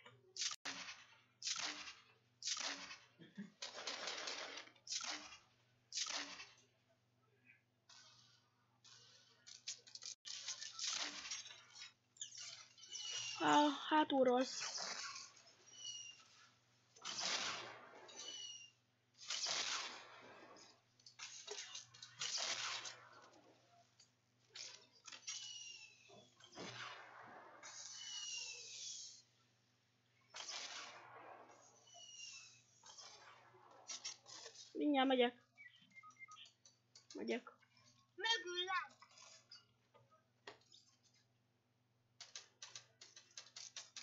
Hátulról. Mindjárt megyek. Megyek. Megülem.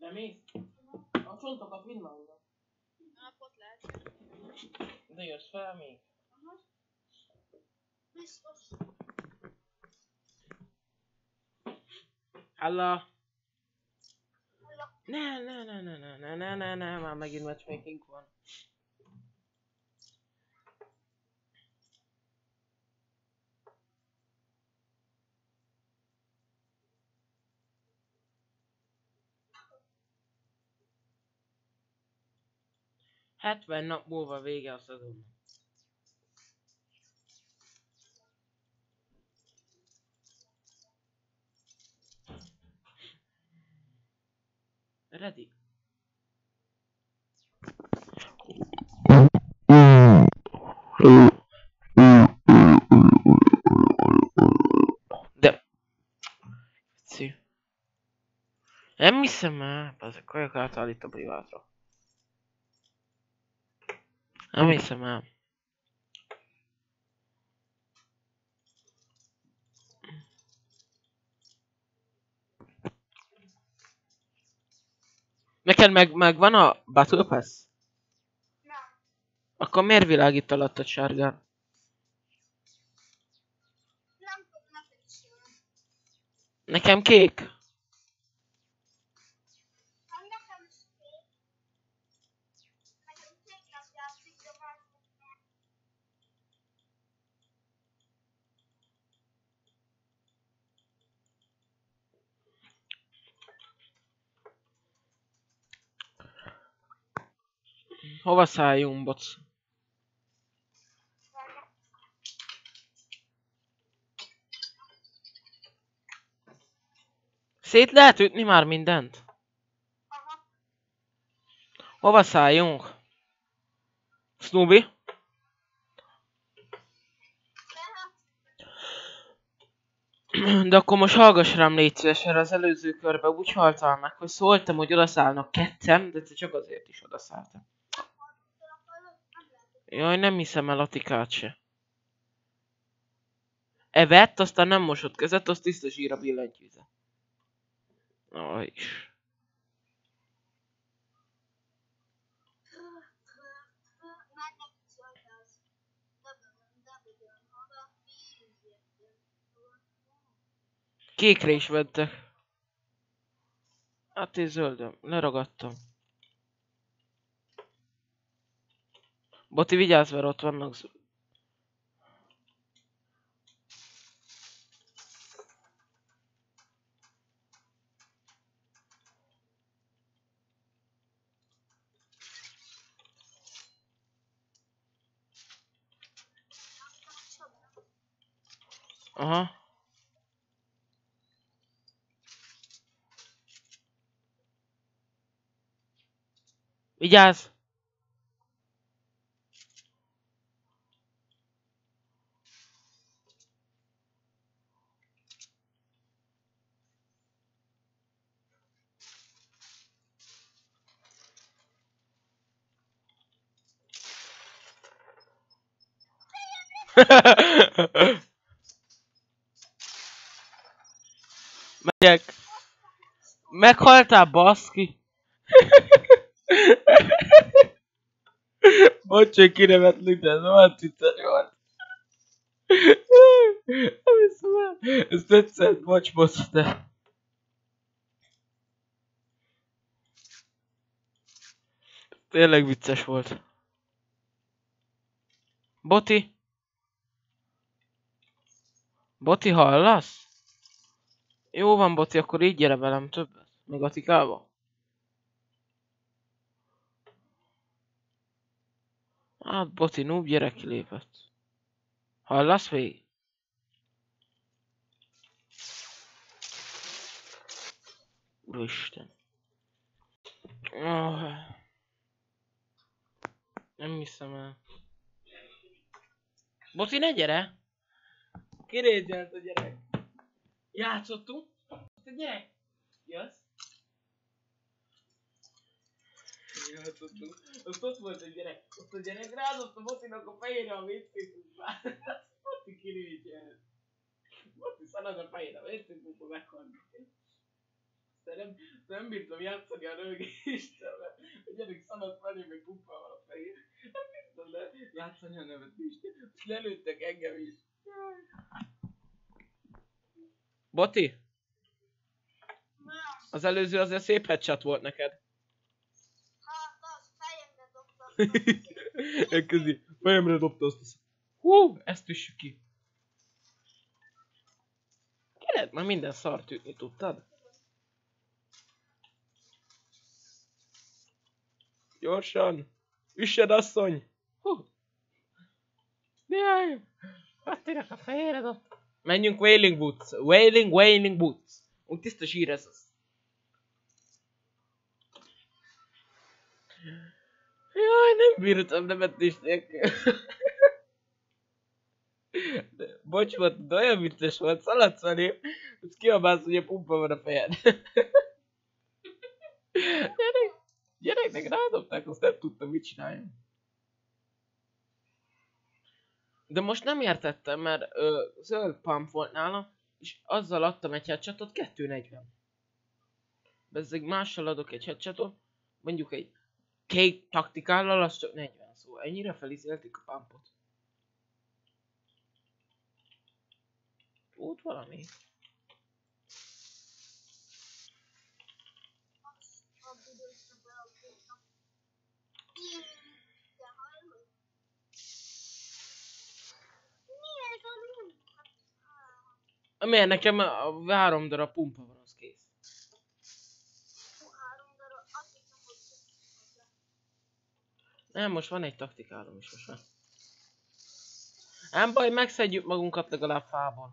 Nem mész? A csontokat vidd már oda. Napot lehet. De jössz fel még? Biztos. Halla! Ne, már megint matchmaking van. Hetven nap múlva vége a szezonnak. Ready? De... Szí. Nem hiszem el, ezek kajak átállít a privátra. Nem hiszem el. Neked megvan a Battle Pass? Nem. Akkor miért világít alattad sárgán? Nem tudom, neked is jön. Nekem kék. Hát nekem is kék. Nekem kék nem játszik, de másnak nem. Hova szálljunk, boc? Szét lehet ütni már mindent? Aha. Hova szálljunk? Snoopy? Lehet. De akkor most hallgass rám, légy szíves, mert az előző körben úgy haltál meg, hogy szóltam, hogy odaszállnak ketten, de te csak azért is odaszálltam. Jaj, nem hiszem el Atikát se. Evett, aztán nem mosott kezet, az tiszta zsír a billentyűze. Aj is. Már nem szóltál. De maga vízért. Kékre is vettek. Hát én zöldön, leragadtam. Boti, vigyázz, mert ott vannak Aha. Vigyázz! Megyek. Meghaltál, baszki? Bocs, hogy kinevetlik, de ez olyan vicces volt. Nem hiszem el. Ez tetszett, bocs, bocs, de... Tényleg vicces volt. Boti? Boti, hallasz? Jó van, Boti, akkor így gyere velem többet. Még Atikába. Hát, Boti, noob gyerek kilépett. Hallasz még? Úristen. Oh. Nem hiszem el. Boti, ne gyere! Kirégyelt a gyerek. Játszottunk? Te gyerek! Jössz? Játszottunk. Ott volt a gyerek. Ott a gyerek rázott a Botinak a fejére a WC-kunkba. Boti kirégyelt. Boti szalad a fejére a WC-kunkba, meghalt. nem bírtam játszani a rögéssel, mert a gyerek szaladt felé, meg pumpával a fején. Nem bírtam le játszani a nevetést. És lelőttek engem is. Boti? Az előző azért szép headshot volt neked. Hát az fejemre dobta. Elkezdi, fejemre dobta azt. Hú, ezt üssük ki. Kéred már minden szart ütni, tudtad? Gyorsan! Üssed, asszony! Hú! Jaj! Pattinak a fejére dobt. Menjünk Wailing Woods. Wailing Woods. Úgy tiszta zsír ez az. Jaj, nem bírtam nevetés nélkül. Bocs volt, de olyan vicces volt, szaladsz felém, és kiabálsz, hogy a pumpa van a fejed. Gyereknek rádobták, azt nem tudtam, mit csináljam. De most nem értettem, mert zöld pump volt nálam, és azzal adtam egy headshotot 240. Bezzeg mással adok egy headshotot, mondjuk egy kék taktikállal, az csak 40, szóval ennyire felizélték a pumpot. Volt valami? Miért nekem a 3 darab pumpa van, az kész. Nem, most van egy taktikálom is most már. Nem baj, megszedjük magunkat legalább fából.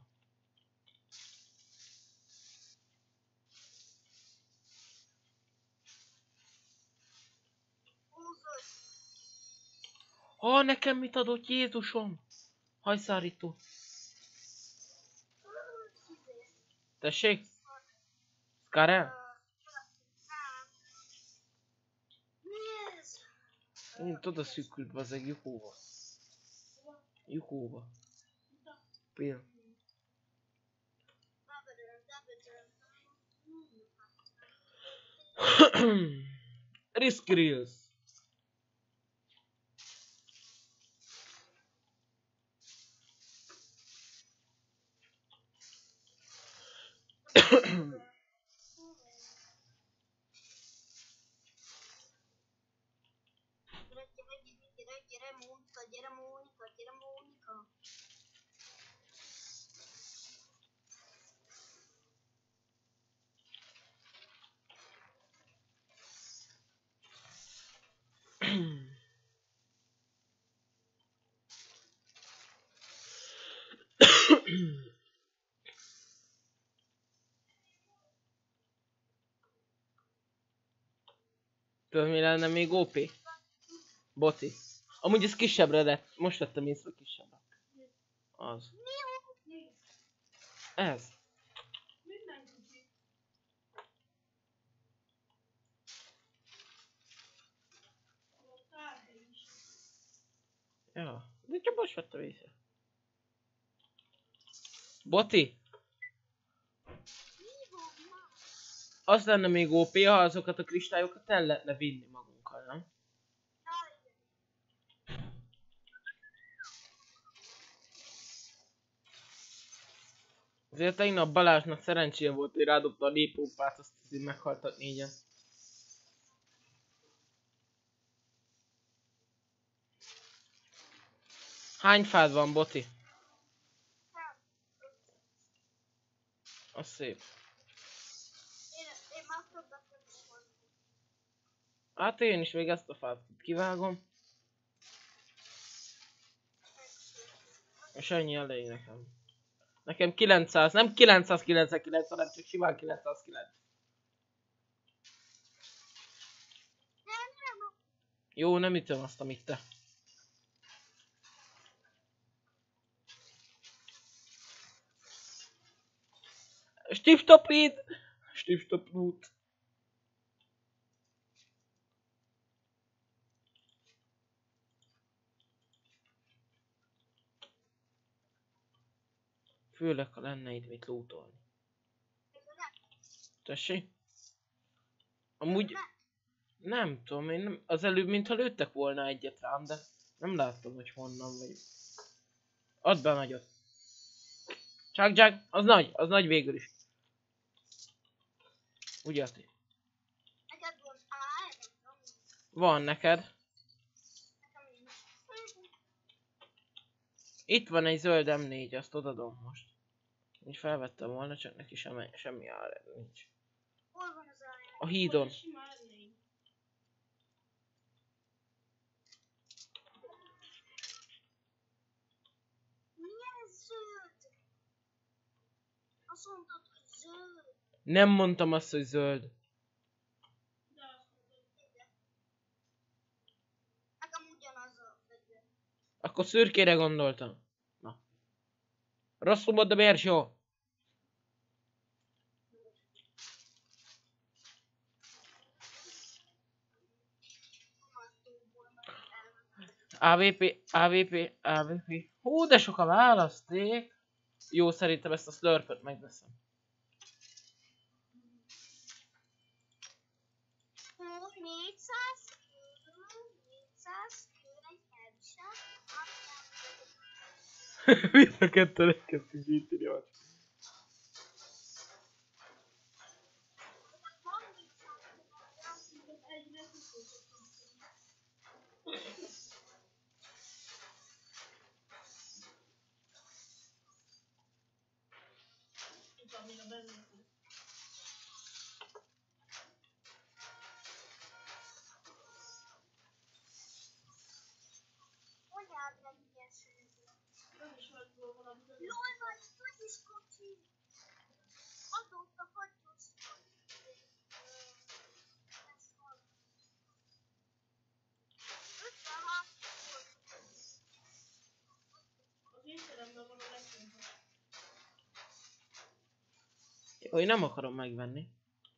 Ha, nekem mit adott Jézusom? Hajszárító. Tessék? Skarel? Én tudod szűkült bazeg Juhóba. Juhóba. Pél. Risk Reels. Gyere Mónika. Tudod mi lenne még OP? Boti. Amúgy ez kisebbre lett. Most vettem észre kisebbre. Az. Ez. Ja, de csak most vettem észre. Boti. Az lenne még OP, ha azokat a kristályokat el lehetne vinni magunkkal, nem? Azért tegnap Balázsnak szerencséje volt, hogy rádobta a lépópát, azt így meghaltak négyen. Hány fád van, Boti? Az szép. Én már többet nem. Hát én is még ezt a fát kivágom. És ennyi elég nekem. Nekem 900, nem 999, hanem csak simán 909. Jó, nem ütöm azt, amit te. Stiftopid! Stiftopnút. Főleg, ha lenne itt mit lootolni. Tessék? Amúgy... Nem tudom, én nem... Az előbb mintha lőttek volna egyet rám, de nem láttam, hogy honnan vagy. Add be a nagyot. Csak, az nagy végül is. Ugye, Ati? Neked van Van neked. nekem nincs. Itt van egy zöld M4, azt odadom most. Így felvettem volna, csak neki semmi ára nincs. Hol van az áján? A hídon. Milyen zöld? Azt mondtad, hogy zöld. Nem mondtam azt, hogy zöld. Nekem ugyanaz a fegyver. Akkor szürkére gondoltam. Na. Rosszul mondom, Erzsó. AVP. Hú, de sok a választék. Jó, szerintem ezt a slurpöt megveszem. Hú, 400 kő egy headshot. Mind a ketten elkezdtünk gyűjteni azt. Hogy állt meg ilyen szőző? Jól van, fagyos kocsi. Adott a fagyos kocsi. Ez van. 56 volt. Jó, én nem akarom megvenni.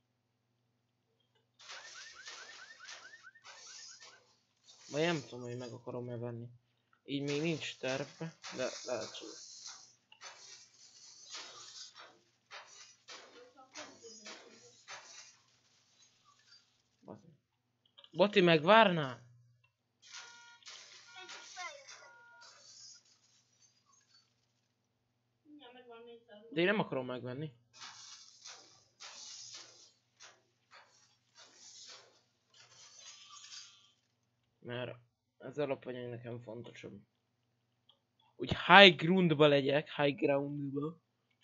Vagy nem tudom, hogy meg akarom-e venni. Így még nincs terve, de lehetséges. Boti, megvárnál? Én csak feljöttem. De én nem akarom megvenni. Mert az alapanyag nekem fontosabb. Úgy high groundba legyek, high groundba.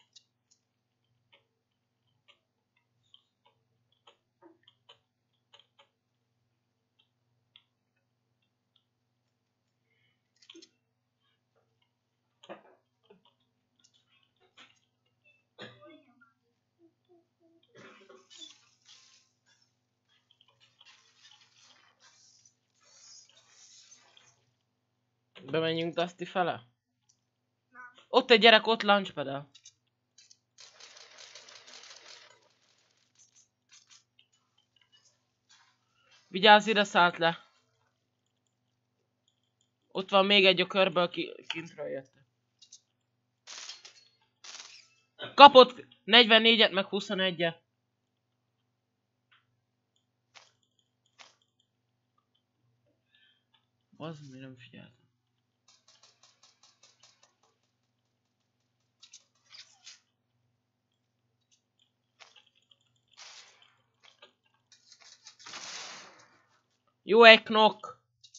Bemenjünk Dusty fele? Ott egy gyerek, ott launchpad-el. Vigyázz, ide szállt le. Ott van még egy a körbe, aki kintről jött. Kapott 44-et, meg 21-et. Az mi nem figyeltem. Jó egy knock.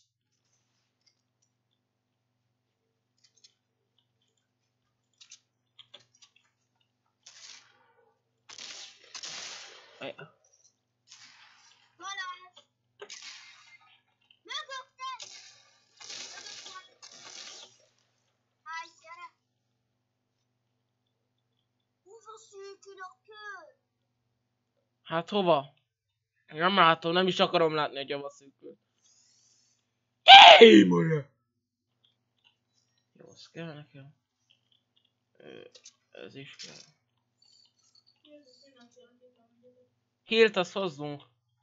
Balázs! Mögötted! Mögött van. Háj, gyere! Hova szűkül a kör? Hát hova? Nem látom, nem is akarom látni, hogy hova szűkül. Éj, mondja! Jó, az kell nekem. Ez is kell. Healt azt hozzunk.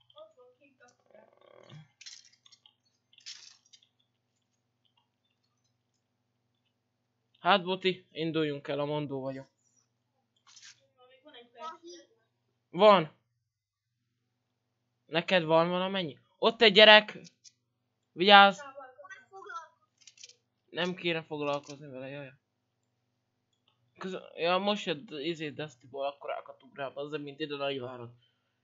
Hát Boti, induljunk el, a mondó vagyok. Van. Neked van valamennyi? Ott egy gyerek! Vigyázz! Nem kéne foglalkozni vele, jaj. Ja, most jött Dustyból, akkor rákatunk rá, az mint ide Nagyváron.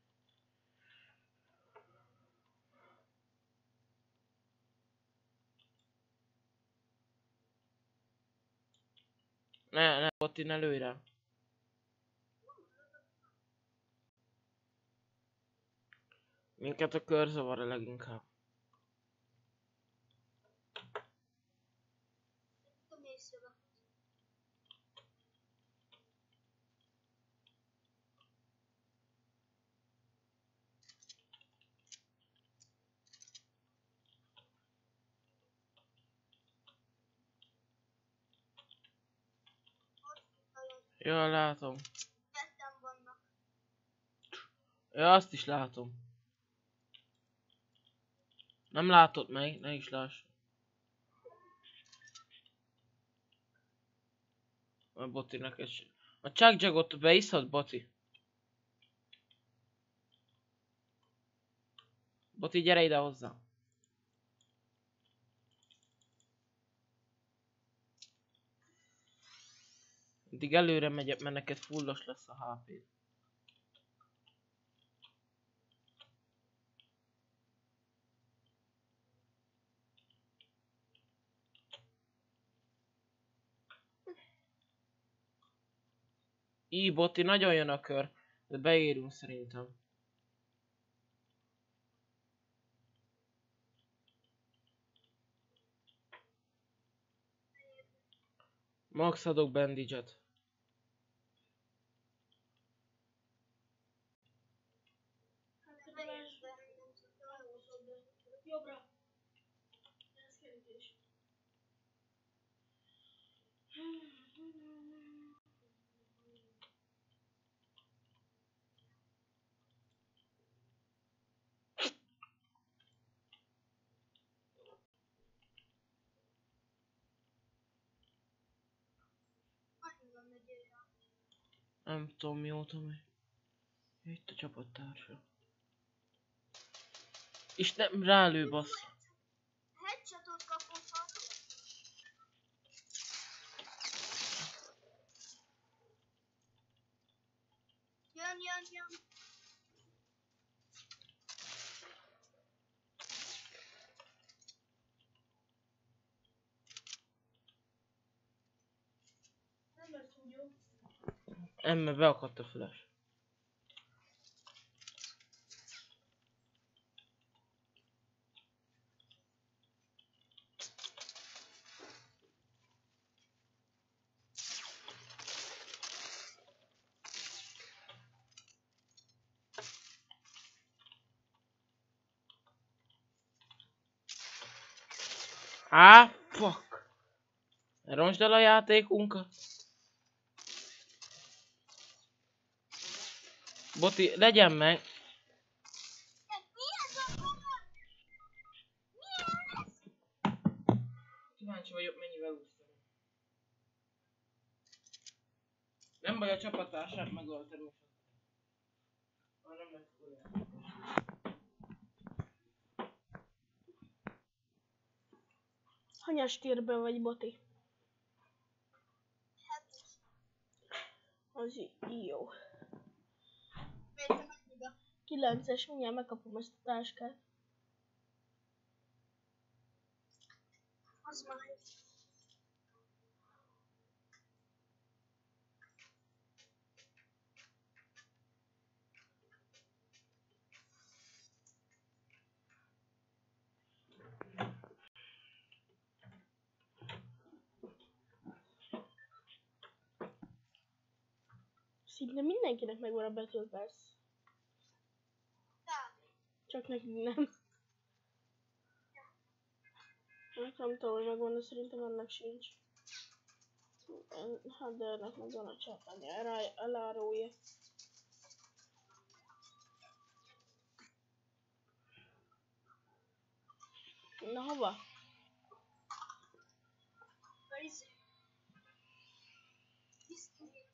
Ne, Botti, ne lőj rá. Minket a kör zavar leginkább. Ja, látom. Ja, azt is látom. Nem látod meg, ne is láss. A Botinak egy... A Chuck Jagot beiszod, Boti? Boti, gyere ide hozzá. Addig előre megyek, mert neked fullos lesz a HP-d. Boti, nagyon jön a kör, de beérünk szerintem. Max adok bandage-et. Jobbra. Ez kerítés. Nem tudom mióta megy. Itt a csapattársa. És nem rálő, bassz. Headshotot kapott valami. Jön. Nem lesz úgy jó. Emme beakadt a flash. Fuck! Ronsd el a játékunkat. Boti, legyen meg! Kíváncsi vagyok, mennyivel úsztam. Nem baj, a csapattársát megöltem. Nem lesz olyan. Hanyas térben vagy, Boti? Az jó. 9-es, mindjárt megkapom ezt a táskát. Az már. Szinte mindenkinek megvan a Battle Pass. Csak nekünk nem. Nem tudom, hogy megvan, de szerintem ennek sincs. Hát de ennek megvan a csatanya, elárulja. Na hova?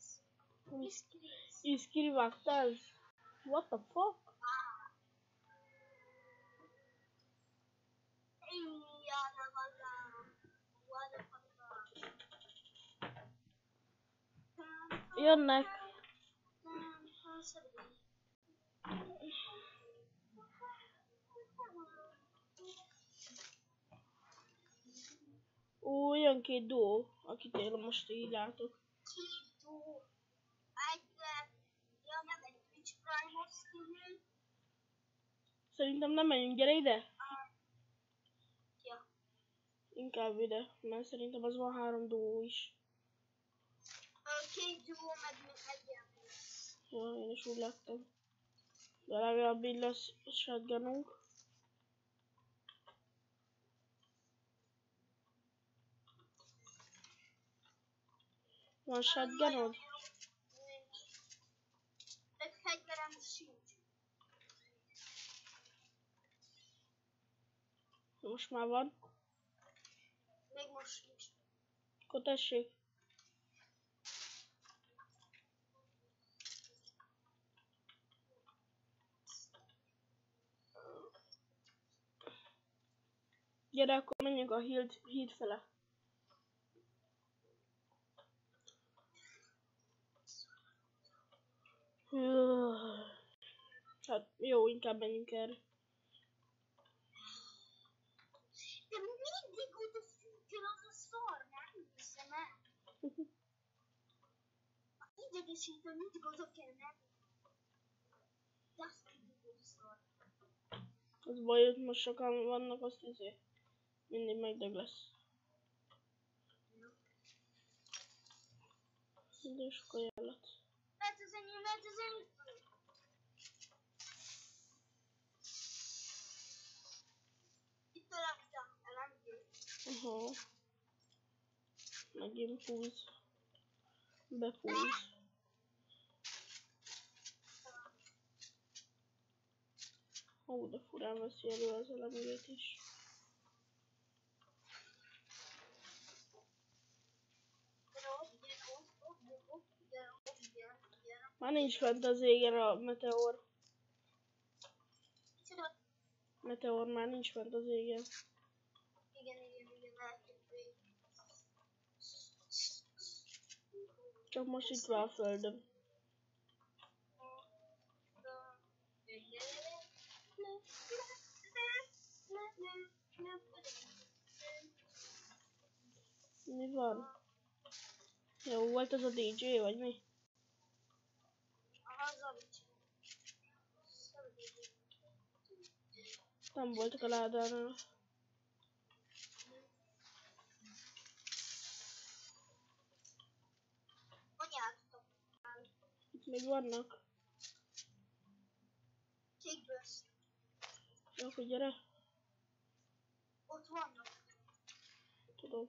Iskiri vágtál? What the fuck? Jönnek. Ó, jön két duó, akit én most így látok. Két duó. Egyre. Ja, nem egy Twitch Prime-os skinű. Szerintem nem menjünk, gyere ide. Ja. Inkább ide, mert szerintem az van 3 duó is. Két duó, meg egy ilyen. Ja, én is úgy láttam. De legalább így lesz shotgununk. Van shotgunod? Nincs. Egy fegyverem sincs. Most már van. Még most sincs. Akkor tessék. Gyere, akkor menjünk a híd fele. Hát jó, inkább menjünk erre. De mindig oda függöl az a szar, nem hiszem el. Idegesítő, mindig oda kell menni. De azt mindig oda szar. Az baj, hogy most sokan vannak, azt mindig megdög lesz. De sok ajánlat. Lehet az enyém, lehet az enyém. Itt a lapta, LMG. Aha. Megint fúz. Befúz. Ó, de furán veszi elő az elemét is. Már nincs fent az égen a meteor. Meteor már nincs fent az égen. Igen, elkezdődik. Csak most itt van a földön. Mi van? Jó, volt az a DJ, vagy mi? Nem voltak a ládánál. Itt még vannak. Kékbősz. Jó, hogy gyere. Ott vannak. Tudom.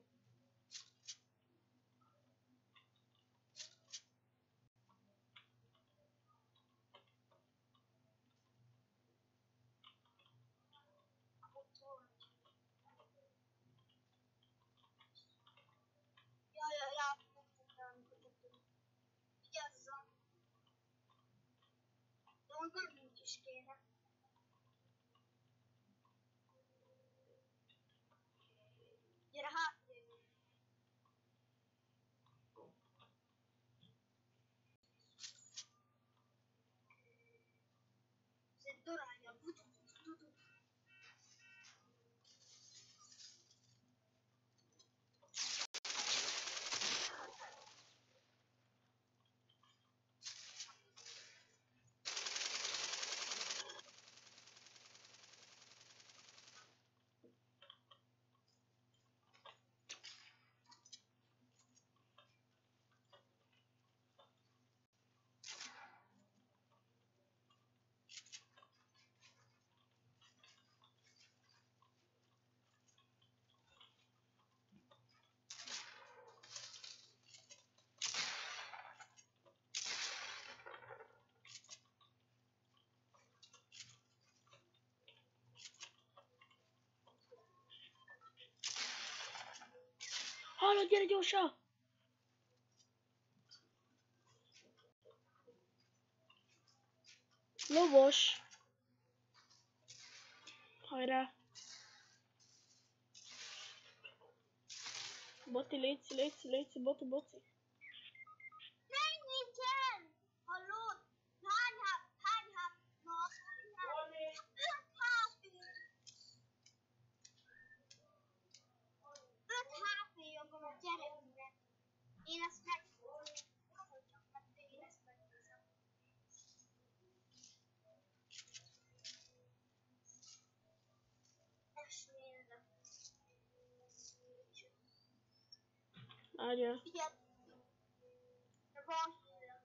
Ott van. Ja, vigyázzon. De ott mennünk is kéne. Gyere hátrébb. Ez egy darálja. Hallod, gyere gyorsan! Lovos! Hajrá! Boti, léci, boti. Menjünk Várjál. Igen. De van hírem.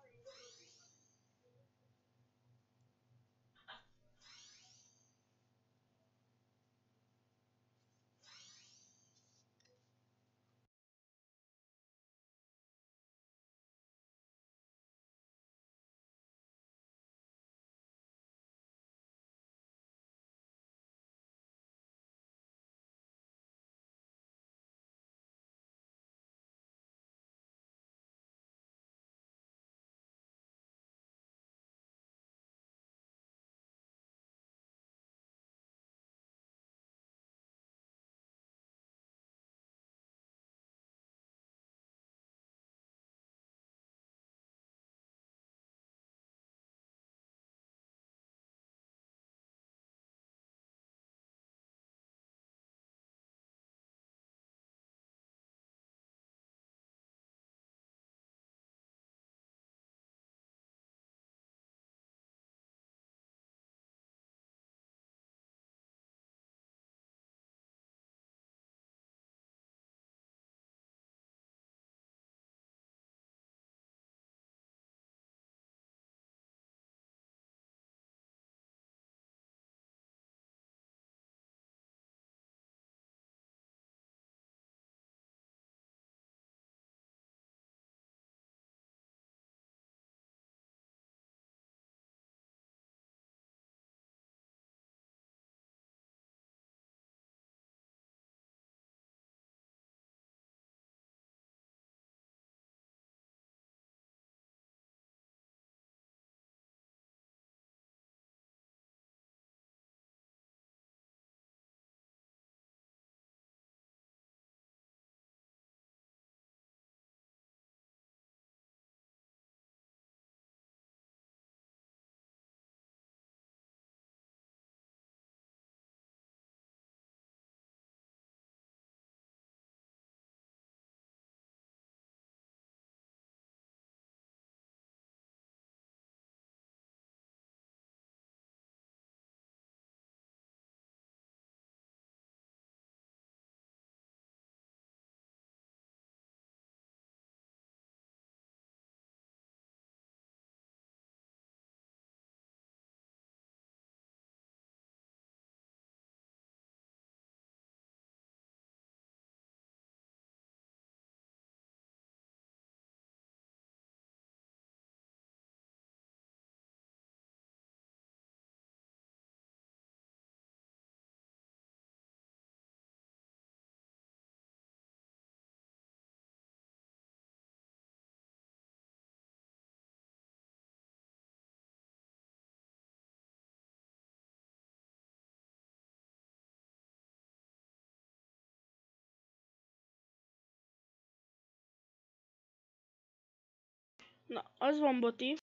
Na, az van, Boti.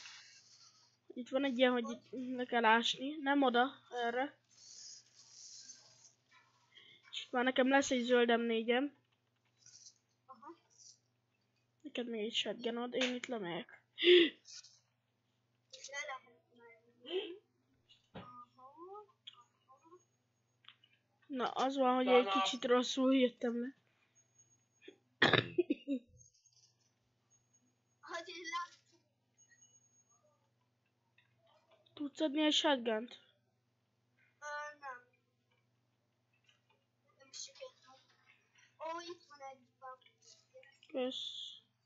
Itt van egy ilyen, hogy itt le kell ásni. Nem oda, erre. És itt már nekem lesz egy zöld M4-em. Aha. Neked még egy shotgunod, én itt lemegyek. Le lehet menni. Aha. Na, az van, hogy egy kicsit rosszul jöttem le. Hogy én láttam. Tudsz adni egy shotgunt? Nem. Nem sikerült. Ó, itt van egy bug. Kösz.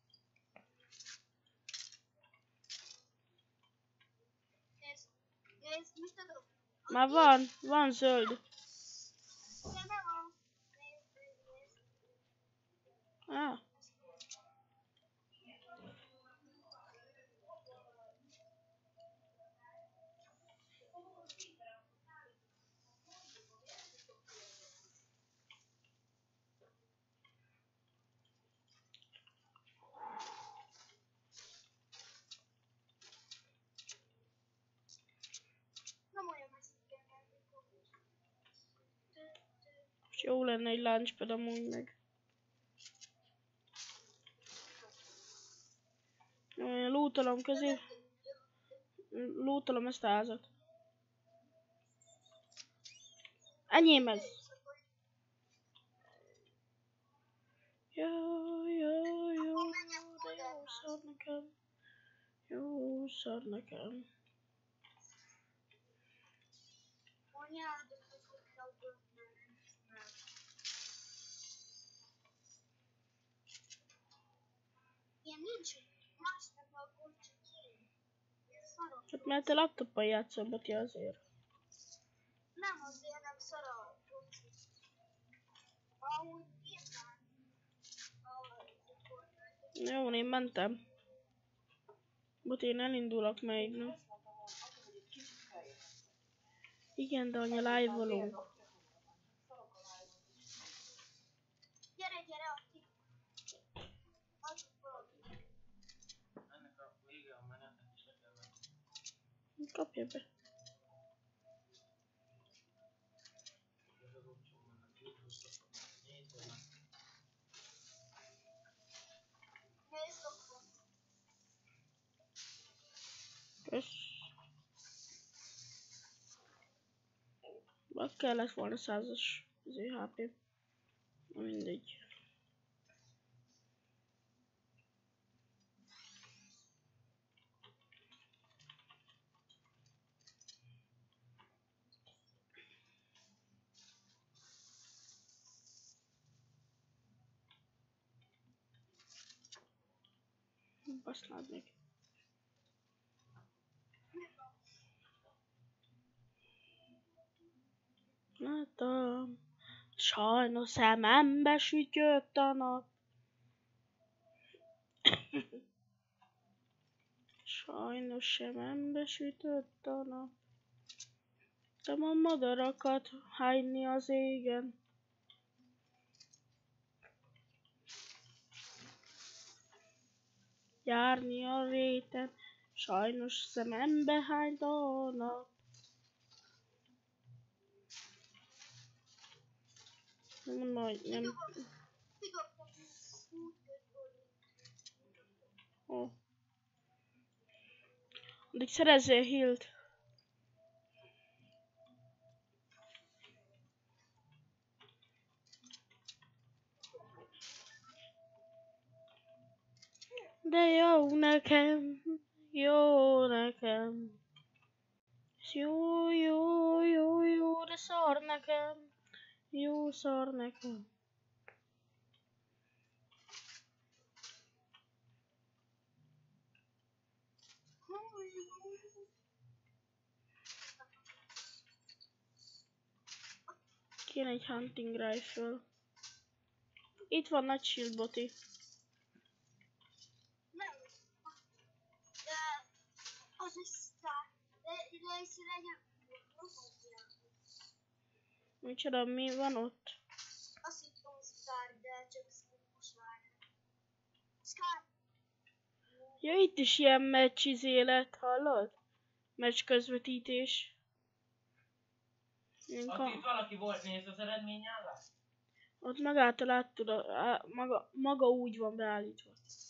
Nézd, mit adok? Már van zöld. Igen, nem van. Nézd. Ah. Nem olyan messze kell menni. És jó lenne egy launchpad amúgy meg. Én lootolom közé. Lootolom ezt a házat. Enyém ez. Jaj. szar nekem. Anyád, hogy ilyen nincs, másnap akkor csak én. Ez szarok. Csak mert te laptoppal játszol, Boti, azért. Nem azért, nem szar a foci. Ahogy írtál. Jó, én mentem. Boti, én elindulok még, nem? Igen, de anya, live-olunk. Gyere, Atti. Adjuk valami. Ennek a vége a menetnek is le kell venni. Kapja be. Ez az olcsó menet. Nézd meg. Nézd akkor. Kösz. Meg kellett volna 100-as HP. Na mindegy. Basznád meg. Látom. Sajnos szemembe sütött a nap. Sajnos szemembe sütött a nap. De a madarakat hányni az égen. Járni a réten. Sajnos szemembe hányt a nap. Nem. Kidobtam úgy közben. Ó. Addig szerezzél healt. De jó nekem, jó nekem. Jó, jó, jó, jó, de szar nekem. Jó, szar nekem. Kéne egy hunting rifle. Itt van nagy shield, Boti. Nem. De az is szár. De legyen. Micsoda, mi van ott? Azt hittem szár, de csak most vár. Scar. Ja, itt is ilyen meccs élet, hallod? Meccs közvetítés. Aki itt valaki volt, nézd az eredményállás? Ott magától át tud, maga úgy van beállítva.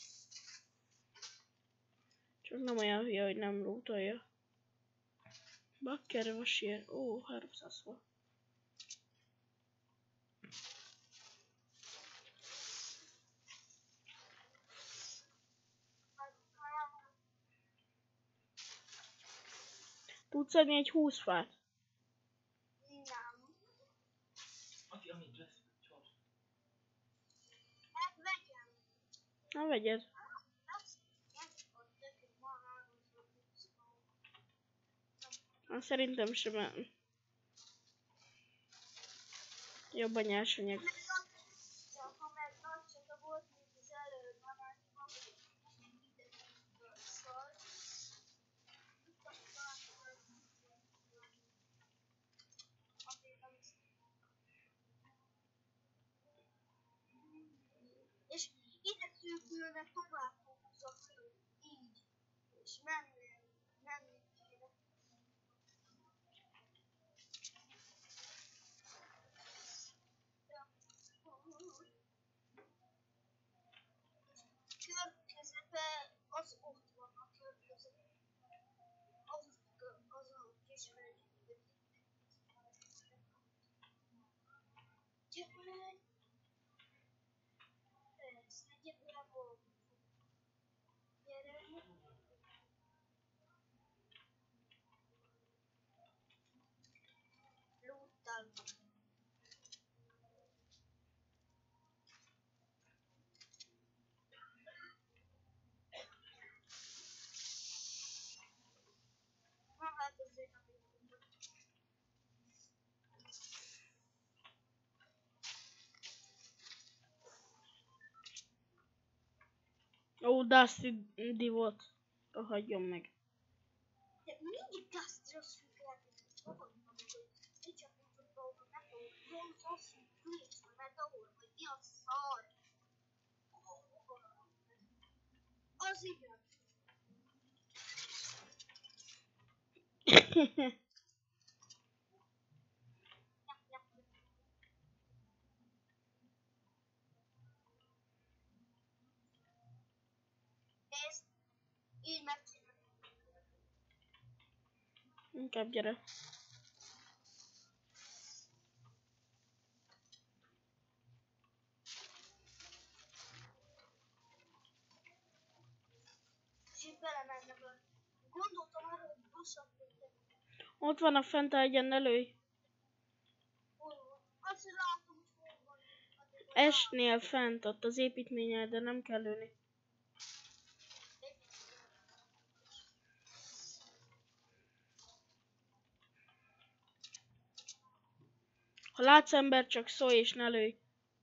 Csak nem olyan hülye, hogy nem lootolja. Bakker vasér. Ó, 300 van. Tudsz adni egy 20 fát? Nem. Aki, amit lesz, csors. Hát vegyem. Na vegyed. Szerintem sem. Jobb a nyersanyag. Ha meg nagy csata volt, mint az előbb, és ide szűkülne tovább húzok, így, és menni kéne. Körközepe az ott van a körközepe. Az a kis felé. Gyere! Persze, gyere! Gyere! Dusty Divot. Rohadjon meg. De mindig Dusty rosszul kellett. Fogadom, hogy mi csak nem tud dolgot, nem tudom, rosszul külés, mert ahol, hogy mi a szar. Az igen. Nézd, így megcsinálom. Inkább gyere. És így belemennek a... Gondoltam arra, hogy buszat tettek. Ott vannak fent, egyen ne lőj. Azt látom, hogy hol van. Esnél fent, ott az építményel, de nem kell lőni. Ha látsz ember, csak szólj és ne lőj.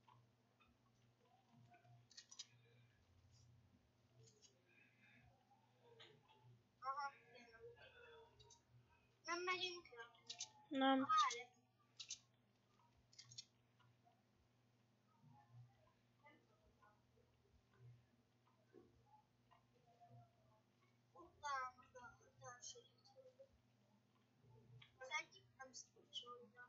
Aha, nem megyünk le. Nem. Várj. Utána a társadalmat. Az egyik nem szóltam.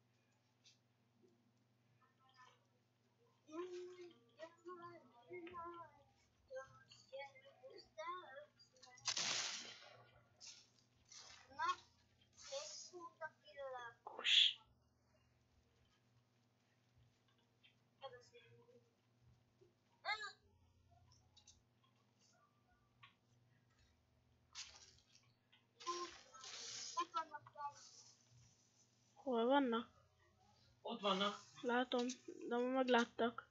Na, készültek ide. Kus. Hol vannak? Ott vannak. Látom, de ma megláttak.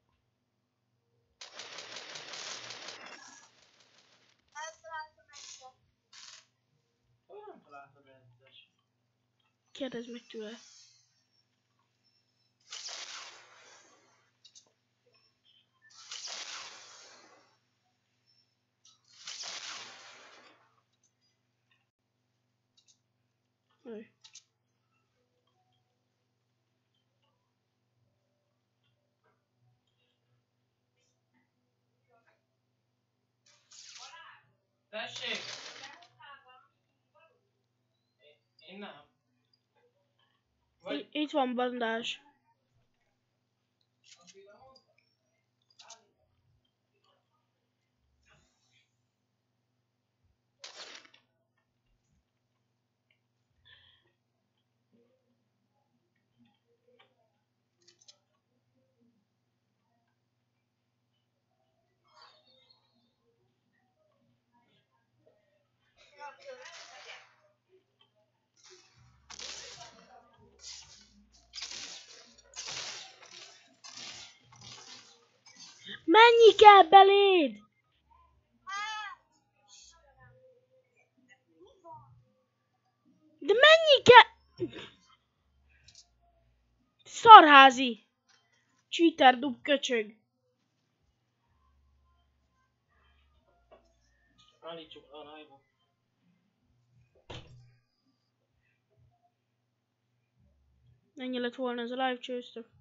Hol nem találtad egyszer? Kérdezd meg tőle. Jöjj. Tessék! Én nem. Vagy... Itt van bandás. Mennyi kell beléd? De mennyi kell? Szarházi! Cheater dub köcsög. Állítsuk a live-ot. Ennyi lett volna ez a live, csőztök.